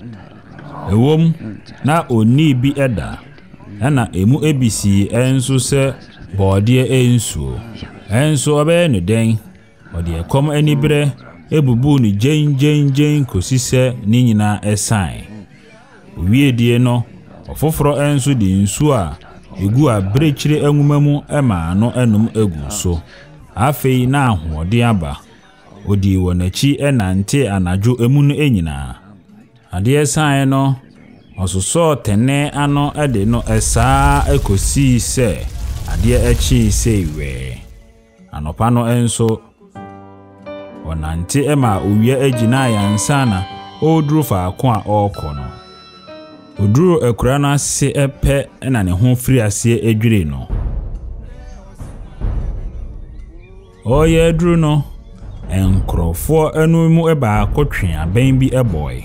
ewom na onni bi ɛda ɛna emu ebisi enso sɛ bɔɔdeɛ ensuo enso ɔbɛyɛ no den ɔde ɛkɔm anibre ebubu ne gyen kosi sɛ ne nyina ɛsan owie die no ɔfoforo enso de nsuo a egu abrekyire anwuma mu ɛma no enum egu so afei na ahoɔde aba odi wonachi enante anajo emu no enyina ade ɛsan no ɔsoso tene ano ede no ɛsaa ekosi sɛ ade ɛkyi sɛ iwe anopa no enso onante ema owia agina yansa na oduru faako a ɔkɔ no oduru akura no ase ɛpɛ na ne ho firi ase edwire no ɔyɛ aduru no enkrofo anu mu eba akotwe aban bi eboy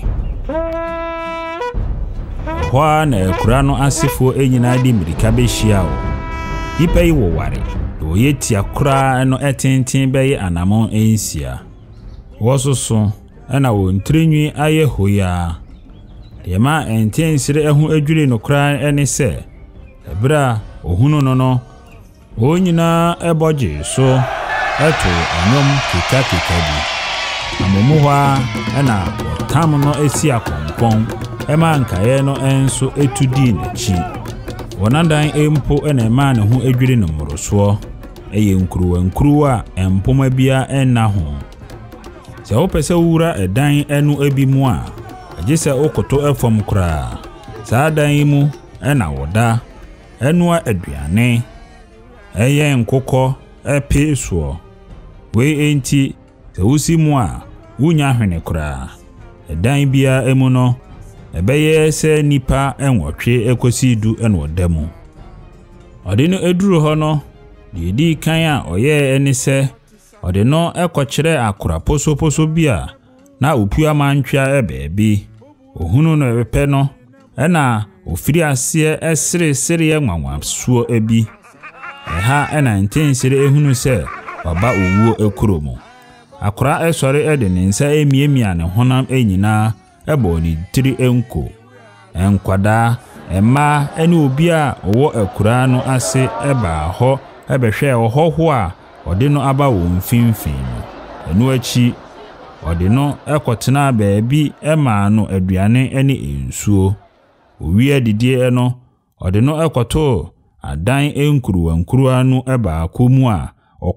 hwa na akura no asefo enyina di mirika be hia o yipa yi wo ware do yeti akura no etenten beye anamon ensia wososo na wontrenwi aye hoya yema entensire ehu adwire no kra ene se ebra ohunu no onyina eboje so eto anyom kika bi amomuhwa na tam no esi akompon ema nkaye no enso etudi nachi wonandan empo na ema ne ho adwire no moroso eye nkuruwa empoma bia enna ho se opese wura edan enu ebimu a agese okoto efom kra saa dan mu na woda enu aduane eye nkokɔ epesuo we enti se wusi mu a wunya hwene kra edan bia emu no ebeye se nipa enwotwe ekosi du enwodamu ode no eduru ho no di kan a oye eni se ode no ekokyere akora poso bia na opua mantwa ebebi ohunu no ebepe no na ofiri ase esere enwanwa suo ebi eha na ntensire ehunu se baba owuo ekromo akora esore ede ne nsa emiemia ne honam enyina ebo ni tiri enko enkwada emma ene obi a owo akura no ase eba ho ebehwe ohoho a ode no aba wo mfimfin no enu achi ode no ekotena baabi ema no aduane ene ensuo owi adidie no ode no ekoto adan enkuruwa no eba akomu a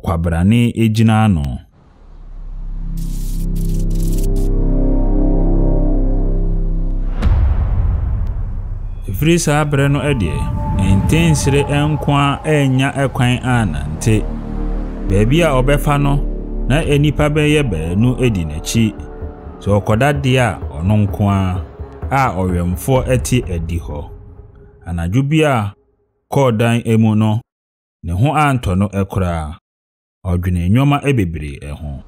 okwabrane ejina no Efiri saa bere no ede intensire enkwa enya ekwan anante baabi a obefa no na enipa beye baanu edi nachi so okoda de a ono nkwa a owemfo eti edi ho anadwo bi a kodan emu no ne ho anto no ekora odwene nyoma ebebere eho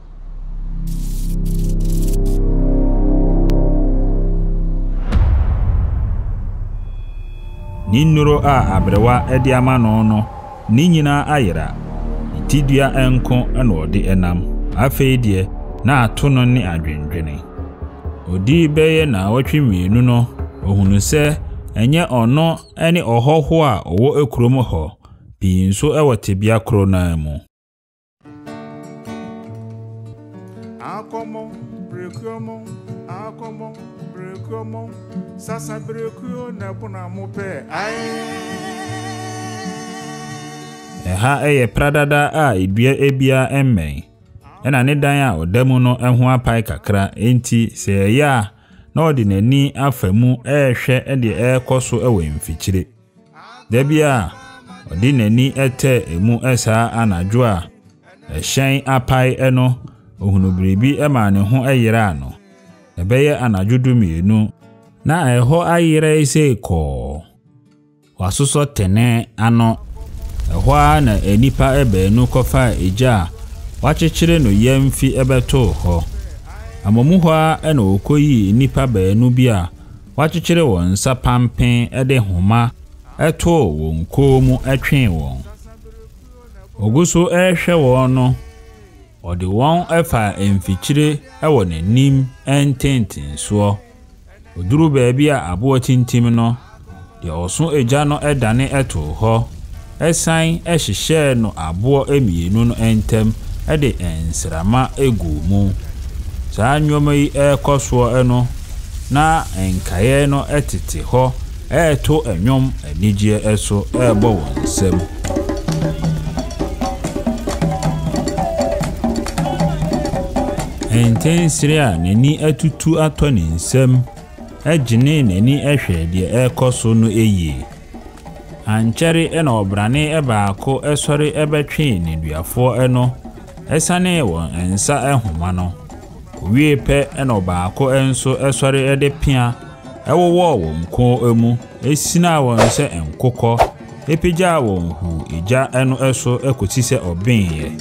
Ninuro a abrewa edi ama no ni nyina ayera tidua enko ena odi enam afei die na ato no ne adwendwene odi beye na watwemienu no ohunu se enye ono ene ohoho a owo ekrom ho bi nso ewotebia kro na mu akomo sasa brekuo na bona mope Eha eye pradada a edua ebia emmen ena ne dan a odamu no eho apai kakra enti se ya na odi nani afamu ehwe ede ekoso ewe mfikyire da bia odi nani ete emu esa anadwo a ehyen apai eno ohunu biribi ema ne ho eyira no ebeye anadwo dumienu na eho ayira ise ko wasoso tene ano ehwa na enipa ebeenu kofa eja wachichire no yemfi ebeto ho amomu hwa ena okoyi enipa beenu bia wachichire won sapampen ede homa eto won komu etwen won oguso ehwe won no ode won efa emfichire ewo nanim ententin so oduru baabi a abo tintim no de oso eja no edane eto ho esan ehihye no abo emienu no entem ede ensrama egu mu saa nyoma yi ekoso eno na enkaye no etete ho eto enwom anigye eso ebo wonsem intensire a nani atutu ato ne nsem ejine nani ehwe de ekoso no eyi ancheri ena obrane ebaako esori ebetwe ne duafo eno esane won ensa ehoma no owie pe ena obaako enso esori ede pia ewowo won ko emu esina won se enkokọ epija won hu eja eno eso ekoti se obenye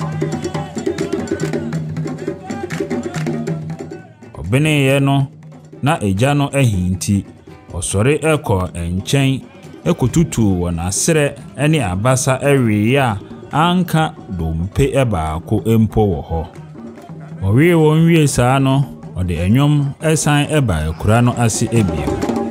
obenye no na eja no ehinti osori eko enchen ekotutu won asere ene abasa ewe ya anka dompe ebaako empo wo ho owie won wie saa no ode enwom esan eba ekura no ase ebie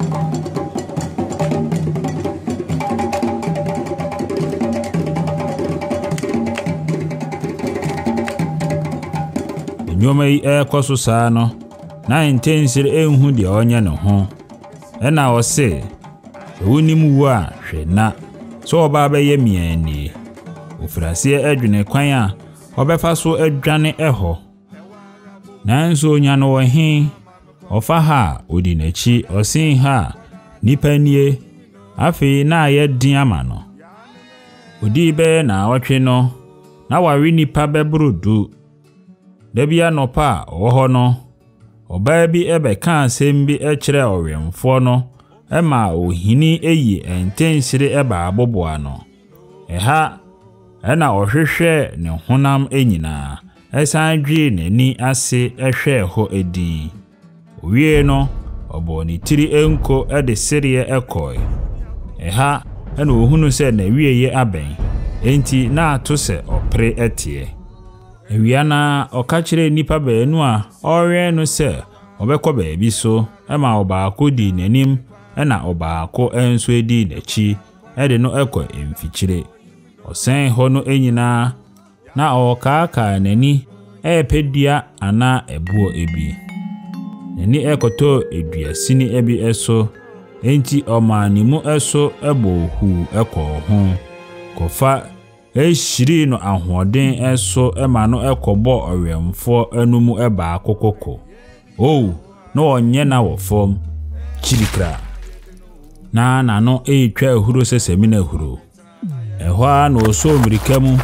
enwom yi ekoso saa no na intensire enhu de onye ne ho ena wo se ewunim wo a hwena so oba be ye miani ofrasie adwene kwan a obefa so adwane eho nanso onya no he ofa ha odi nachi osin ha nipa nie afi na ye din ama no odi be na wotwe no na wari nipa bebrudu da bia no pa oho no oba bi ebe kan asem bi ekire owemfo no ema ohini eyi entensire eba aboboa no eha ena ohwehwe ne honam enyina esan dwi nani ase ehwe ho edi owie no obo ni tiri enko ede serie ekoi eha ena ohunu se na wieye aben enti na ato se opre etie ewia na okachire nipa baanu a orwe no se obekọ baabi so ema obaako di nanim ena obaako enso edi nachi ede no ekọ emfikyire osen ho no enyina na okaka nani epedua ana ebuo ebi nani ekoto eduasini ebi eso enti omanimu eso ebo hu ekọ ho kofa eshiri no ahoden eso ema no ekobo owemfo anumu eba akokoko no onye na wo fom chirikra na nano etwa ehuro sesemi na ehuro ɛhɔ a na oso mirika mu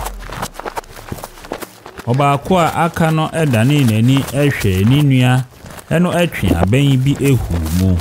Obaako a aka no edane nani ehwe ni nua eno etwe aban bi ehuru mu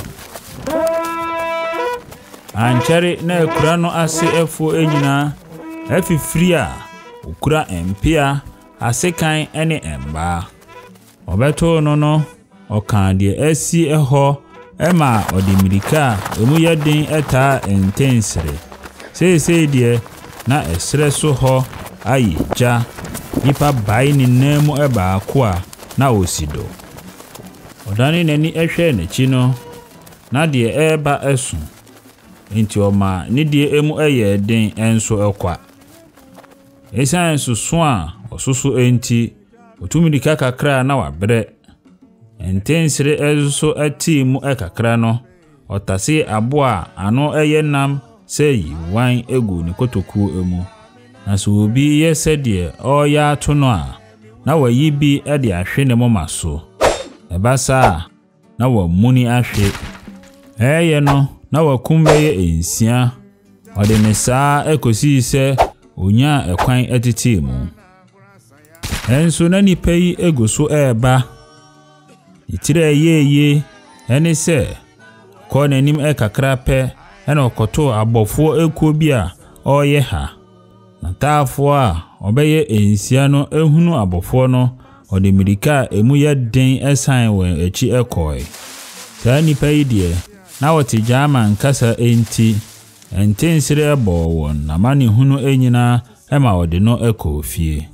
Ankyere na ekura no ase efo enyina afifiri a okura empia asekan ene emba Obeto no okan de asi eho ema odimirika emu yedin eta intensere sei de na esre so ho ayija nipa bai ni nemu ebaako a na osido Odane nani ehwe n'echi no na de eba esu enti oma ni de emu eye den enso ekwa esan susu a osusu enti otumirika kakra na wabre Intensere ezo ati mu ekakra no otase aboa ano eye nam sei wan egu ni kotoku emu na so obi yese de oya ato no a na wayi bi e de ahwe ne moma so ebasa na wamuni ahwe eye no na wakumbeye ensia ode ne saa ekosi se onya ekwan etete mu enso na nipa yi egu so eba Itire ye ene se ko nanim ekakra pe ena okoto abofo ekuo bi a oye ha na taafo a obeye ensia no ehunu abofo no ode mirika emu ye den esan wen echi ekoi saa nipa yi de na wote jama nkasa enti entensire ebo won na mani hunu enyina ema ode no ekofie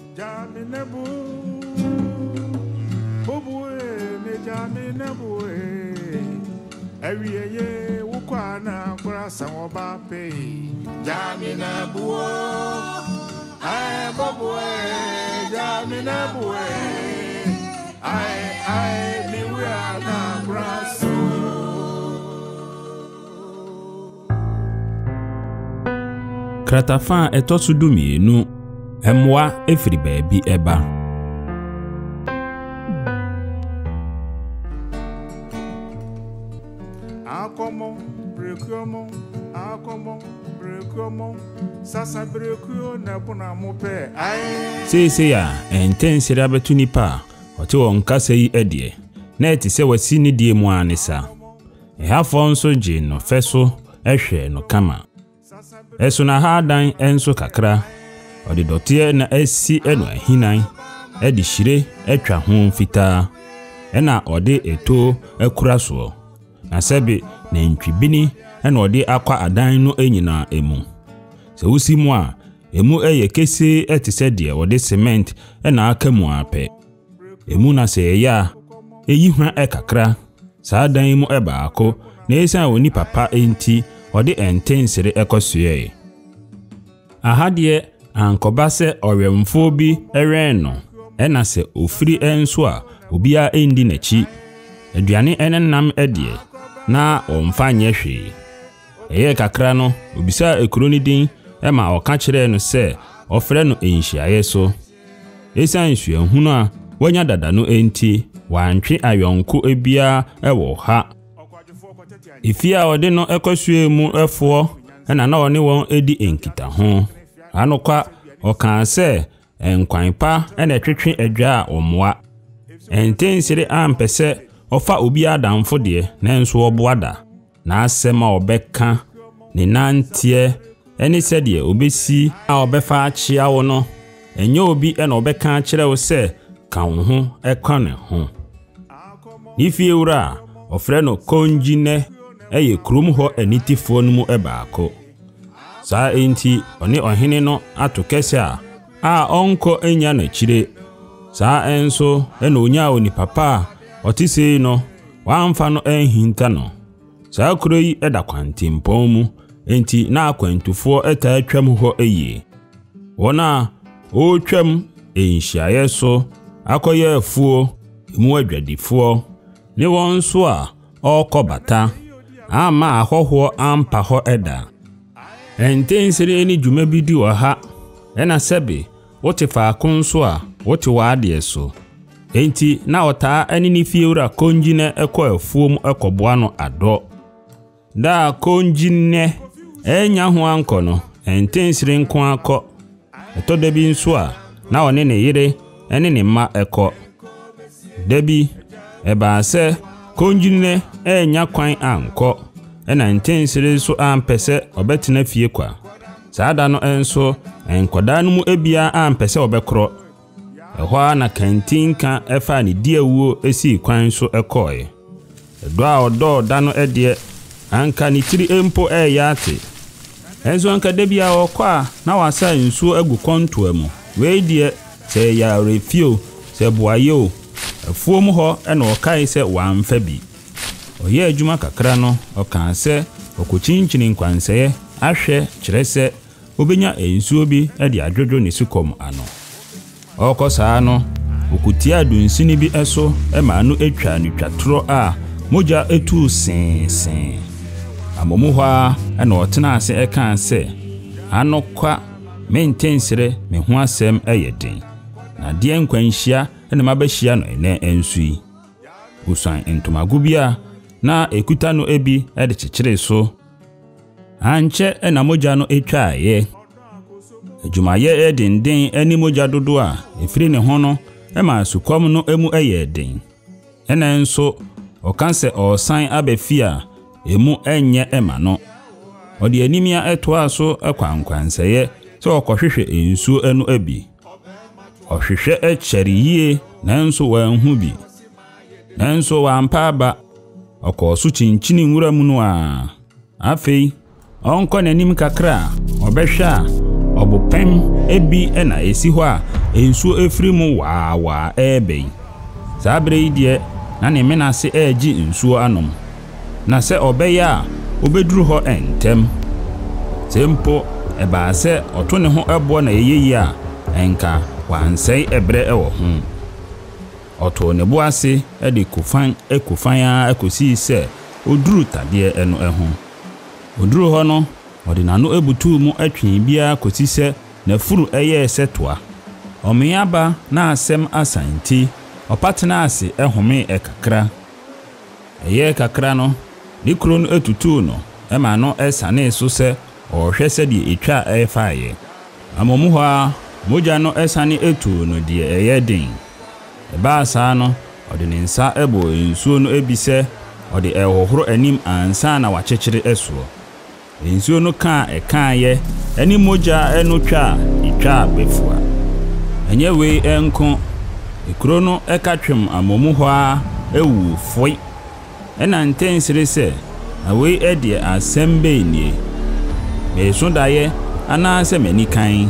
Ɛbεwie wukwana kurasa wobape Jamina buo Ai boboe Jamina buo Ai miwe ana kurasa Kratafa etosu dumienu emwa efiri baabi eba Sasa brekuo na buna mope Sei ya entensere abetu nipa ote won kasa yi edie na eti se wasi ni die mu anisa ehafo nso je no feso ehwe no kama eso na ha dan enso kakra ode dotie na asi eno ahinan edi shire etwa ho fita ena ode eto ekura so na sebe na ntwibini ena ode akwa adan no enyina emu se wusi mu a emu eye kese etise de ode cement ena aka mu ape emu na se ya eyi hwa ekakra saa dan mu ebaako na esan woni papa enti ode entensere ekosoe ahade ankoba se oremfo bi eren no ena se ofiri enso a obia endi nachi aduane enenam edie na omfanye hwe eye kakra no obisa ekroni din ema oka kire no se ofre no enhyiaye so esan hunu a wanya dada no enti wantwe ayonko ebia ewo ha ifia ode no ekosue mu efo ena na one won edi enkita ho anokwa oka se enkwanpa ena twetwe adwa a omwa entensire ampese ofa obi adamfo de na enso oboada na asema obeka ne nantie eni sede obesi a obefa achia wo no enye obi ena obeka akire wo se ka wo ho ekwane ho ifie wura ofre no konjine eye krum ho anitifo no mu ebaako saa enti oni ohene no atokese a onko enya na chire saa enso ena onya oni papa otisei no wamfa no enhinta no saa kuro yi eda kwantimpon mu enti na akwantufo eta atwam ho eye wona o twam enhyiaye so akoye afuo mu adwadifo ne won so a okobata ama ahoho ampa ho eda entensere eni dwuma bi di ha ena sebe wote fa akonso a wote waade so enti na ota ani ni fiewura konjine ekọ afuom ekoboa no ado Da konjinne enya ho anko no entensire nko akọ etoda bi nso a na one ne yire ene ne ma ekọ dabi eba se konjinne enya kwan anko ena entensire so ampese obetena fie kwa saada no enso enkoda no mu ebia ampese obekro ehwa na kantinka efa ne diawuo esi kwan so ekoe edo a odo da no ede anka ni tiri empo yate enzo anka debia okwa na wasa nsuo agu kontoa mu we die se ya refio se boayo afuom ho na okai se wamfa bi oye adwuma kakra no oka se okochinchini nkwanseye ahwe kire se obenya ensuo bi de adwodwo ne sukom ano okosa no okutia dunsini bi eso ma no etwa no twatoro a moja etu sen amomu hwa na otena ase eka se anokwa mentensire me ho asem eyeden na de nkwanhia na mabahia no ene ensui usan entomagu bia na ekuta no ebi de kyekere so anche na moja no etwaaye adwumaye denden ani moja dodo a efiri ne ho no ma sukom no emu eyeden ena enso okanse osan abefia emu enye ema no odi animia etoa so ekwankwanseye so okohwehwe ensuo enu abi ohwehwe echeriye nanso wanhu bi nanso wampa aba okoso chinchini nwura mu no a afei onko nanim kakra obehwe a obopem ebi na esi ho a ensuo efiri mu waa ebe sabre idie na ne menase egi nsuo anom na se obeya obeduru ho entem tempo eba se oto ne ho ebo na yeyi a enka wansei ebre ewo ho oto ne bo ase de ekufan a ekosi se oduru tade eno eho oduru ho no odi nano ebutu mu atwen bia kosi se na furu eye setoa omeaba na asem asanti opatena ase ehome ekakra eye kakra no dikro no etutu no ema no esane so se ohwe se de etwa efaaye amomu hwa moja no esane etu no de eye den eba sa no odi ne nsa ebo ensuo no ebise odi ehohoro anim ansa na wachechire esuo ensuo no ka ekaaye ani moja eno twa etwa befua enye we enko ekro no ekatwem amomu hwa ewu foi ena ntensire se awe ede asembe nie me so daye ana se manikan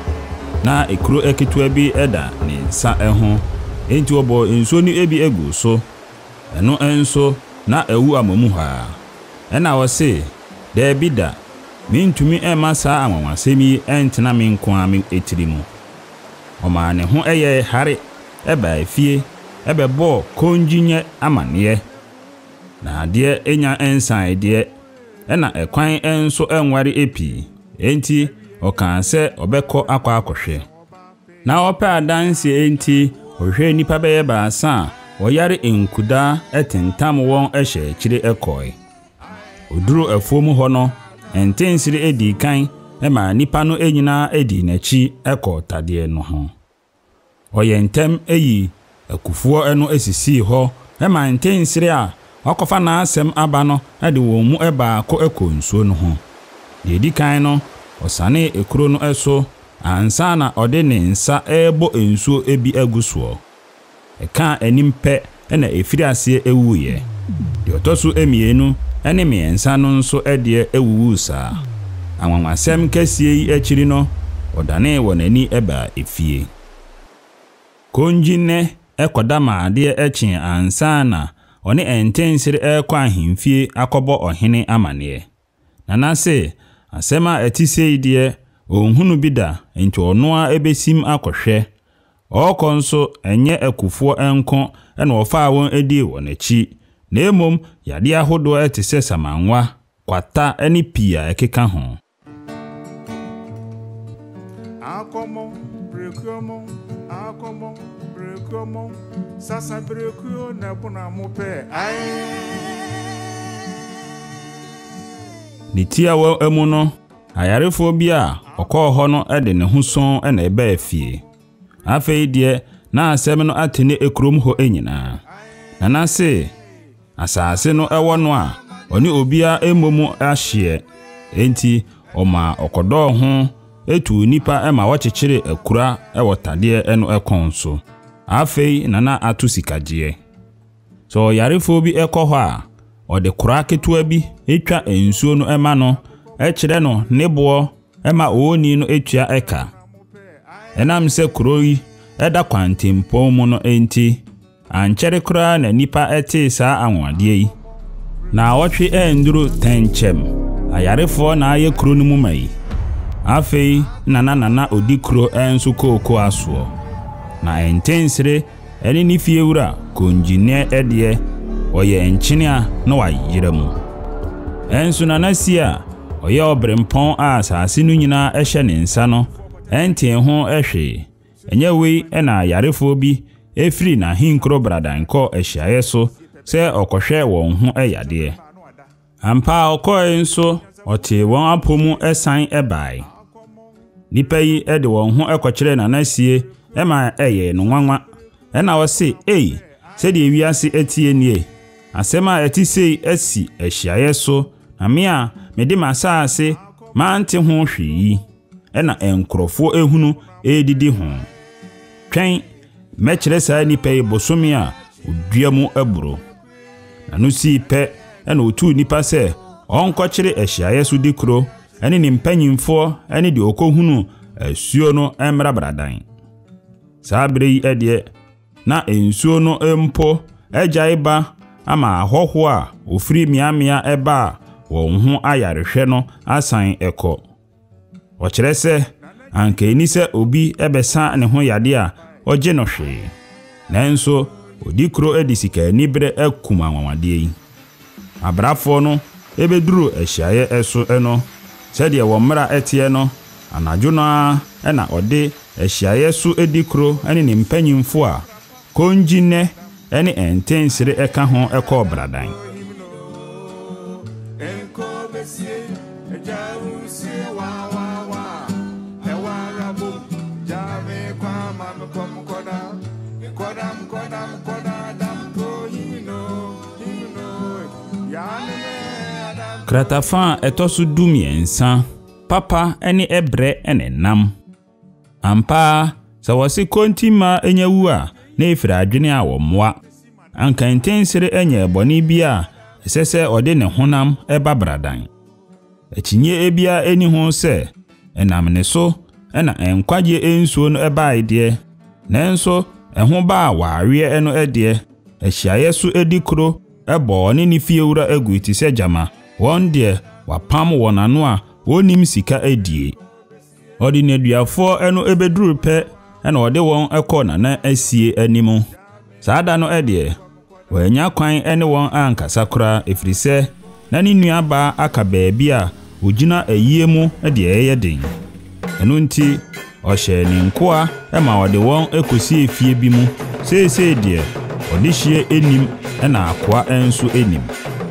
na ekro eketua bi eda ne nsa eho enti obo enso ni ebi egu so eno enso na ewu amomu ha ena wo se de bida mintumi emasa anwanwasemi entena menko ami etirimu oma ne ho eye hare eba efie ebebo konjinye amane na de enya ensan de na ekwan enso enware epi enti okan se obekọ akwa akohwe na opa adanse enti ohwe nipa beye baasa oyare enkuda etentam won ehye kire ekoi oduru afuom ho no entensire edi kan ma nipa no enyina edi nachi ekọ tade no ho oyentem eyi akufuo eno esisi ho ma entensire a okofa na asem aba no de won mu eba akọ ekonsuo no ho de edi kan no osane ekro no eso ansa na ode ne nsa ebo ensuo ebi agusuo eka animpe na efiri ase ewuye de otoso emienu ene miensa no nso ede ewuwu saa anwanwasem kasie yi akiri no odane wonani eba efie konjine ekoda maade echi ansa na oni entensire ekọ ahemfie akobo ohene amane nana se asema etise ide onhunu bida enti ono ebesim akohwe okonso enye akufuo enko ena ofa won edi wonachi na emom yade ahodo etise samanwa kwata eni pia ekeka ho akomo brekomo sasa breko na bona mo pe ai ne tia wɔ emu no ayarefo bi a ɔkɔɔ hɔ no de ne ho son na ɛbaa fie. Afei deɛ na asɛm no atene ekrom hɔ enyinaa. Na se asase no ɛwɔ no a ɔne obia emmomu ahye. Enti ɔma ɔkɔdɔɔ ho etu nipa ma wɔkyekyere akura ɛwɔ tadeɛ ɛno ɛkɔn so. Afei na ato sikagye. So yarefo bi ɛkɔ hɔ a ɔde kura ketewa bi etwa ensuo no ɛma no ɛkyerɛ no neboɔ ɛma owoni no etua ɛka. Ɛnam sɛ kuro yi ɛda kwantempɔn mu no enti ankyere kura na nipa ɛte saa anwadeɛ yi. Na wɔtwe ɛnduro tenkyem ayarefo na ayɛ kuro no mu mai. Afei nana odi kuro ɛnso kooko asoɔ. Na entensere ɛne ne fie wura kongyine ɛdeɛ ɔyɛ enkyene a na wayera mu. Ɛnso nana si a ɔyɛ obrempɔn a asase no nyinaa ɛhyɛ ne nsa no ɛnte ho ɛhwe. Ɛnyɛ wei ɛna ayarefo bi efiri na hinkro bradankɔ ahyiaeɛ so sɛ ɔkɔhwɛ wɔn ho ɛyadeɛ. Ampa ɔkɔe nso ɔte wɔn apomu ɛsan ɛbae. Nipa yi ɛde wɔn ho ɛkɔkyerɛ nanasie ɛma ɛyɛ no nwanwa. Ɛna ɔse ei sɛdeɛ wiase ɛtie nie. Asɛm a ɛte sei asi ahyiaeɛ so na me a mede masase mante ho hwee. Ɛna enkrofo ehunu edidi ho. Twɛn mɛkyerɛ saa nipa yi bosome a odua mu aburo. Na no si pɛ ɛna otu nipa sɛ ɔnkɔkyere ahyiaeɛ so di kuro ɛne ne mpanyimfo ɛne de okohunu asuo no ɛmra bradan. Saa bere yi ɛdeɛ na ensuo no empo ɛgyae ba ama ahɔho a ofiri miamia ɛba wɔn ho ayarehwɛ no asan ɛkɔ. Ɔkyerɛ sɛ anka eni sɛ obi ɛbɛsa ne ho yade a ɔgye no hwee. Nanso odi kuro edi sika anibre akum anwawadeɛ yi. Abrafo no ebeduru ahyiaeɛ ɛso ɛno sɛdeɛ wɔ mmara ɛteɛ no anadwo no ɛna ɔde ahyiaeɛ so edi kuro ɛne ne mpanyimfo a kongyine ɛne entensere ɛka ho ɛkɔ bradan. Kratafa etosu dumiensa papa ene ebre ene nam. Ampa sa wasi kontima enyawu a na efira adwene a womwa. Anka intensere enye boni bia esese ode ne honam eba bradan. Ekinye ebia eni ho se enam ne so ena enkwagye ensuo no eba ide. Nenso eho ba wawe eno ede ahyiaeɛ so edi kuro ebo ne ne fie wura agu ti se jama. Won de wapam won ano a wonim sika adie. Odi ne duafo eno ebeduru pe ena ode won ekọ na asie animu. Saada no ede wanya kwan ene won ankasa kora efrise na ne nua ba aka baabi a ogina ayie mu ede eye den. Eno nti ohye ne nkoa ema ode won ekosi efie bi mu. Sese de ode hie enim ena akoa enso enim.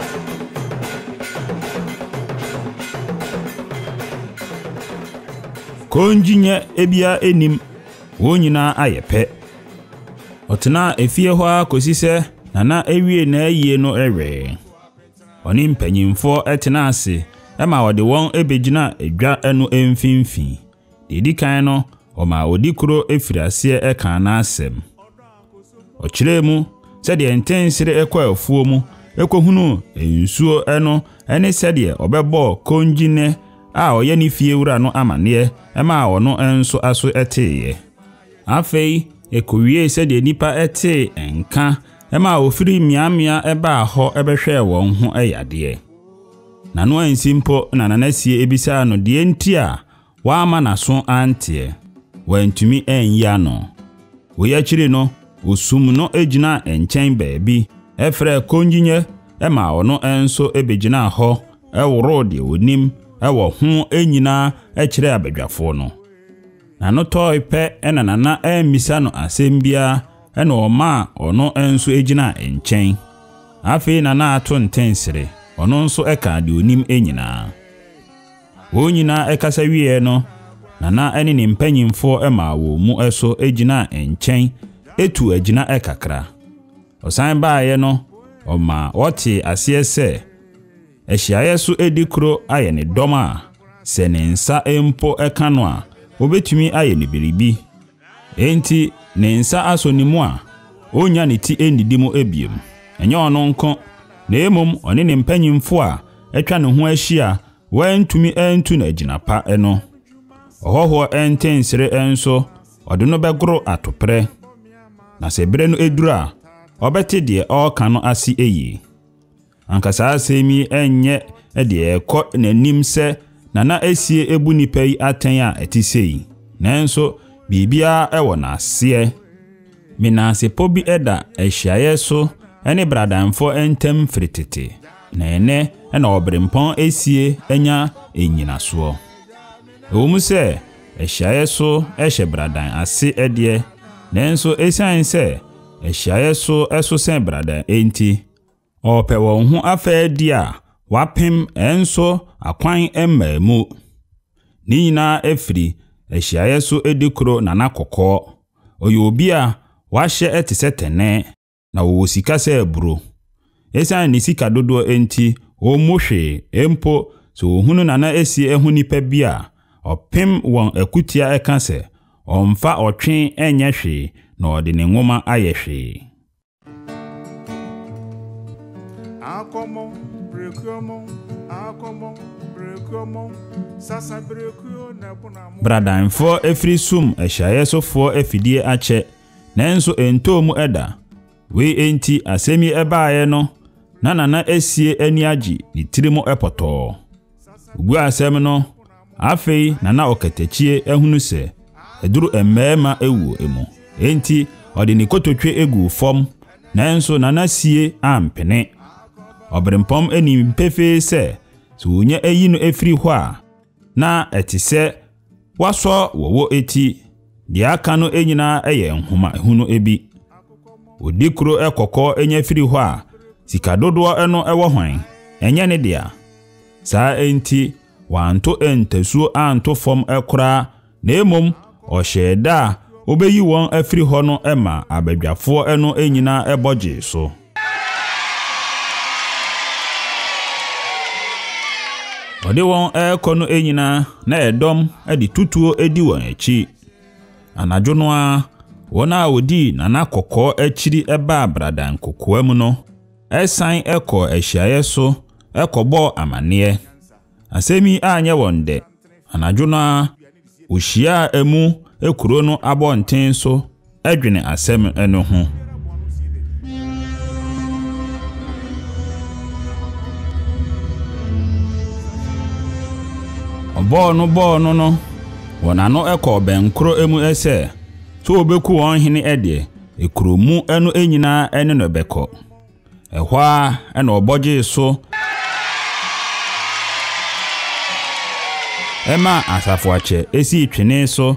Kongyine ebia enim wonyina ayepe. Otena efie ho akosi se nana ewie na ayie no ewe. Oni mpanyimfo etena ase ema wode won ebegina edwa eno emfimfi. Dedi kan no oma odi kuro efirase eka na asem. Okyere mu se de entensere ekwa afuo mu ekohunu ensuo eno ene se de obebo kongyine a oye ni fie wura no amane ema ono enso aso eteye. Afei ekowie se de nipa ete enka ema ofiri miamia eba ho ebehwe won ho eyade. Na no ansimpo na nanasie ebisa no de enti a wa ama na so antie wantumi enya no. Wo ya kire no osum no ejina enchen baabi efre kongyine ema ono enso ebegina ho eworo de onim ewo ho enyina ekire abadwafo no. Na no toy pe ena nana emisa no asembia ena oma ono enso ejina enchen. Afi nana ato ntensere ono nso eka de onim enyina. Wonyina ekasa wie no nana ene ne mpanyimfo ema wo mu eso egina enchen etu agina ekakra. Osan baaye no oma woti ase se ehyiaye so edikro aye ne doma se ne nsa empo eka no a obetumi aye ne biribi. Enti ne nsa asonimu a onya ne ti enidi mu ebiem. Enye ono nko na emom one ne mpanyimfo a etwa ne ho ahyia wantumi antu na agina pa eno. Ohoho entensere enso ode no begoro atopre. Na se bere no edura obete de oka no ase eyi. Ankasa asemi enye de ekọ nanim se nana esie ebu nipa yi aten a etisei. Nanso bibia ewo na ase. Mina se pobi eda ehyiaye so ene bradanfo entem fritete. Na ene na obrempon esie enya enyina so. Omu se ehyiaye so ehye bradan ase ede. Nanso esian se ehyiaye so eso sen bradan enti ope won ho afadi a wapem enso akwan emamu. Ni nyina efri ehyiaye so edikro nana kokọ. Oye obi a wahye etise tene na wo sika se aburo. Esian ni sika dodo enti o mohwe empo so ohunu nana esi ehu nipa bi a opem won akutia eka se omfa otwen enye hwe na ode ne nwoma aye hwe. Akomo brekuomo sasa brekuo na buna Bradanfo efri sum ehyiaye sofo efidie ache nanso entomu eda. We enti asemi ebaaye no nana esie ani agi ni tirimo epoto. Ugu asem no afei nana oketechie ehunu se eduru emmema ewu emu. Enti ode ni kototwe egu fom nanso nana sie ampene. Obrempom eni mpefe se so onye eyi no efri ho a na etise waso wowo eti di aka no enyina eye nhoma ehunu ebi. Odikro ekoko enye firi ho a sika dodo eno ewo hwan enye ne dia. Saa enti wanto entasu anto fom ekora na emom ohyeda obeyi won afiri ho no ema abadwafo eno enyina eboje so. Ode won ekono enyina na edom edi tutuo edi won echi. Anadwo no a wona odi nana kokọ achiri eba abradan kokọ mu no esan ekọ ehyiaye so ekọbọ amane. Asemi anye wonde anadwo no a ohia emu ekuro no abonten so edwene asem eno ho. Bo no wona no ekọ benkro emu ese so obeku won hene ede ekromu eno enyina ene no beko. Ehwa ena oboje so ema asafo ache esi twene so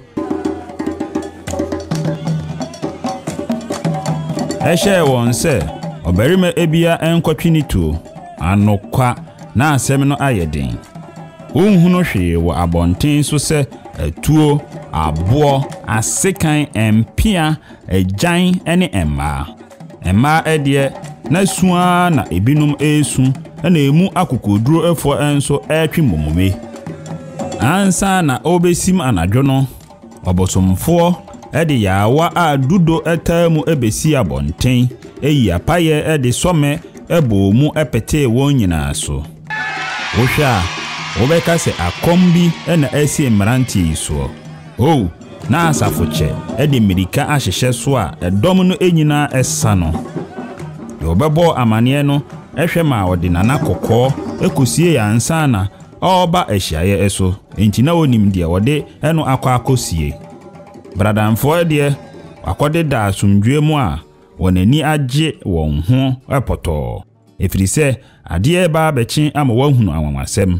ehye won se obarima ebia enkotwini tu anokwa na asem no ayeden. Unhunu hwe wo abonten so se atuo abo asekan empia ejan ene emma ede na sua na ebinum esu na emu akokoduro efo enso etwe momume. Ansa na obesim anadwo no obosomfo ede yawa adudo etamu ebesi abonten eyi apaye ede some ebo mu epete won nyina so. Wohwa obeka se akombi ena esi mranti so. Oh, na asafoche ede mirika ahyehye so a edom no enyina esa no. Yobebo amane no ehwe ma ode nana kokọ ekosie ya ansa na oba ehyiaye eso. Enti na wonim de wode eno akosie. Bradanfo ede akode da asumdwe mu a wonani agye won ho epoto. Efiri se ade ba bechi ama wahunu anwamasem.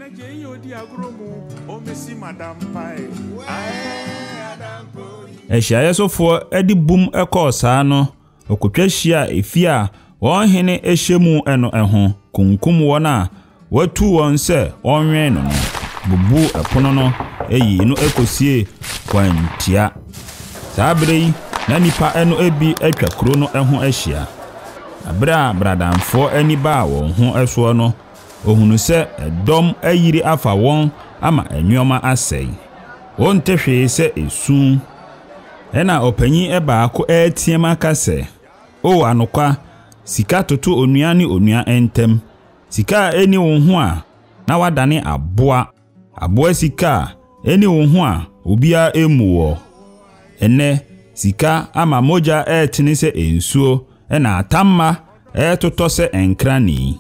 Ehyiaye sofo edi bum ekosa no okotwa hia efia won hene ehyemu eno eho kunkum wona watu won se onwen no. bubu ɛpono no eyi no ekosie kwantia saa bere yi na nipa ɛno ebi atwa kuro no ɛho ahyia abra bradamfo ani ba wɔn ho ɛsoɔ no ohunu sɛ ɛdɔm ayiri afa wɔn ama anwoma asɛe wɔn tehwee sɛ esu ɛna opanyin ɛbaako ɛtiam aka sɛ o anokwa sika toto onua ne onua entem sika eni wo ho a na wadane aboa sika eni wo ho a obia emuwo ene sika ama moja etene se ensuo na atamma etoto se enkrani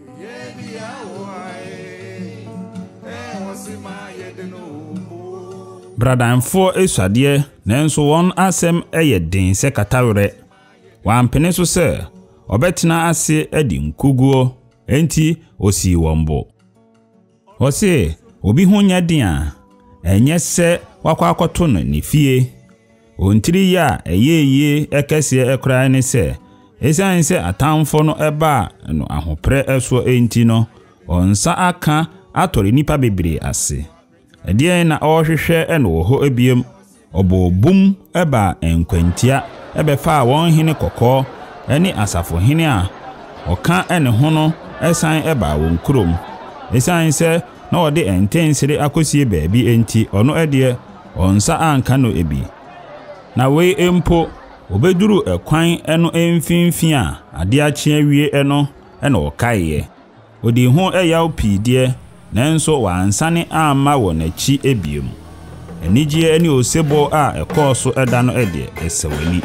bradanfo esuade nanso won asem eyeden se katawre wampene so se obetena ase edi nkuguo enti osi wombo Ose obi ho nyadin a enye se wakwa akoto no ne fie ontiri ya eyeye ekese ekra ne se esan se atamfo no eba no ahopre eso enti no onsa aka atori nipa bebre ase edie na ohwehwe eno wo ho ebiem obobum eba enkwantia ebefa won hene kokko eni asafo hene a oka ene ho no esan eba won krom esan se na ode entensire akosie baabi enti ono ede onsa anka no ebi na we empo obeduru ekwan eno emfinfin a ade ache awie eno ena okaye odi ho eyaw pidie nanso wansane amma wonachi ebiem enigye eni osebo a ekoso eda no ede esewani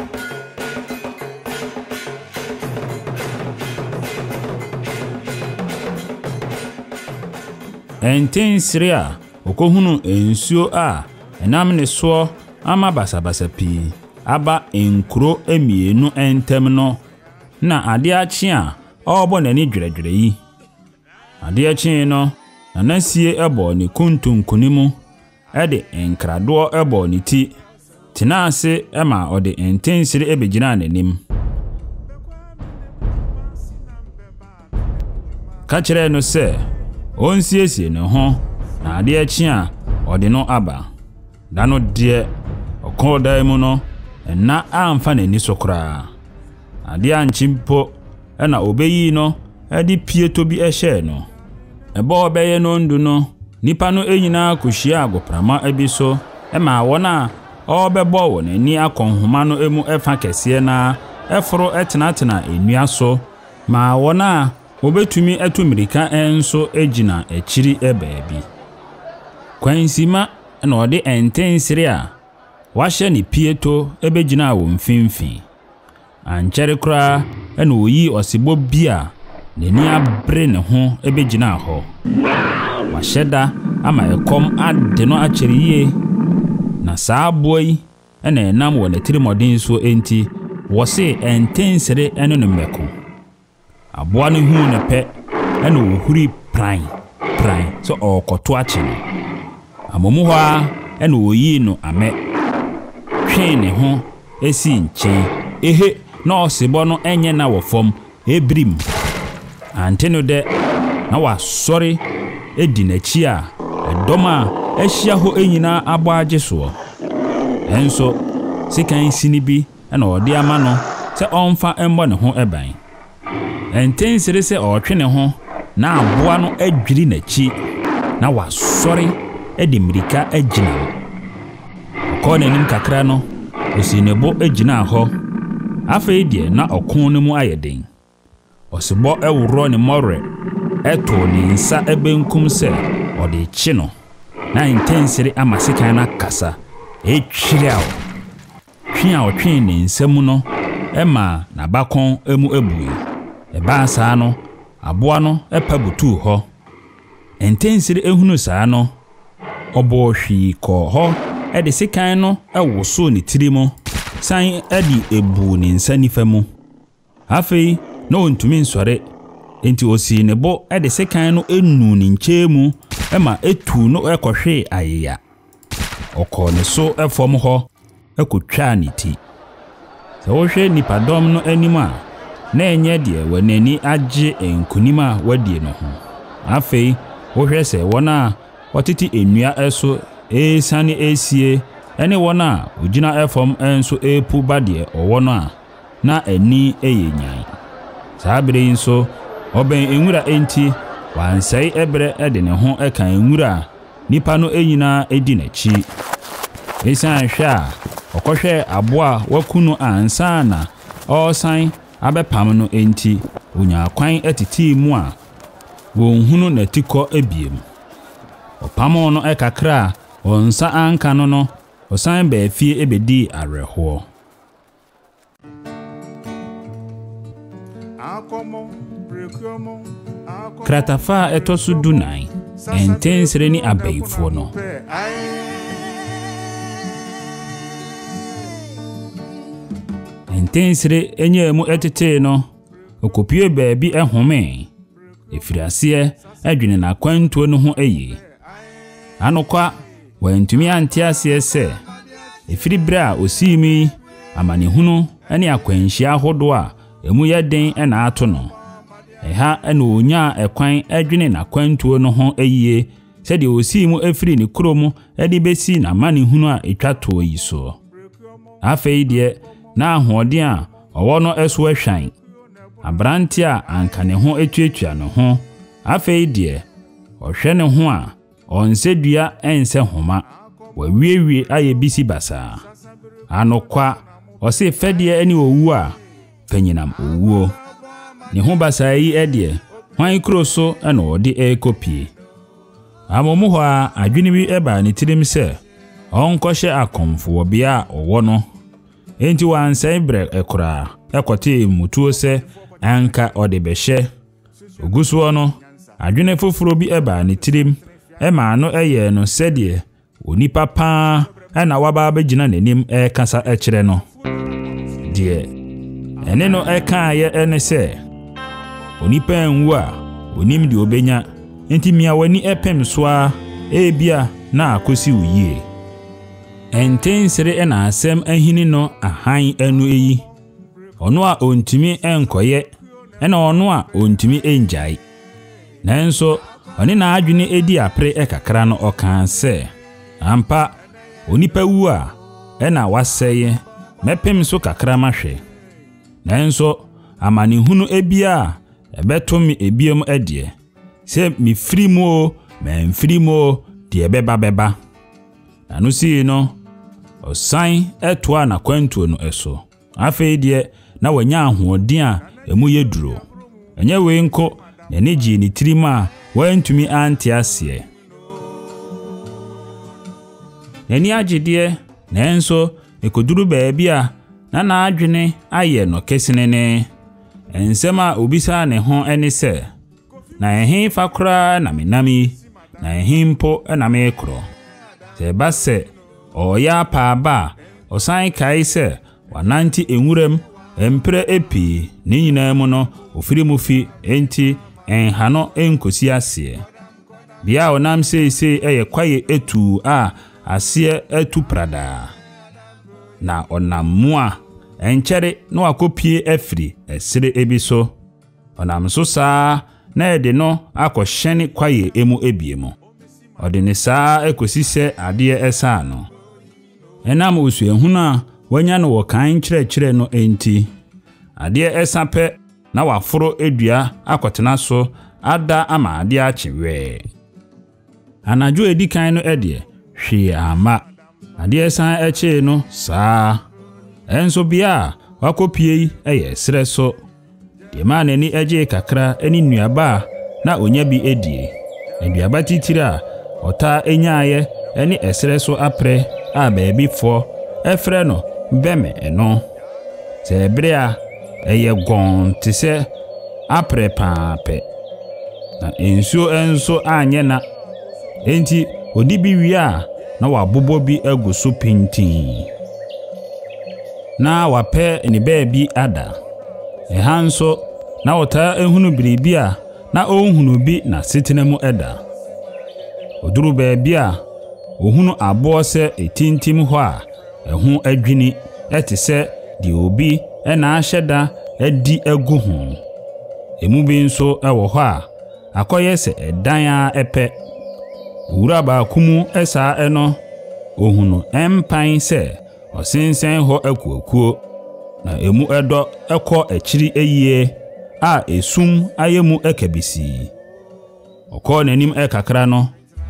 entensire a okohunu ensuo a enam ne so ama basabasa pi aba enkro emienu entem no na ade achi a obo nani dweredwere yi ade achi no na nasie ebo ne kuntunkunimu ede enkrado ebo ne ti tinase ema ode entensire ebegina nanim ka kire no se onsiesie ne ho na ade achi a ode no aba dano de okoda mu no na amfa nani sokra ade anchimpo na obeyi no ade pieto bi ehye no ebo obeye no ndu no nipa no enyina kohia agoprama ebiso ma wona obebo wo nani akonhoma no emu efa kese na eforo etenatena enua so ma wona obetumi etumirika enso ejina echiri ebaabi kwansima na ode entensire a wahye ni pieto ebegina wo mfimfin anchere kra na oyi osebo bia neni abre ne ho ebegina ho wahyeda ama ekom ade no akyeriye na saaboi na enam wo netirimodin so enti wose entensire eno ne meko aboa no hu ne pe na ohuri pran so okoto akye no amomu ho a na oyi no ame twen ne ho esi nchen ehe na osebo no enye na wofom ebrim anteno de na wasori edi nachi a edom a ahia ho enyina abo agye so enso sikan sini bi na ode ama no se onfa embo ne ho eban entensire se otwe ne ho na aboa no adwiri nachi na wasori edi mirika agina ko nanim kakra no osinebo agina ho afei die na okon no mu ayeden osebo ewuro ne more eto ni nsa ebenkum se ode chi no na intensire amasikan na kasa etwiriawo twi a otwe ne nsam no ema na bakon emu ebui eba saa no aboa no epabutu ho intensire ehunu saa no obo hwi ko ho ede sikan no ewoso ne tirimo san edi ebu ni nsa nifa mu afei no ntumi nsore enti osi ne bo ede sikan no enu ni nchemu ema etu no ekohwe ayeya okọ ne so efom ho ekotwa ne ti se wo hwe nipadom no anim a na enye de wanani agye enkunima wadie no ho afei wo hwe se wona wɔtete ennua ɛso esane esie ɛne wɔn a ogina ɛfam ɛnso epu badeɛ ɔwɔ no a na ani ɛyɛ nyan saa bere yi nso ɔbɛn enwura enti wansɛe ɛbrɛ ɛde ne ho ɛka enwura nipa no enyina edi n'akyi esan hwɛ a ɔkɔhwɛ aboa wakunu ansa na ɔsan abɛpam no enti onya kwan ɛtete mu a wɔnhunu n'atikɔ ebiem ɔpam no ɛkakra ɔnsa anka no ɔsan baafie ebedi awerɛhoɔ kratafa ɛtɔ so dunan ɛntensere ne abayifoɔ no ɛntensere enye mu ɛtete no okopie baabi ɛhome efiriaseɛ ɛdwene na kwantuo no ho ɛyi anokwa wantumi ante aseɛ sɛ efiri bere a osimi amanehunu ɛne akwanhyia ahodo a emu yɛ den ɛna ato no ɛha ɛna onya ɛkwan ɛdwene na kwantuo no ho ɛyie sɛdeɛ osimu efiri ne kurom ɛde besi na amanehunu a etwa to yi so afei deɛ na ahoɔden a ɔwɔ no ɛso ahwan abrante a anka ne ho etuatua no ho afei deɛ ɔhwɛ ne ho a ɔnsedua ɛnse homa wawiewie ayɛ bisi basa anokwa ɔse fɛdeɛ ani owu a panyinam owuo ne ho basa yi ɛdeɛ hwan kuro so ɛna ɔde ɛkopie amomu hɔ a adwene bi ɛba ne tirim sɛ ɔnkɔhyɛ akɔmfo wɔ bea a ɔwɔ no enti wansɛe brɛ ɛkora ɛkɔte mutuo sɛ anka ɔde bɛhyɛ ogusuo no adwene foforo bi ɛba ne tirim ɛma no ɛyɛ no sɛdeɛ onipa paa ɛna waba abɛgyina n'anim ɛkasa ɛkyerɛ no deɛ ɛne no ɛkaayɛ ɛne sɛ onipa nwu a onim de obenya enti mia wani ɛpem so a ebia na akosi uyie ɛntensere ɛna asɛm ahini no ahan anu eyi ɔno a ontumi ɛnkɔyɛ ɛna ɔno a ontumi ɛngyae nanso ɔne na adwene edi apre ɛkakra no ɔkan sɛ ampa onipa wu a ɛna wasɛye mɛpem so kakra mahwɛ nanso amanehunu ebia ɛbɛto me ebiem ɛdeɛ sɛ me firi mu o memfiri mu o deɛ bɛba ano si no ɔsan ɛtoa na kwantuo no ɛso afei deɛ na wanya ahoɔden a emu yɛ duro ɛnyɛ wei nko n'ani gye ne tirim a wantumi ante aseɛ n'ani agyedeɛ nanso ekoduru baabi a na n'adwene ayɛ no kesenene ensɛm a obisa ne ho ɛne sɛ na ɛhe fa koraa na menami na ɛhe mpo ɛna mekorɔ sɛ ɛba sɛ ɔyɛ apaaba ɔsan kae sɛ wanante enwuram empere epi ne nyinaa mu no ofiri mu fi enti enhano enkosi aseɛ bia onam seesei ɛyɛ kwaye etu a aseɛ etu prada na onam mu a enkyere na wakopie afiri esere ebi so onam so saa na ede no akɔhyɛne kwaye emu ebiemu ɔde ne saa ekosi sɛ adeɛ ɛsa no enam osuahunu a wanya no wɔ kan kyerɛkyerɛ no enti adeɛ ɛsa pɛ na waforo edua akɔtena so ada ama adeɛ akyewɛ anadwo edi kan no ɛdeɛ hwee ama adeɛ san ɛkye no saa enso bia wakopie yi ɛyɛ srɛ so de ma n'ani ɛgye kakra ɛne nnuaba na onya bi edie nnuaba titira ɔta enyaayɛ ɛne ɛsrɛ so aprɛ a baabi fo ɛfrɛ no bɛmɛ ɛno sɛ ɛbrɛ a ɛyɛ gɔn te sɛ aprɛ paapɛ na ensuo enso anyɛ na enti odi bi wie a na wabobɔ bi agu so pintin na wapɛ ne baabi ada ɛha nso na ɔtaa ehunu biribi a na ɔnhunu bi na setena mu ɛda oduru baabi a ohunu aboɔ sɛ etintim hɔ a ɛho adwini ɛte sɛ de obi ɛna ahyɛda adi agu ho emu bi nso ɛwɔ hɔ a akɔyɛ sɛ ɛdan a ɛpɛ Owura baako mu esa eno ohunu empan se osensen ho akuakuo na emu edo ekọ akiri eyie a esum ayemu ekabisi. Okọ nanim ekakra no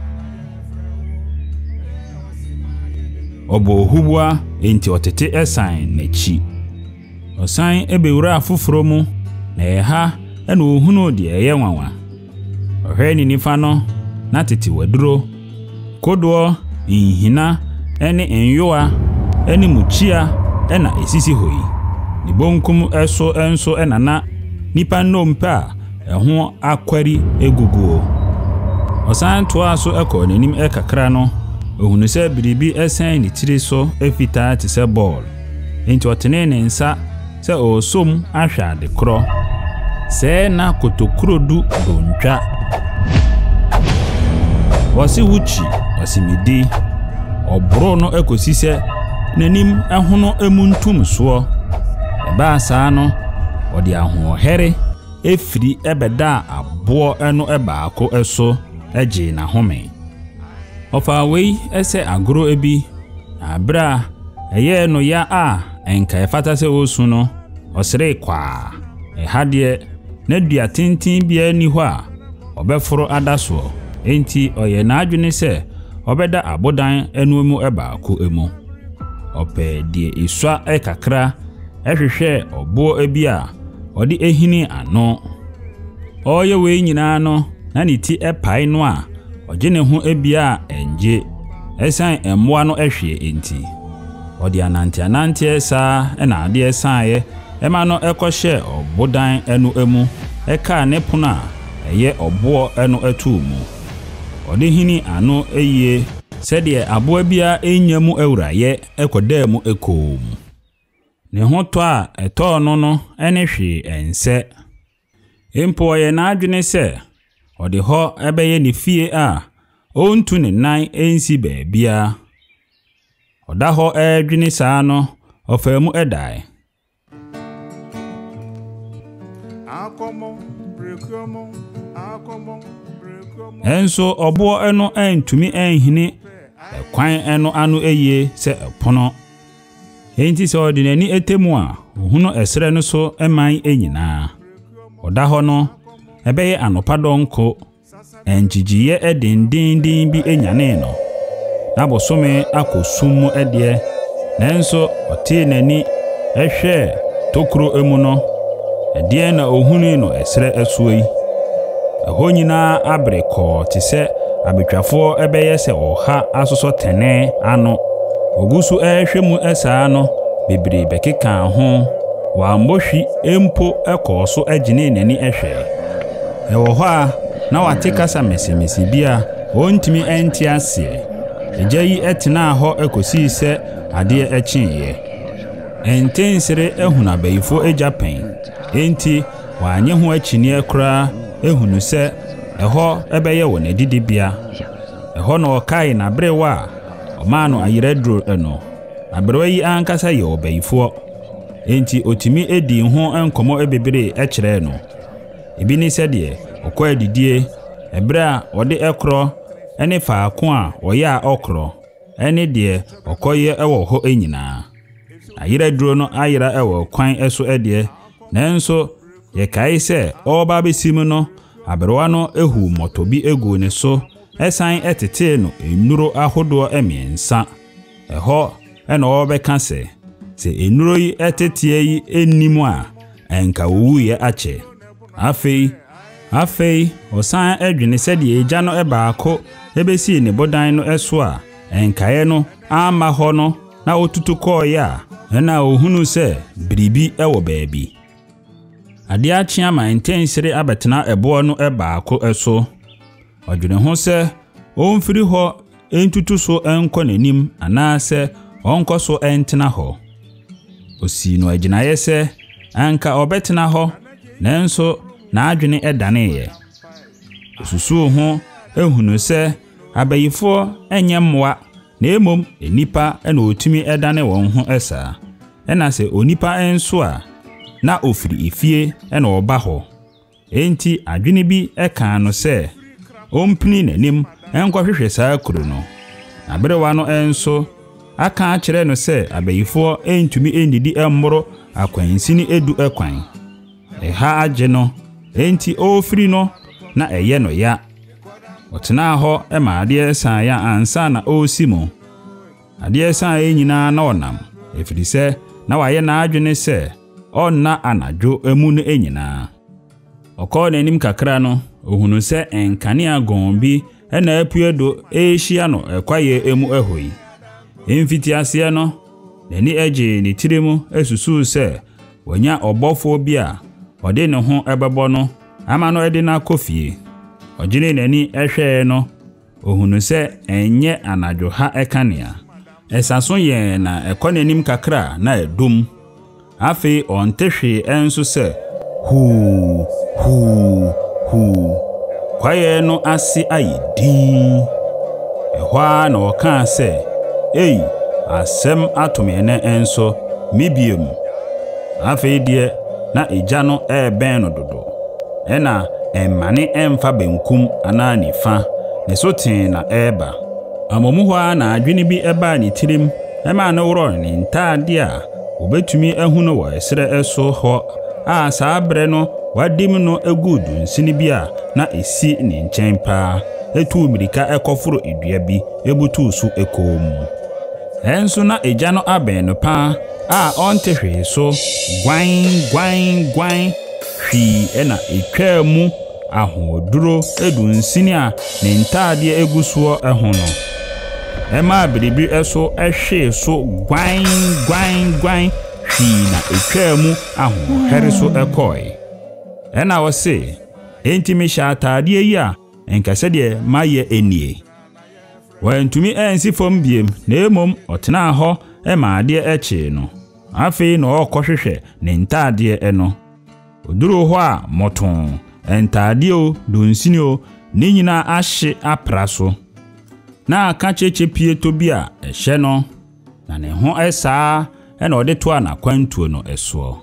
obo hubua enti otete esan nachi. Osan ebewura afoforo mu na eha ena ohunu de eye nwanwa. Ohwe ni nifa no na tete waduro kodo inhina ene enyoa ene muchia ena esisi hoi. Ni bonkum eso enso enana nipa nompa eho akwari eguguo. Osan toa so ekọ nanim ekakra no ohunu se biribi esen ni tiri so efita ti se ball. Enti otene ne nsa se osom ahwa de kro. Se na kotokuro du dontwa. Wasi wuchi wasimidi obro no ekosi se nanim ehono emuntum so. Eba saa no odi ahohere efiri ebeda abo eno ebaako eso eje na home. Ofa wei ese agro ebi abra eye no ya a enka efata se osu no osere kwa ehade na dua tintin bia ni ho a obeforo adaso enti oye na adwene se obeda abodan enu mu ebaako emu. Ope die iswa ekakra ehwehwe obo ebi a odi ehini ano. Oye we nyina no na ni ti epai no a ogene ho ebia enje esan emmoa no ehwe enti odi anante esa na ade esan ema no ekohye obodan enu emu eka ne pono a eye obo enu atumu odi hini ano eye sede aboa bia enyamu awuraye ekodamu ekom ne ho to a eto no ene hwe ense empo ye na adwene se odi ho ebeye ne fie a ontu ne nan ensi baabia oda ho adwene saa no ofamu edai enso obo eno antumi enhini ekwan eno anu eye se epono enti se ordinani etemu a ohunu esere no so eman enyina oda ho no ebeye anopa donko enjijiye edindindin bi enyane no na bosome akosumu ede nanso ote nani ehwe tokro emu no ede na ohunu no esere asuoi eho nyina abreko te se abetwafo ebeye se oha asoso tene ano ogusu ehwemu esa no bebre bekeka ho wa mbohwi empo ekoso agine nani ehwe ewo ho a na watekasa mesemesi bia ontimi enti ase ejayi etena ho ekosi se ade echiye entensere ehuna bayifo ejapen enti wanye ho achini ekra ehunu se eho ebeye wona didibia eho no kai na brewa omano ayiredro eno abrewa yi ankasa ye obayifo enti otimi edi ho enkomo ebebere ekire no ebi ni se de okọ adidie ebra ode ekro ene faako a oya okro ene de okoye ewo ho enyina ayiredro no ayira ewo kwan eso ede nanso ye kai se oba besim no abrewa no ehu motobi egu ne so esan etete no enuro ahodo emiensa eho ena obeka se enuro yi etetie yi enimu a enka wuye ache afei osan adwene sede eja no ebaako ebesi ne bodan no eso a enkae no ama ho no na otutu koye a na ohunu se biribi ewo baabi ade achia ma intensere abetena ebo no ebaako eso odwene ho se omfiri ho entutu so enko nanim anase onko so entena ho osi no aginaye se anka obetena ho nanso na adwene edane ye osusu ho ehunu se abayifo enyemmoa na emom enipa ena otumi edane won ho esa ena se onipa enso a na ofiri efie ena oba ho enti adwene bi eka no se ompini nanim enkɔhwehwɛ saa kuro no. Aberewa no enso aka akyerɛ no sɛ abayifo entumi endidi emmoro akwansini edu ekwan. Ɛha agye no enti ofiri no na ɛyɛ no ya. Ɔtena hɔ ɛma adeɛ san ya ansa na osi mu. Adeɛ san nyinaa na ɔnam efiri sɛ na wayɛ n'adwene sɛ ɔnna anadwo emu no nyinaa. Ɔkɔɔ n'anim kakra no ohunu sɛ enkanea gombi ɛna apue do ehia no ɛkwaye emu ɛhoi. Emfiti ase no n'ani agye ne tire mu esusu sɛ wanya ɔbɔfo bi a ɔde ne ho ɛbɛbɔ no ama no ɛde na kofie. Ɔgyene n'ani ɛhwɛɛ no ohunu sɛ enye anadwo ha ɛkanea. Ɛsaso yɛn na ɛkɔ n'anim kakra na ɛdum. Afei ɔntehwe enso sɛ hu kwaye no ase ayidin. Ɛhwa na ɔka sɛ ei asɛm atomene enso mibiem. Afei deɛ na egya no ɛbɛn no dodo. Ɛna emmane emfa benkum ana nifa ne so ten na ɛba. Amomu hɔ na adwene bi ɛba ne tirim ɛma ne woro ne ntaade a obetumi ahuno wɔ ɛsrɛ ɛso hɔ a saa brɛ no wadim no agudu nsini bi a na esi ne nkyɛn paa etu mirika ɛkɔforo edua bi ebutu so ekom. Enso na egya no abɛn no paa a ɔnte hwee so gwan hwi ɛna etwa mu ahoduro edu nsini a ne ntaade egusuo ɛho no. Ɛma biribi ɛso ɛhwe so gwan hwi na etwa mu ahohɛre so ɛkɔe. Ɛna wɔse enti me hyɛ ataade yi a enkase de mayɛ enie. Wɔntumi ensi fam biem na emom ɔtena hɔ ɛma ade ɛkye no. Afei na ɔkɔhwehwɛ ne ntaade ɛno. Oduru hɔ a moton entaade o donsini o ne nyina ahye apra so. Na aka cheche pieto bi a ɛhyɛ no na ne ho ɛsaa ɛna ɔde to ana kwantuo no ɛsoɔ.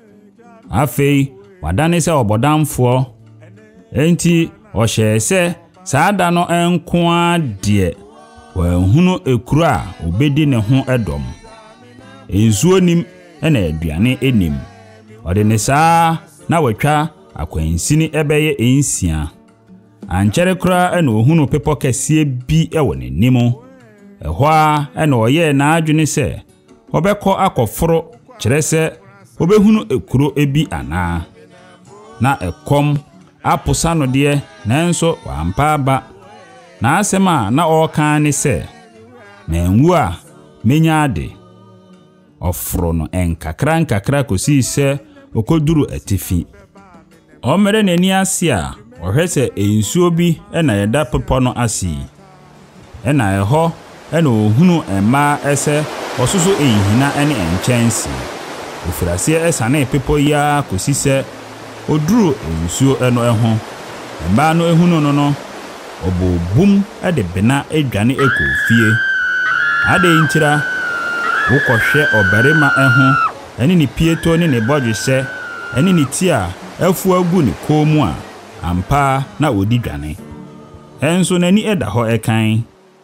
Afei wadane sɛ ɔbɔdamfoɔ enti ɔhyɛ sɛ saa da no enkoa de wanhunu ekuru a obedi ne ho ɛdɔm. Ensuo nim ɛna aduane enim. Ɔde ne saa na watwa akwansini ɛbɛyɛ ensia. Ankyere kura ɛna ohunu pepo kɛseɛ bi ɛwɔ n'anim. Ɛhɔ a ɛna ɔyɛ n'adwene sɛ ɔbɛkɔ akɔforo kyerɛ sɛ obehunu ekuro ebi ana. Na ɛkɔm aposa no deɛ nanso wampa aba. Na asɛm a na ɔka ne sɛ menwu a menya ade. Ɔforo no nkakra kosi sɛ okoduru atifi. Ɔmere n'ani ase a ɔhwɛ sɛ ensuo bi ɛna yɛda pepo no asi. Ɛna ɛhɔ ɛna ohunu ɛma ɛsɛ ɔsoso ehina ɛne ɛnkyɛnsi. Ofirase ɛsane pepo ya kosi sɛ oduru ensuo ɛno ɛho. Ɛma no ehunu no obobum ɛde bena edwane ekofie. Ade ntira wokɔhwɛ ɔbarima ɛho ɛne ne pieto ne ne bɔdwesɛ ɛne ne ti a afu agu ne komu a ampa na odi dwane. Enso n'ani ɛda hɔ ɛkan.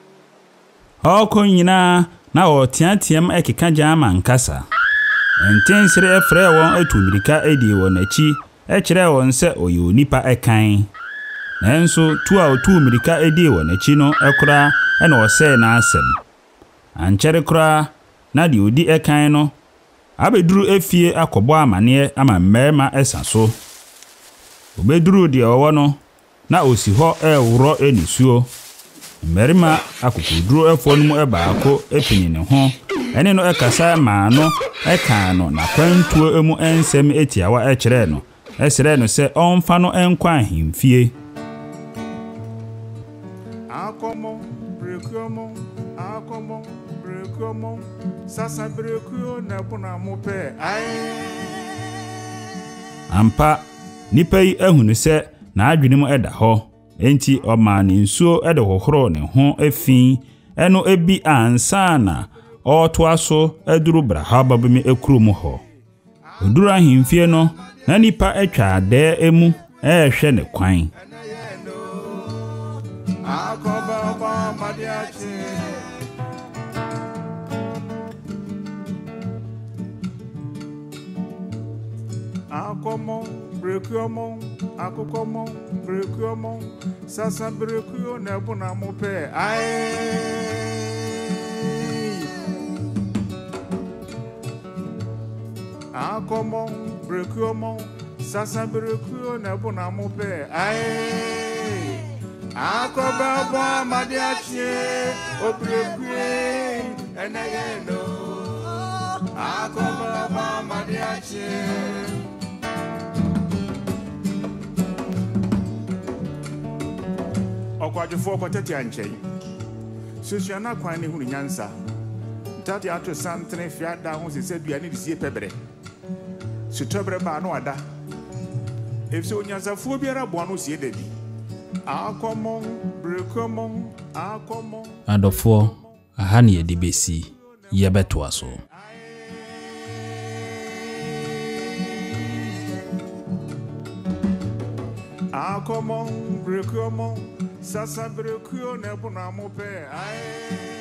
Ɔkɔ nyinaa na ɔteateam ɛkeka gyama nkasa. Ntensere ɛfrɛ wɔn atumirika edi wɔn akyi ɛkyerɛ wɔn sɛ ɔyɛ onipa ɛkan. Nanso tu a otumirika edi wɔn akyi no ɛkora ɛna ɔsɛɛ n'asɛm. Ankyere kora na de odi ɛkan no abeduru efie akɔbɔ amaneɛ ama mmarima ɛsa so. Obeduru de ɔwɔ no na osi hɔ ɛworo enisuo. Mmarima akokuduro ɛfɔ no mu ɛbaako epini ne ho ɛne no ɛkasa ma no ɛka no na kwantuo emu ensɛm etiawa ɛkyerɛ no ɛsrɛ no sɛ ɔmfa no ɛnkɔ ahemfie. Sasa brekuo na bona mope ampa nipa yi ahunu sɛ na adwene mu ɛda hɔ enti ɔma ne nsuo ɛde hohoro ne ho afin ɛno ebi ansa na ɔtoa so aduru brahaba bi me ekuru mu hɔ. Oduru ahemfie no na nipa atwa adɛ emu ɛhwɛ ne kwan. akoba Akomo, brekuomo, akokomo, brekuomo, sasa brekuo nebuna mope. Akomo, brekuomo, sasa brekuo nebuna mope. Akoba bwa madiache, obrekue, enayeno. Akoba bwa madiache. Okwadefo kwatete anchen. Sosiana kwan ne hunu nyansa. Tati ato santre fiada ho se duane de sie pebre. Sutobre ba no ada. Efse onyansa fu biara bo no sie dadi. Akomo, brekomo, akomo. Adofo aha ne yɛde bɛsi yɛbɛtoa so. Akomo, brekomo, sasa brekuo nebuna mope.